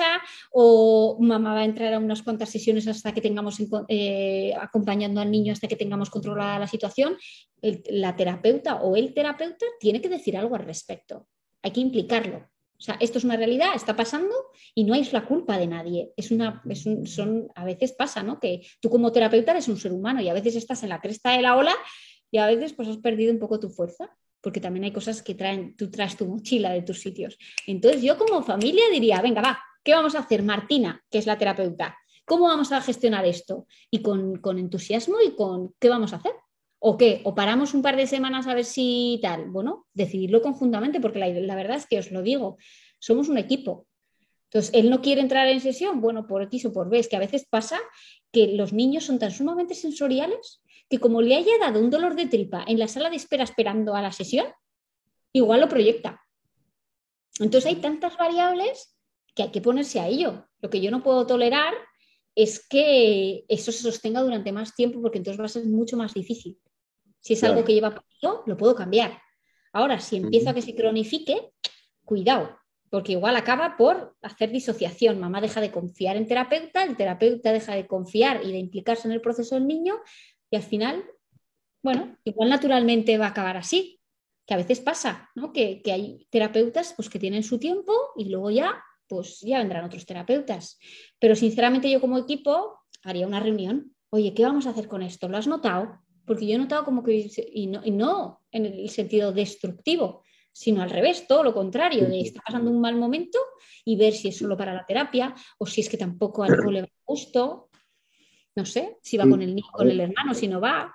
Speaker 1: o mamá va a entrar a unas cuantas sesiones hasta que tengamos eh, acompañando al niño hasta que tengamos controlada la situación. El, la terapeuta o el terapeuta tiene que decir algo al respecto. Hay que implicarlo. O sea, esto es una realidad, está pasando y no es la culpa de nadie. Es una, es un, son, a veces pasa, ¿no? Que tú como terapeuta eres un ser humano y a veces estás en la cresta de la ola y a veces pues has perdido un poco tu fuerza, porque también hay cosas que traen, tú traes tu mochila de tus sitios. Entonces yo como familia diría, venga, va, ¿qué vamos a hacer? Martina, que es la terapeuta, ¿cómo vamos a gestionar esto? Y con, con entusiasmo y con, ¿qué vamos a hacer? ¿O qué? ¿O paramos un par de semanas a ver si tal? Bueno, decidirlo conjuntamente, porque la, la verdad es que os lo digo, somos un equipo. Entonces, él no quiere entrar en sesión, bueno, por X o por B, es que a veces pasa que los niños son tan sumamente sensoriales que como le haya dado un dolor de tripa en la sala de espera esperando a la sesión, igual lo proyecta. Entonces hay tantas variables que hay que ponerse a ello. Lo que yo no puedo tolerar es que eso se sostenga durante más tiempo porque entonces va a ser mucho más difícil. Si es algo
Speaker 2: Claro.
Speaker 1: que lleva poquito, lo puedo cambiar. Ahora, si empiezo a
Speaker 2: Ujú.
Speaker 1: que se cronifique, cuidado, porque igual acaba por hacer disociación. Mamá deja de confiar en terapeuta, el terapeuta deja de confiar y de implicarse en el proceso del niño y al final, bueno, igual naturalmente va a acabar así, que a veces pasa, ¿no? Que, que hay terapeutas pues, que tienen su tiempo y luego ya, pues ya vendrán otros terapeutas. Pero sinceramente yo como equipo haría una reunión. Oye, ¿qué vamos a hacer con esto? ¿Lo has notado? Porque yo he notado como que, y no, y no en el sentido destructivo, sino al revés, todo lo contrario, de estar pasando un mal momento y ver si es solo para la terapia o si es que tampoco al hijo le va a gusto, no sé, si va con
Speaker 2: Sí.
Speaker 1: el niño, con el hermano, si no va.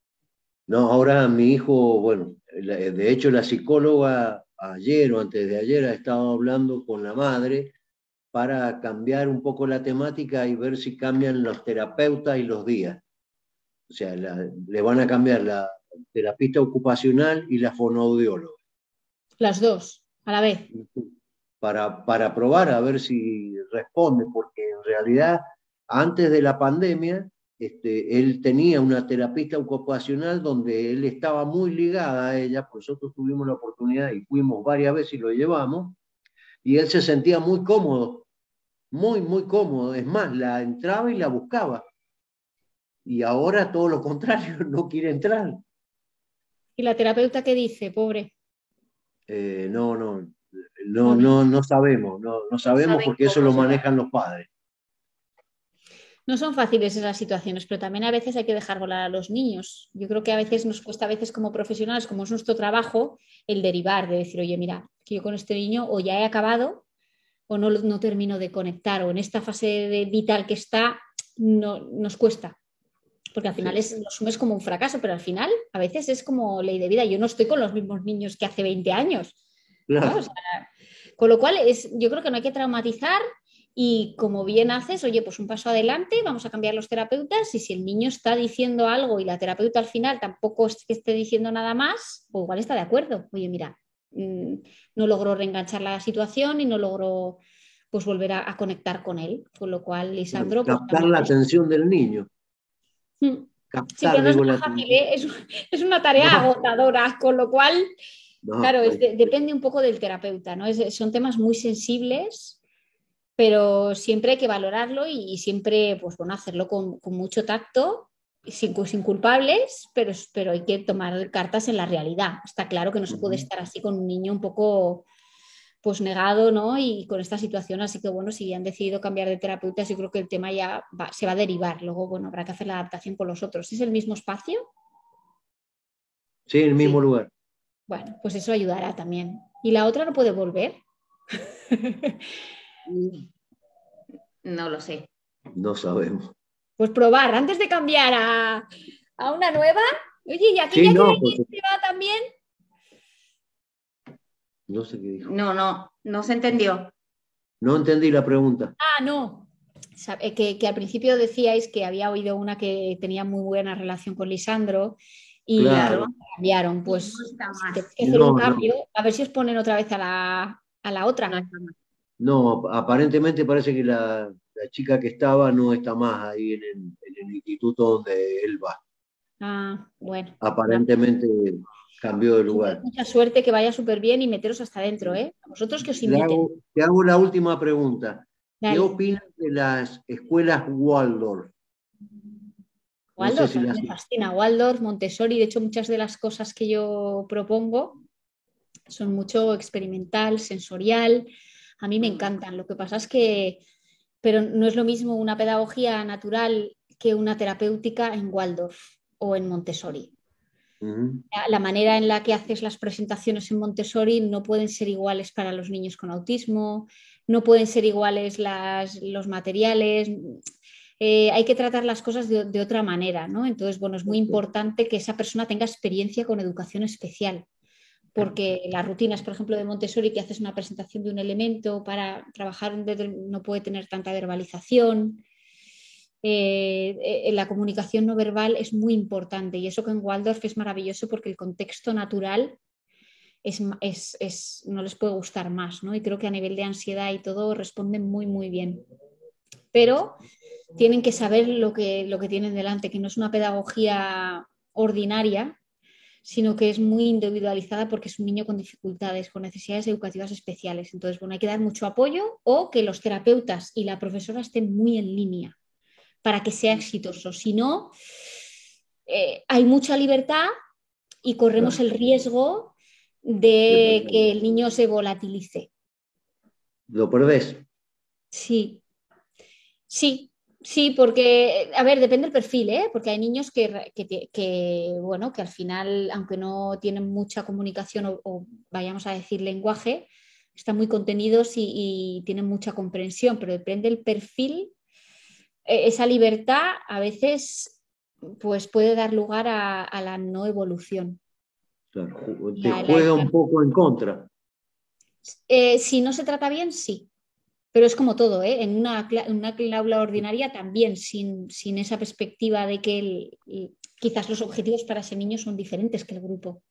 Speaker 2: No, ahora mi hijo, bueno, la- de hecho la psicóloga ayer o antes de ayer ha estado hablando con la madre para cambiar un poco la temática y ver si cambian los terapeutas y los días. O sea, la- le van a cambiar la terapista ocupacional y la fonoaudióloga.
Speaker 1: Las dos, a la vez.
Speaker 2: Para, para probar a ver si responde, porque en realidad antes de la pandemia este, él tenía una terapista ocupacional donde él estaba muy ligada a ella, pues nosotros tuvimos la oportunidad y fuimos varias veces y lo llevamos, y él se sentía muy cómodo, muy, muy cómodo, es más, la entraba y la buscaba, y ahora todo lo contrario, no quiere entrar.
Speaker 1: ¿Y la terapeuta qué dice? Pobre.
Speaker 2: Eh, no, no, no,
Speaker 1: Jolín.
Speaker 2: no, no sabemos, no, no
Speaker 1: No
Speaker 2: sabemos
Speaker 1: saben
Speaker 2: porque eso
Speaker 1: cómo
Speaker 2: lo
Speaker 1: será.
Speaker 2: manejan los padres.
Speaker 1: No son fáciles esas situaciones, pero también a veces hay que dejar volar a los niños. Yo creo que a veces nos cuesta, a veces como profesionales, como es nuestro trabajo, el derivar, de decir, oye, mira, que yo con este niño o ya he acabado o no, no termino de conectar, o en esta fase de vital que está, no, nos cuesta. porque al final
Speaker 2: sí,
Speaker 1: es, lo asumes como un fracaso, pero al final a veces es como ley de vida. Yo no estoy con los mismos niños que hace veinte años, ¿no? O
Speaker 2: claro.
Speaker 1: sea, con lo cual es, yo creo que no hay que traumatizar y como bien haces, oye, pues un paso adelante, vamos a cambiar los terapeutas y si el niño está diciendo algo y la terapeuta al final tampoco es que esté diciendo nada más, pues igual está de acuerdo. Oye, mira, mmm, no logró reenganchar la situación y no logró pues volver a, a conectar con él, con lo cual Lisandro pues
Speaker 2: Captar
Speaker 1: también...
Speaker 2: la atención del niño,
Speaker 1: Mm. Sí,
Speaker 2: captar,
Speaker 1: pero no es
Speaker 2: digo, la
Speaker 1: nada fácil,
Speaker 2: atención.
Speaker 1: ¿eh? Es, es, una tarea
Speaker 2: No,
Speaker 1: agotadora, con lo cual,
Speaker 2: no,
Speaker 1: claro, es
Speaker 2: pues,
Speaker 1: de, depende un poco del terapeuta, ¿no? Es, son temas muy sensibles, pero siempre hay que valorarlo y, y siempre, pues bueno, hacerlo con, con mucho tacto, sin, sin culpables, pero, pero hay que tomar cartas en la realidad. Está claro que no se puede
Speaker 2: ujú.
Speaker 1: estar así con un niño un poco pues negado, ¿no? Y con esta situación, así que bueno, si han decidido cambiar de terapeutas, yo creo que el tema ya va, se va a derivar. Luego, bueno, habrá que hacer la adaptación con los otros. ¿Es el mismo espacio?
Speaker 2: Sí, en el mismo
Speaker 1: Sí.
Speaker 2: lugar.
Speaker 1: Bueno, pues eso ayudará también. ¿Y la otra no puede volver? No lo sé.
Speaker 2: No sabemos.
Speaker 1: Pues probar, antes de cambiar a, a una nueva. Oye, ¿y
Speaker 2: Sí,
Speaker 1: aquella que
Speaker 2: no, porque
Speaker 1: se va también?
Speaker 2: no sé qué dijo.
Speaker 1: No, no, no se entendió.
Speaker 2: No entendí la pregunta.
Speaker 1: Ah, no. Sabe- Que, que al principio decíais que había oído una que tenía muy buena relación con Lisandro y que
Speaker 2: Claro,
Speaker 1: cambiaron. Pues no está si tenéis
Speaker 2: más.
Speaker 1: que hacer un
Speaker 2: No, no,
Speaker 1: cambio, a ver si os ponen otra vez a la, a la otra. No está más.
Speaker 2: no, aparentemente parece que la, la chica que estaba no está más ahí en el, en el instituto donde él va.
Speaker 1: Ah, bueno. Nada.
Speaker 2: Aparentemente cambió de
Speaker 1: Si tenéis
Speaker 2: lugar.
Speaker 1: mucha suerte, que vaya súper bien y meteros hasta adentro, ¿eh? A vosotros que os
Speaker 2: Le
Speaker 1: inviten.
Speaker 2: hago, te hago la última pregunta. ¿Qué
Speaker 1: Dale.
Speaker 2: opinas de las escuelas Waldorf? No sé
Speaker 1: Waldorf,
Speaker 2: si
Speaker 1: a mí
Speaker 2: las...
Speaker 1: me fascina. Waldorf, Montessori, de hecho, muchas de las cosas que yo propongo son mucho experimental, sensorial. A mí me encantan. Lo que pasa es que, pero no es lo mismo una pedagogía natural que una terapéutica en Waldorf o en Montessori.
Speaker 2: Ujú,
Speaker 1: La manera en la que haces las presentaciones en Montessori no pueden ser iguales para los niños con autismo, no pueden ser iguales las, los materiales. Eh, hay que tratar las cosas de, de otra manera, ¿no? Entonces, bueno, es muy importante que esa persona tenga experiencia con educación especial, porque las rutinas, por ejemplo, de Montessori, que haces una presentación de un elemento para trabajar, no puede tener tanta verbalización. Eh, eh, la comunicación no verbal es muy importante y eso que en Waldorf es maravilloso porque el contexto natural es, es, es, no les puede gustar más, ¿no? Y creo que a nivel de ansiedad y todo responden muy, muy bien. Pero tienen que saber lo que, lo que tienen delante, que no es una pedagogía ordinaria, sino que es muy individualizada porque es un niño con dificultades, con necesidades educativas especiales. Entonces, bueno, hay que dar mucho apoyo o que los terapeutas y la profesora estén muy en línea para que sea exitoso. Si no, eh, hay mucha libertad y corremos
Speaker 2: claro,
Speaker 1: el riesgo
Speaker 2: de
Speaker 1: de
Speaker 2: perder.
Speaker 1: que el niño se volatilice.
Speaker 2: Lo perdés.
Speaker 1: Sí, sí, sí, porque, a ver, depende del perfil, ¿eh? Porque hay niños que, que, que, bueno, que al final, aunque no tienen mucha comunicación o, o vayamos a decir lenguaje, están muy contenidos y, y tienen mucha comprensión, pero depende del perfil, eh, esa libertad a veces pues puede dar lugar a, a la no evolución.
Speaker 2: Claro, ju-
Speaker 1: Y
Speaker 2: te
Speaker 1: a la-
Speaker 2: juega un poco en contra.
Speaker 1: eh, si no se trata bien, sí. Pero es como todo, ¿eh? En una, cla- en una aula ordinaria también, sin, sin esa perspectiva de que el- el- quizás los objetivos para ese niño son diferentes que el grupo.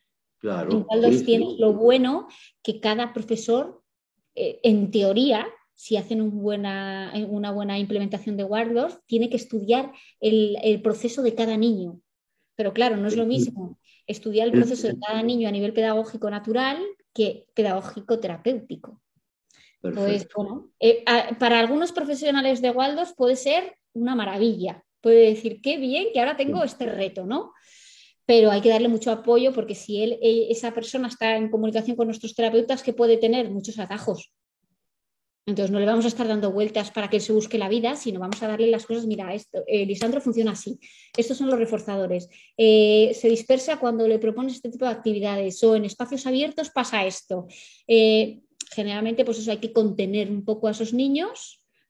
Speaker 1: En
Speaker 2: Claro, sí,
Speaker 1: Waldorf tienes
Speaker 2: sí.
Speaker 1: lo bueno que cada profesor, eh, en teoría, si hacen un buena, una buena implementación de Waldorf, tiene que estudiar el, el proceso de cada niño. Pero claro, no es lo
Speaker 2: El-
Speaker 1: mismo estudiar el
Speaker 2: el-
Speaker 1: proceso de cada niño a nivel pedagógico natural que pedagógico terapéutico. Entonces,
Speaker 2: perfecto.
Speaker 1: bueno, eh, a- para algunos profesionales de Waldorf puede ser una maravilla. Puede decir, qué bien que ahora tengo este reto, ¿no? Pero hay que darle mucho apoyo porque si él, e- esa persona está en comunicación con nuestros terapeutas, que puede tener muchos atajos. Entonces no le vamos a estar dando vueltas para que él se busque la vida, sino vamos a darle las cosas, mira, esto, eh, Lisandro funciona así, estos son los reforzadores, eh, se dispersa cuando le propones este tipo de actividades o en espacios abiertos pasa esto. Eh, generalmente pues eso hay que contener un poco a esos niños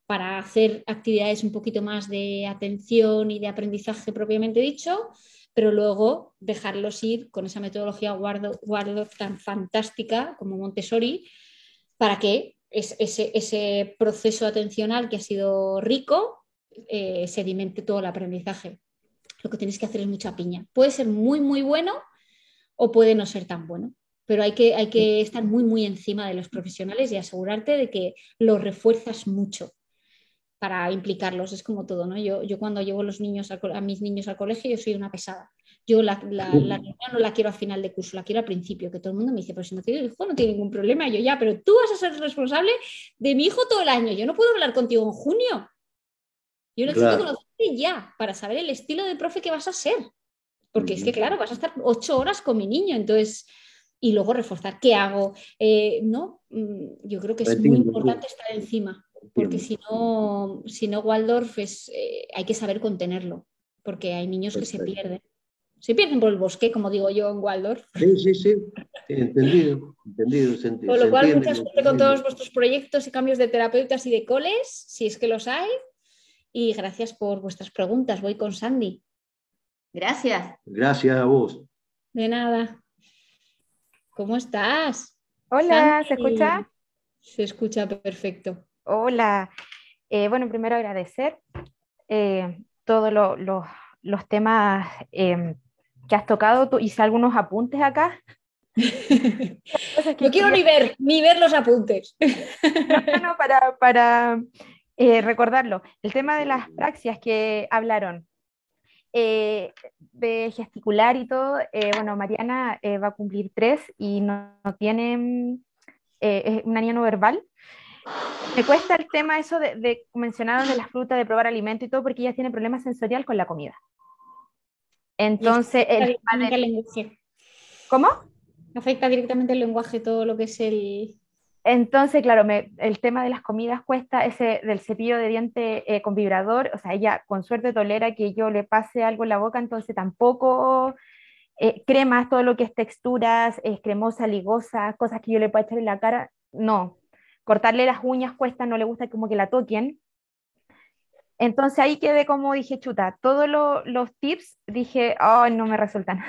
Speaker 1: para hacer actividades un poquito más de atención y de aprendizaje propiamente dicho, pero luego dejarlos ir con esa metodología Waldorf tan fantástica como Montessori, para que ese, ese proceso atencional que ha sido rico eh, sedimente todo el aprendizaje. Lo que tienes que hacer es mucha piña. Puede ser muy, muy bueno o puede no ser tan bueno, pero hay que, hay que estar muy, muy encima de los profesionales y asegurarte de que los refuerzas mucho para implicarlos. Es como todo, ¿no? Yo, yo cuando llevo los niños a, a mis niños al colegio, yo soy una pesada. Yo la, la, la reunión no la quiero a final de curso, la quiero al principio, que todo el mundo me dice, pero si no tiene hijo no tiene ningún problema. Y yo ya, pero tú vas a ser responsable de mi hijo todo el año. Yo no puedo hablar contigo en junio. Yo necesito
Speaker 2: Claro.
Speaker 1: conocerte ya para saber el estilo de profe que vas a ser. Porque es que, claro, vas a estar ocho horas con mi niño, entonces, y luego reforzar qué hago. Eh, no, yo creo que es muy
Speaker 2: Entiendo,
Speaker 1: importante estar encima, porque
Speaker 2: entiendo.
Speaker 1: si no, si no Waldorf es, eh, hay que saber contenerlo, porque hay niños que se
Speaker 2: Perfecto.
Speaker 1: pierden. Se pierden por el bosque, como digo yo en Waldorf.
Speaker 2: Sí, sí, sí, entendido, entendido, se, enti-
Speaker 1: Con
Speaker 2: se
Speaker 1: lo cual,
Speaker 2: entiende.
Speaker 1: mucha
Speaker 2: Lo
Speaker 1: suerte con
Speaker 2: entiendo.
Speaker 1: todos vuestros proyectos y cambios de terapeutas y de coles, si es que los hay. Y gracias por vuestras preguntas. Voy con Sandy.
Speaker 3: Gracias.
Speaker 2: Gracias a vos.
Speaker 1: De nada. ¿Cómo estás?
Speaker 4: Hola, ¿se
Speaker 1: Sandy.
Speaker 4: escucha?
Speaker 1: Se escucha perfecto.
Speaker 4: Hola. Eh, bueno, primero agradecer eh, todos lo- lo- los temas eh, que has tocado. Tú hice algunos apuntes acá. Cosas que
Speaker 1: No quiero
Speaker 4: quería-
Speaker 1: ni ver, ni ver los apuntes.
Speaker 4: No, no, no, para, para eh, recordarlo. El tema de las praxias que hablaron, eh, de gesticular y todo, eh, bueno, Mariana eh, va a cumplir tres y no, no tiene, mm, eh, es una niña no verbal. Me cuesta el tema eso de, de mencionaron de las frutas, de probar alimento y todo, porque ella tiene problemas sensorial con la comida.
Speaker 1: Y eso
Speaker 4: Entonces,
Speaker 1: afecta
Speaker 4: el tema
Speaker 1: directamente al
Speaker 4: de...
Speaker 1: lenguaje.
Speaker 4: ¿Cómo?
Speaker 1: Afecta directamente el lenguaje, todo lo que es el...
Speaker 4: Entonces, claro, me- el tema de las comidas cuesta ese del cepillo de diente eh, con vibrador, o sea, ella con suerte tolera que yo le pase algo en la boca, entonces tampoco eh, cremas, todo lo que es texturas, es cremosa, ligosa, cosas que yo le pueda echar en la cara, no. Cortarle las uñas cuesta, no le gusta como que la toquen. Entonces ahí quedé como dije, chuta, todos lo- los tips dije, ay, no me resultan.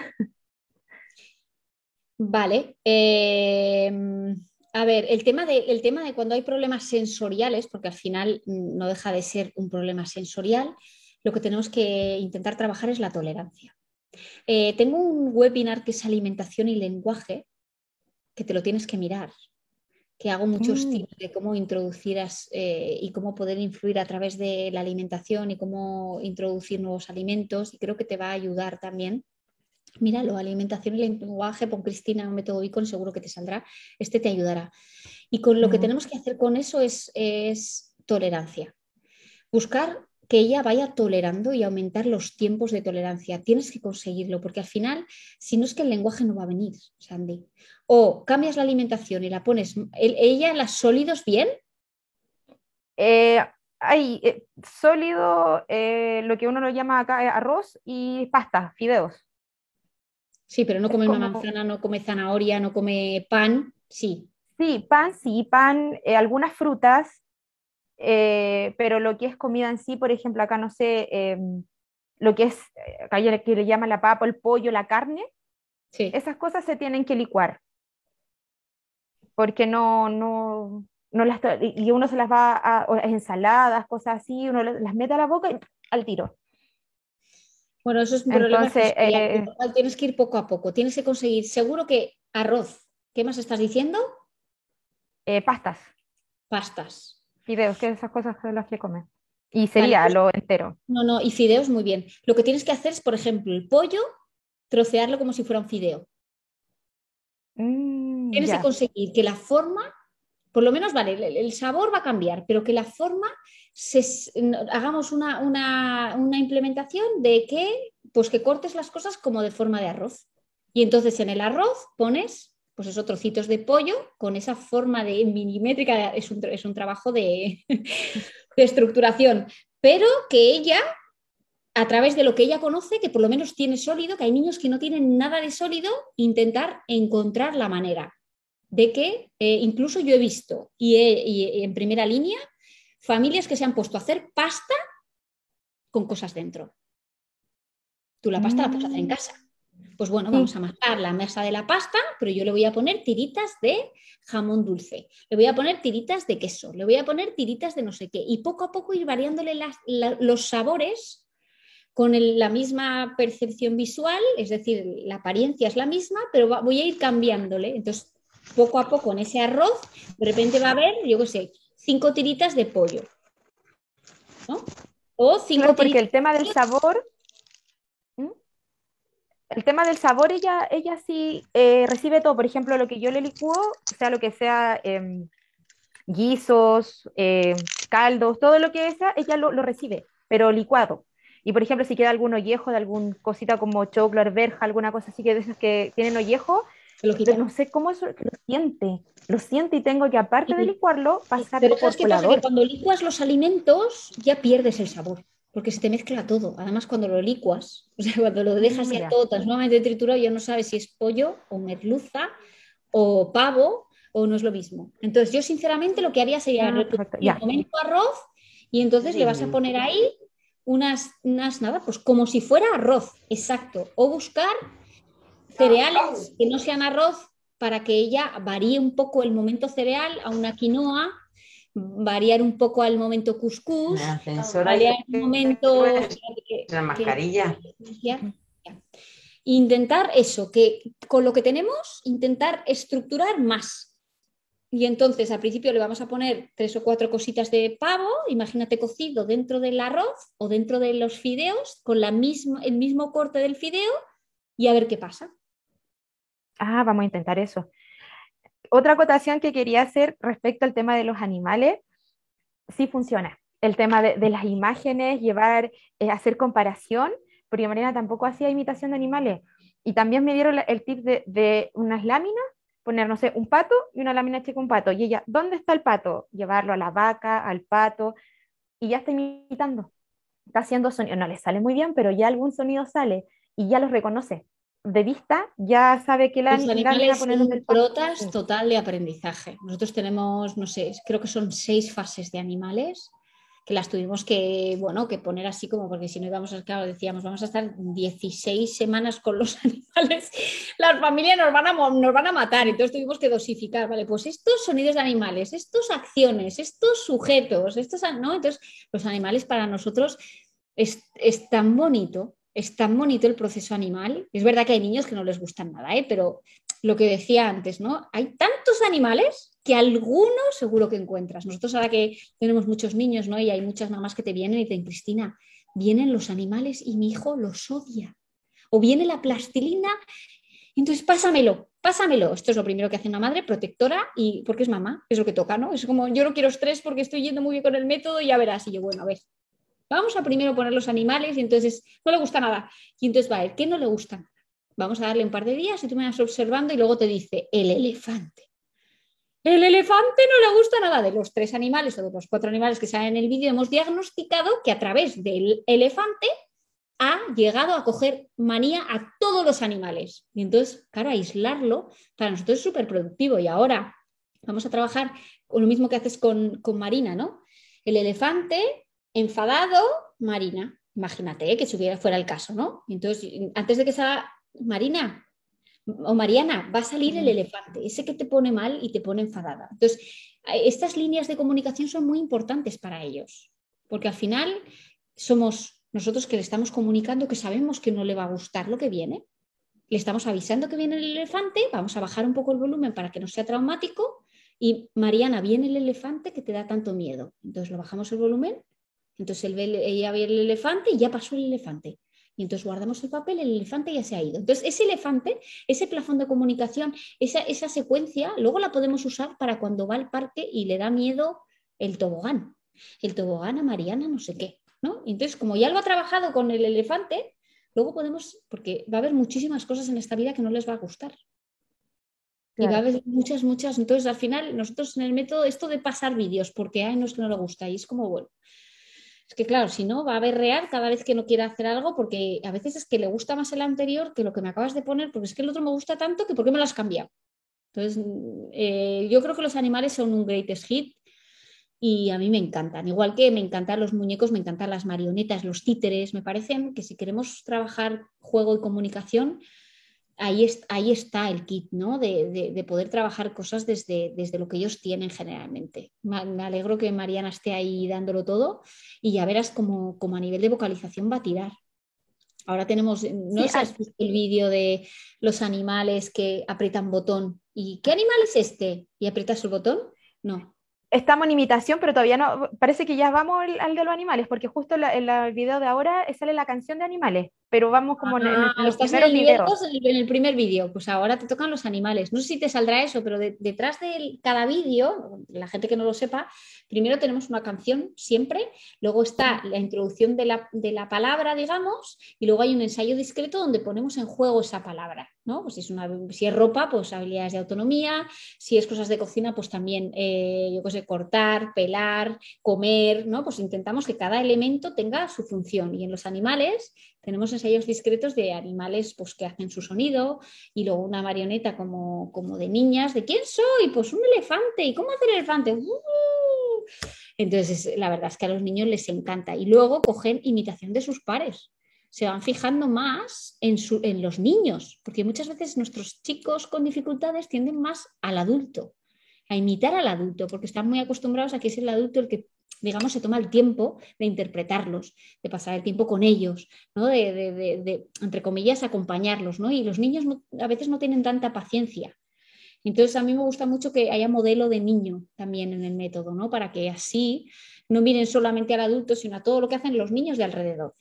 Speaker 1: Vale. Eh, a ver, el tema, de, el tema de cuando hay problemas sensoriales, porque al final mm, no deja de ser un problema sensorial, lo que tenemos que intentar trabajar es la tolerancia. Eh, tengo un webinar que es alimentación y lenguaje, que te lo tienes que mirar, que hago muchos
Speaker 4: Mm,
Speaker 1: tips de cómo introducir as- eh, y cómo poder influir a través de la alimentación y cómo introducir nuevos alimentos, y creo que te va a ayudar también. Míralo, alimentación y lenguaje, pon Cristina, un método Icon, seguro que te saldrá. Este te ayudará. Y con lo que
Speaker 4: mm.
Speaker 1: tenemos que hacer con eso es, es tolerancia. Buscar que ella vaya tolerando y aumentar los tiempos de tolerancia. Tienes que conseguirlo, porque al final, si no es que el lenguaje no va a venir, Sandy. O cambias la alimentación y la pones, el- ella, las sólidos bien,
Speaker 4: Eh, hay eh, sólido, eh, lo que uno lo llama acá eh, arroz y pasta, fideos.
Speaker 1: sí, pero no
Speaker 4: Es
Speaker 1: come una
Speaker 4: como,
Speaker 1: manzana, no come zanahoria, no come pan, sí.
Speaker 4: sí, pan, sí, pan, eh, algunas frutas, eh, pero lo que es comida en sí, por ejemplo, acá no sé, eh, lo que es, eh, acá le- que le llaman la papa, el pollo, la carne,
Speaker 1: Sí.
Speaker 4: esas cosas se tienen que licuar, porque no, no, no las, to- y y uno se las va a, o ensaladas, cosas así, uno las mete a la boca y al tiro.
Speaker 1: Bueno, eso es un problema
Speaker 4: Entonces,
Speaker 1: sensorial, con
Speaker 4: eh,
Speaker 1: lo cual tienes que ir poco a poco. Tienes que conseguir, seguro que arroz. ¿Qué más estás diciendo?
Speaker 4: eh, pastas,
Speaker 1: Pastas.
Speaker 4: fideos, que esas cosas son las que comen. Y
Speaker 1: Vale,
Speaker 4: sería
Speaker 1: pues
Speaker 4: lo entero.
Speaker 1: no, no, y fideos muy bien. Lo que tienes que hacer es, por ejemplo, el pollo, trocearlo como si fuera un fideo.
Speaker 4: Mm,
Speaker 1: Tienes que
Speaker 4: ya.
Speaker 1: conseguir que la forma, por lo menos, vale, el, el sabor va a cambiar, pero que la forma, se, no, hagamos una, una, una implementación de que, pues que cortes las cosas como de forma de arroz. Y entonces en el arroz pones, pues esos trocitos de pollo con esa forma de milimétrica, es un, es un trabajo de, de estructuración, pero que ella a través de lo que ella conoce, que por lo menos tiene sólido, que hay niños que no tienen nada de sólido, intentar encontrar la manera de que, eh, incluso yo he visto, y, he, y en primera línea, familias que se han puesto a hacer pasta con cosas dentro. Tú la pasta mm. la puedes hacer en casa. Pues bueno, sí. Vamos a mascar la masa de la pasta, pero yo le voy a poner tiritas de jamón dulce, le voy a poner tiritas de queso, le voy a poner tiritas de no sé qué, y poco a poco ir variándole las, la, los sabores con el, la misma percepción visual, es decir, la apariencia es la misma, pero va, voy a ir cambiándole. Entonces, poco a poco en ese arroz, de repente va a haber, yo qué sé, cinco tiritas de pollo, ¿no? O cinco
Speaker 4: claro, porque
Speaker 1: tiritas
Speaker 4: el tema del sabor... El tema del sabor, ella, ella sí eh, recibe todo. Por ejemplo, lo que yo le licúo, sea lo que sea, eh, guisos, eh, caldos, todo lo que sea, ella lo, lo recibe, pero licuado. Y por ejemplo, si queda algún ollejo de alguna cosita como choclo, arveja, alguna cosa así que de esas que tienen ollejo, no sé cómo eso, lo siente, lo siente y tengo que, aparte de licuarlo, pasarlo por
Speaker 1: colador. Pasa que cuando licuas los alimentos ya pierdes el sabor, porque se te mezcla todo. Además, cuando lo licuas, o sea, cuando lo dejas mm, ya, ya todo transformadamente triturado, ya no sabes si es pollo o merluza o pavo o no es lo mismo. Entonces, yo sinceramente lo que haría sería ah, repetir el momento arroz y entonces sí. Le vas a poner ahí unas, unas, nada, pues como si fuera arroz, exacto. O buscar cereales que no sean arroz para que ella varíe un poco el momento cereal a una quinoa, variar un poco al momento cuscús, variar el momento...
Speaker 5: La mascarilla.
Speaker 1: Que, ya, ya. Intentar eso, que con lo que tenemos, intentar estructurar más. Y entonces al principio le vamos a poner tres o cuatro cositas de pavo, imagínate cocido dentro del arroz o dentro de los fideos, con la misma, el mismo corte del fideo y a ver qué pasa.
Speaker 4: Ah, vamos a intentar eso. Otra acotación que quería hacer respecto al tema de los animales, sí funciona. El tema de, de las imágenes, llevar, eh, hacer comparación, porque Mariana tampoco hacía imitación de animales. Y también me dieron el tip de, de unas láminas, poner, no sé, un pato y una lámina chica un pato. Y ella, ¿dónde está el pato? Llevarlo a la vaca, al pato, y ya está imitando. Está haciendo sonido, no le sale muy bien, pero ya algún sonido sale y ya los reconoce. De vista, ya sabe que la
Speaker 1: Los animales son protas total de aprendizaje. Nosotros tenemos, no sé, creo que son seis fases de animales que las tuvimos que, bueno, que poner así como, porque si no íbamos a, claro, decíamos, vamos a estar dieciséis semanas con los animales, las familias nos van a, nos van a matar, entonces tuvimos que dosificar, vale, pues estos sonidos de animales, estos acciones, estos sujetos, estos, ¿no? Entonces los animales para nosotros es, es tan bonito, es tan bonito el proceso animal. Es verdad que hay niños que no les gustan nada, ¿eh? Pero lo que decía antes, ¿no? Hay tantos animales que alguno seguro que encuentras. Nosotros ahora que tenemos muchos niños, ¿no? Y hay muchas mamás que te vienen y te dicen, Cristina, vienen los animales y mi hijo los odia. O viene la plastilina, entonces pásamelo, pásamelo. Esto es lo primero que hace una madre protectora y porque es mamá, es lo que toca, ¿no? Es como, yo no quiero estrés porque estoy yendo muy bien con el método y ya verás. Y yo, bueno, a ver, vamos a primero poner los animales y entonces no le gusta nada. Y entonces va a ver, ¿qué no le gusta? Vamos a darle un par de días y tú me vas observando y luego te dice, el elefante. El elefante no le gusta nada. De los tres animales o de los cuatro animales que salen en el vídeo hemos diagnosticado que a través del elefante ha llegado a coger manía a todos los animales. Y entonces, claro, aislarlo para nosotros es súper productivo. Y ahora vamos a trabajar con lo mismo que haces con, con Marina, ¿no? El elefante enfadado, Marina. Imagínate, ¿eh? Que si hubiera, fuera el caso, ¿no? Entonces, antes de que salga Marina o Mariana, va a salir el elefante, ese que te pone mal y te pone enfadada. Entonces, estas líneas de comunicación son muy importantes para ellos, porque al final somos nosotros que le estamos comunicando que sabemos que no le va a gustar lo que viene, le estamos avisando que viene el elefante, vamos a bajar un poco el volumen para que no sea traumático y Mariana, viene el elefante que te da tanto miedo. Entonces, lo bajamos el volumen, entonces él ve, ella ve el elefante y ya pasó el elefante. Y entonces guardamos el papel, el elefante ya se ha ido. Entonces ese elefante, ese plafón de comunicación, esa, esa secuencia, luego la podemos usar para cuando va al parque y le da miedo el tobogán. El tobogán a Mariana no sé qué, ¿no? Entonces como ya lo ha trabajado con el elefante, luego podemos, porque va a haber muchísimas cosas en esta vida que no les va a gustar. Claro. Y va a haber muchas, muchas. Entonces al final nosotros en el método, esto de pasar vídeos, porque ay, no es que no le gusta, y es como, bueno. Es que claro, si no, va a berrear cada vez que no quiera hacer algo porque a veces es que le gusta más el anterior que lo que me acabas de poner porque es que el otro me gusta tanto que ¿por qué me lo has cambiado? Entonces, eh, yo creo que los animales son un greatest hit y a mí me encantan. Igual que me encantan los muñecos, me encantan las marionetas, los títeres. Me parecen que si queremos trabajar juego y comunicación, ahí, es, ahí está el kit, ¿no? De, de, de poder trabajar cosas desde, desde lo que ellos tienen generalmente. Me, me alegro que Mariana esté ahí dándolo todo y ya verás cómo, cómo a nivel de vocalización va a tirar. Ahora tenemos, no
Speaker 4: Sí,
Speaker 1: sé si has visto el vídeo de los animales que aprietan botón. ¿Y qué animal es este? ¿Y aprietas el botón? No.
Speaker 4: estamos en imitación, pero todavía no, parece que ya vamos al, al de los animales, porque justo en, la- en la- el video de ahora sale la canción de animales, pero vamos como en, en el-
Speaker 1: Ah,
Speaker 4: en los
Speaker 1: estás en
Speaker 4: primeros
Speaker 1: el nivel
Speaker 4: videos.
Speaker 1: dos, en el, en el primer vídeo. Pues ahora te tocan los animales. No sé si te saldrá eso, pero de- detrás de cada vídeo, la gente que no lo sepa, primero tenemos una canción siempre, luego está la introducción de la, de la palabra, digamos, y luego hay un ensayo discreto donde ponemos en juego esa palabra, ¿no? Pues si es, una, si es ropa, pues habilidades de autonomía, si es cosas de cocina, pues también, eh, yo qué sé, cortar, pelar, comer, ¿no? Pues intentamos que cada elemento tenga su función. Y en los animales tenemos ensayos discretos de animales pues, que hacen su sonido y luego una marioneta como, como de niñas, ¿de quién soy? Pues un elefante. ¿Y cómo hace el elefante? ¡Uh! Entonces, la verdad es que a los niños les encanta. Y luego cogen imitación de sus pares. Se van fijando más en, su, en los niños, porque muchas veces nuestros chicos con dificultades tienden más al adulto, a imitar al adulto, porque están muy acostumbrados a que es el adulto el que, digamos, se toma el tiempo de interpretarlos, de pasar el tiempo con ellos, ¿no? de, de, de, de, entre comillas, acompañarlos, ¿no? Y los niños no, a veces no tienen tanta paciencia. Entonces, a mí me gusta mucho que haya modelo de niño también en el método, ¿no? Para que así no miren solamente al adulto, sino a todo lo que hacen los niños de alrededor.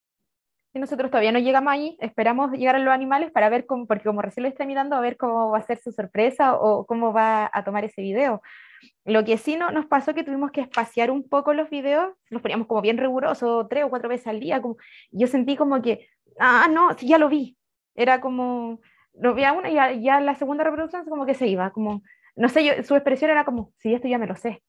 Speaker 4: Y nosotros todavía no llegamos ahí, esperamos llegar a los animales para ver cómo, porque como recién lo está mirando, a ver cómo va a ser su sorpresa o cómo va a tomar ese video. Lo que sí no, nos pasó que tuvimos que espaciar un poco los videos, los poníamos como bien rigurosos, tres o cuatro veces al día. Como, yo sentí como que, ah, no, sí, ya lo vi. Era como, lo veía una y ya, ya la segunda reproducción como que se iba, como, no sé, yo, su expresión era como, sí, esto ya me lo sé.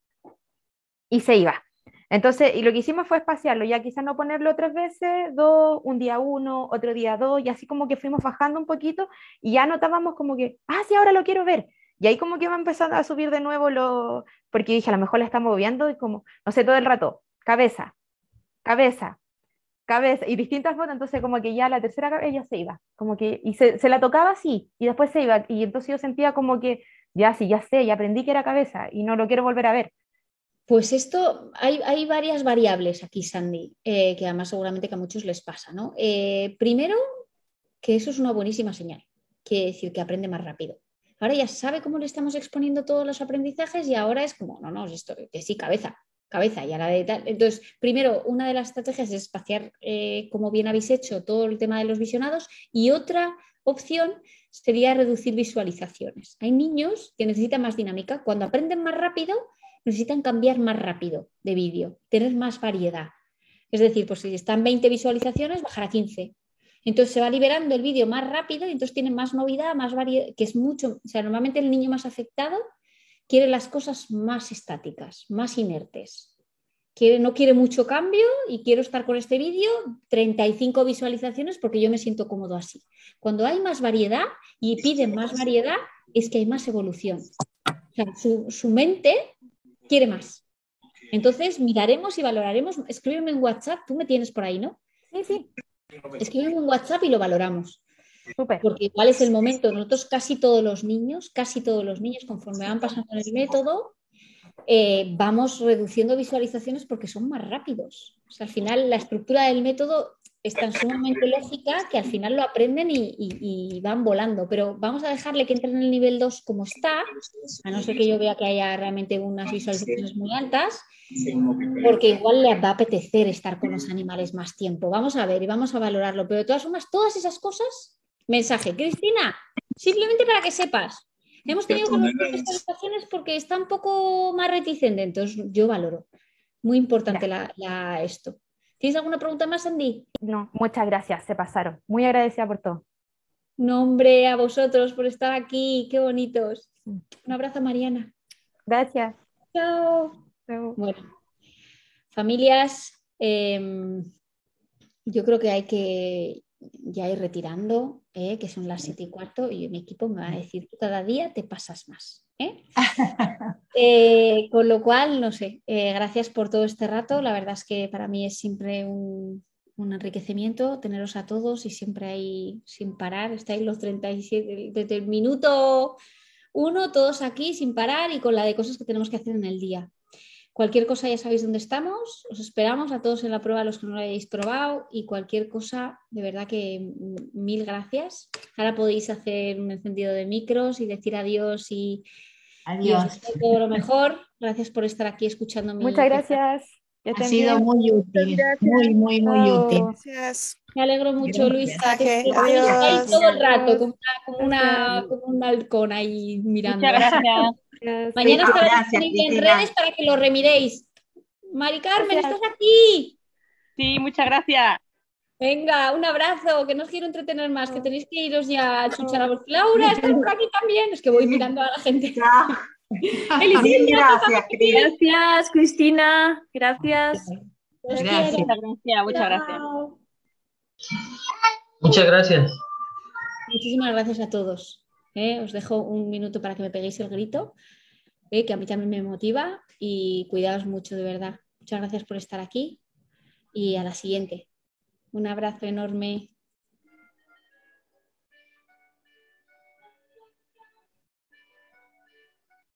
Speaker 4: Y se iba. Entonces, y lo que hicimos fue espaciarlo, ya quizás no ponerlo tres veces, dos, un día uno, otro día dos, y así como que fuimos bajando un poquito y ya notábamos como que, ah, sí, ahora lo quiero ver. Y ahí como que va empezando a subir de nuevo lo, porque dije, a lo mejor la está moviendo y como, no sé, todo el rato, cabeza, cabeza, cabeza, y distintas fotos, entonces como que ya la tercera cabeza ella se iba, como que, y se, se la tocaba así, y después se iba, y entonces yo sentía como que, ya sí, ya sé, ya aprendí que era cabeza, y no lo quiero volver a ver.
Speaker 1: Pues esto, hay, hay varias variables aquí, Sandy, eh, que además seguramente que a muchos les pasa, ¿no? Eh, primero, que eso es una buenísima señal, quiere decir que aprende más rápido. Ahora ya sabe cómo le estamos exponiendo todos los aprendizajes y ahora es como, no, no, esto, que sí, cabeza, cabeza, y a la de tal. Entonces, primero, una de las estrategias es espaciar, eh, como bien habéis hecho, todo el tema de los visionados, y otra opción sería reducir visualizaciones. Hay niños que necesitan más dinámica. Cuando aprenden más rápido, necesitan cambiar más rápido de vídeo, tener más variedad. Es decir, pues si están veinte visualizaciones, bajar a quince. Entonces se va liberando el vídeo más rápido y entonces tiene más novedad, más variedad, que es mucho, o sea, normalmente el niño más afectado quiere las cosas más estáticas, más inertes. Quiere, no quiere mucho cambio y quiero estar con este vídeo, treinta y cinco visualizaciones porque yo me siento cómodo así. Cuando hay más variedad y piden más variedad, es que hay más evolución. O sea, su, su mente quiere más. Entonces miraremos y valoraremos. Escríbeme en WhatsApp, tú me tienes por ahí, ¿no?
Speaker 4: Sí, sí,
Speaker 1: Escríbeme en WhatsApp y lo valoramos.
Speaker 4: súper.
Speaker 1: Porque igual es el momento. Nosotros casi todos los niños, casi todos los niños, conforme van pasando en el método, eh, vamos reduciendo visualizaciones porque son más rápidos. O sea, al final la estructura del método es tan sumamente lógica que al final lo aprenden y, y, y van volando. Pero vamos a dejarle que entre en el nivel dos como está, a no ser que yo vea que haya realmente unas visualizaciones muy altas, porque igual le va a apetecer estar con los animales más tiempo. Vamos a ver y vamos a valorarlo. Pero de todas formas, todas esas cosas, mensaje, Cristina, simplemente para que sepas. Hemos tenido que reducir visualizaciones porque está un poco más reticente, entonces yo valoro. Muy importante
Speaker 4: Ya,
Speaker 1: la, la, esto. ¿Tienes alguna pregunta más, Andy?
Speaker 4: no, muchas gracias, se pasaron. Muy agradecida por todo.
Speaker 1: Nombre a vosotros por estar aquí, qué bonitos.
Speaker 4: Mm.
Speaker 1: Un abrazo, Mariana.
Speaker 4: Gracias.
Speaker 1: Chao.
Speaker 4: Chao.
Speaker 1: Bueno, familias, eh, yo creo que hay que ya ir retirando, eh, que son las siete y cuarto, y mi equipo me va a decir, tú cada día te pasas más. ¿eh? Eh, con lo cual, no sé, eh, gracias por todo este rato. La verdad es que para mí es siempre un, un enriquecimiento teneros a todos y siempre ahí sin parar. Estáis los treinta y siete, desde el minuto uno, todos aquí sin parar y con la de cosas que tenemos que hacer en el día. Cualquier cosa ya sabéis dónde estamos, os esperamos a todos en la prueba, los que no lo hayáis probado, y cualquier cosa, de verdad que mil gracias. Ahora podéis hacer un encendido de micros y decir adiós y, y os
Speaker 3: Adiós.
Speaker 1: deseo todo lo mejor. Gracias por estar aquí escuchando mi...
Speaker 4: Muchas gracias. Que
Speaker 3: Ha
Speaker 4: estén
Speaker 3: sido
Speaker 4: bien.
Speaker 3: muy útil, muy, muy, muy
Speaker 4: Chao.
Speaker 3: útil.
Speaker 6: Gracias.
Speaker 1: Me alegro mucho, Luisa. Te
Speaker 6: Mensaje.
Speaker 1: espero. Ahí estáis
Speaker 6: Adiós.
Speaker 1: todo el rato,
Speaker 4: Adiós.
Speaker 1: como una, como, una, como un halcón ahí mirando.
Speaker 7: Muchas gracias.
Speaker 4: Gracias.
Speaker 1: Mañana
Speaker 3: Ah,
Speaker 1: estará
Speaker 3: gracias,
Speaker 1: disponible en
Speaker 3: Cristina.
Speaker 1: redes para que lo remiréis. Mari Carmen,
Speaker 4: Gracias.
Speaker 1: ¿estás aquí?
Speaker 7: Sí, muchas gracias.
Speaker 1: Venga, un abrazo, que no os quiero entretener más, que tenéis que iros ya a chuchar a vos.
Speaker 4: Chao.
Speaker 1: Laura, ¿estás por aquí también? Es que voy mirando a la gente.
Speaker 3: Chao. Mil
Speaker 1: Elisindra,
Speaker 3: gracias, Cris.
Speaker 8: Gracias, Cristina. Gracias.
Speaker 1: os
Speaker 3: Gracias.
Speaker 1: quiero.
Speaker 7: Muchas gracias, muchas gracias.
Speaker 1: Chao.
Speaker 9: Muchas gracias.
Speaker 1: Muchísimas gracias a todos. ¿eh? Os dejo un minuto para que me peguéis el grito, ¿eh? que a mí también me motiva, y cuidaos mucho, de verdad. Muchas gracias por estar aquí y a la siguiente. Un abrazo enorme.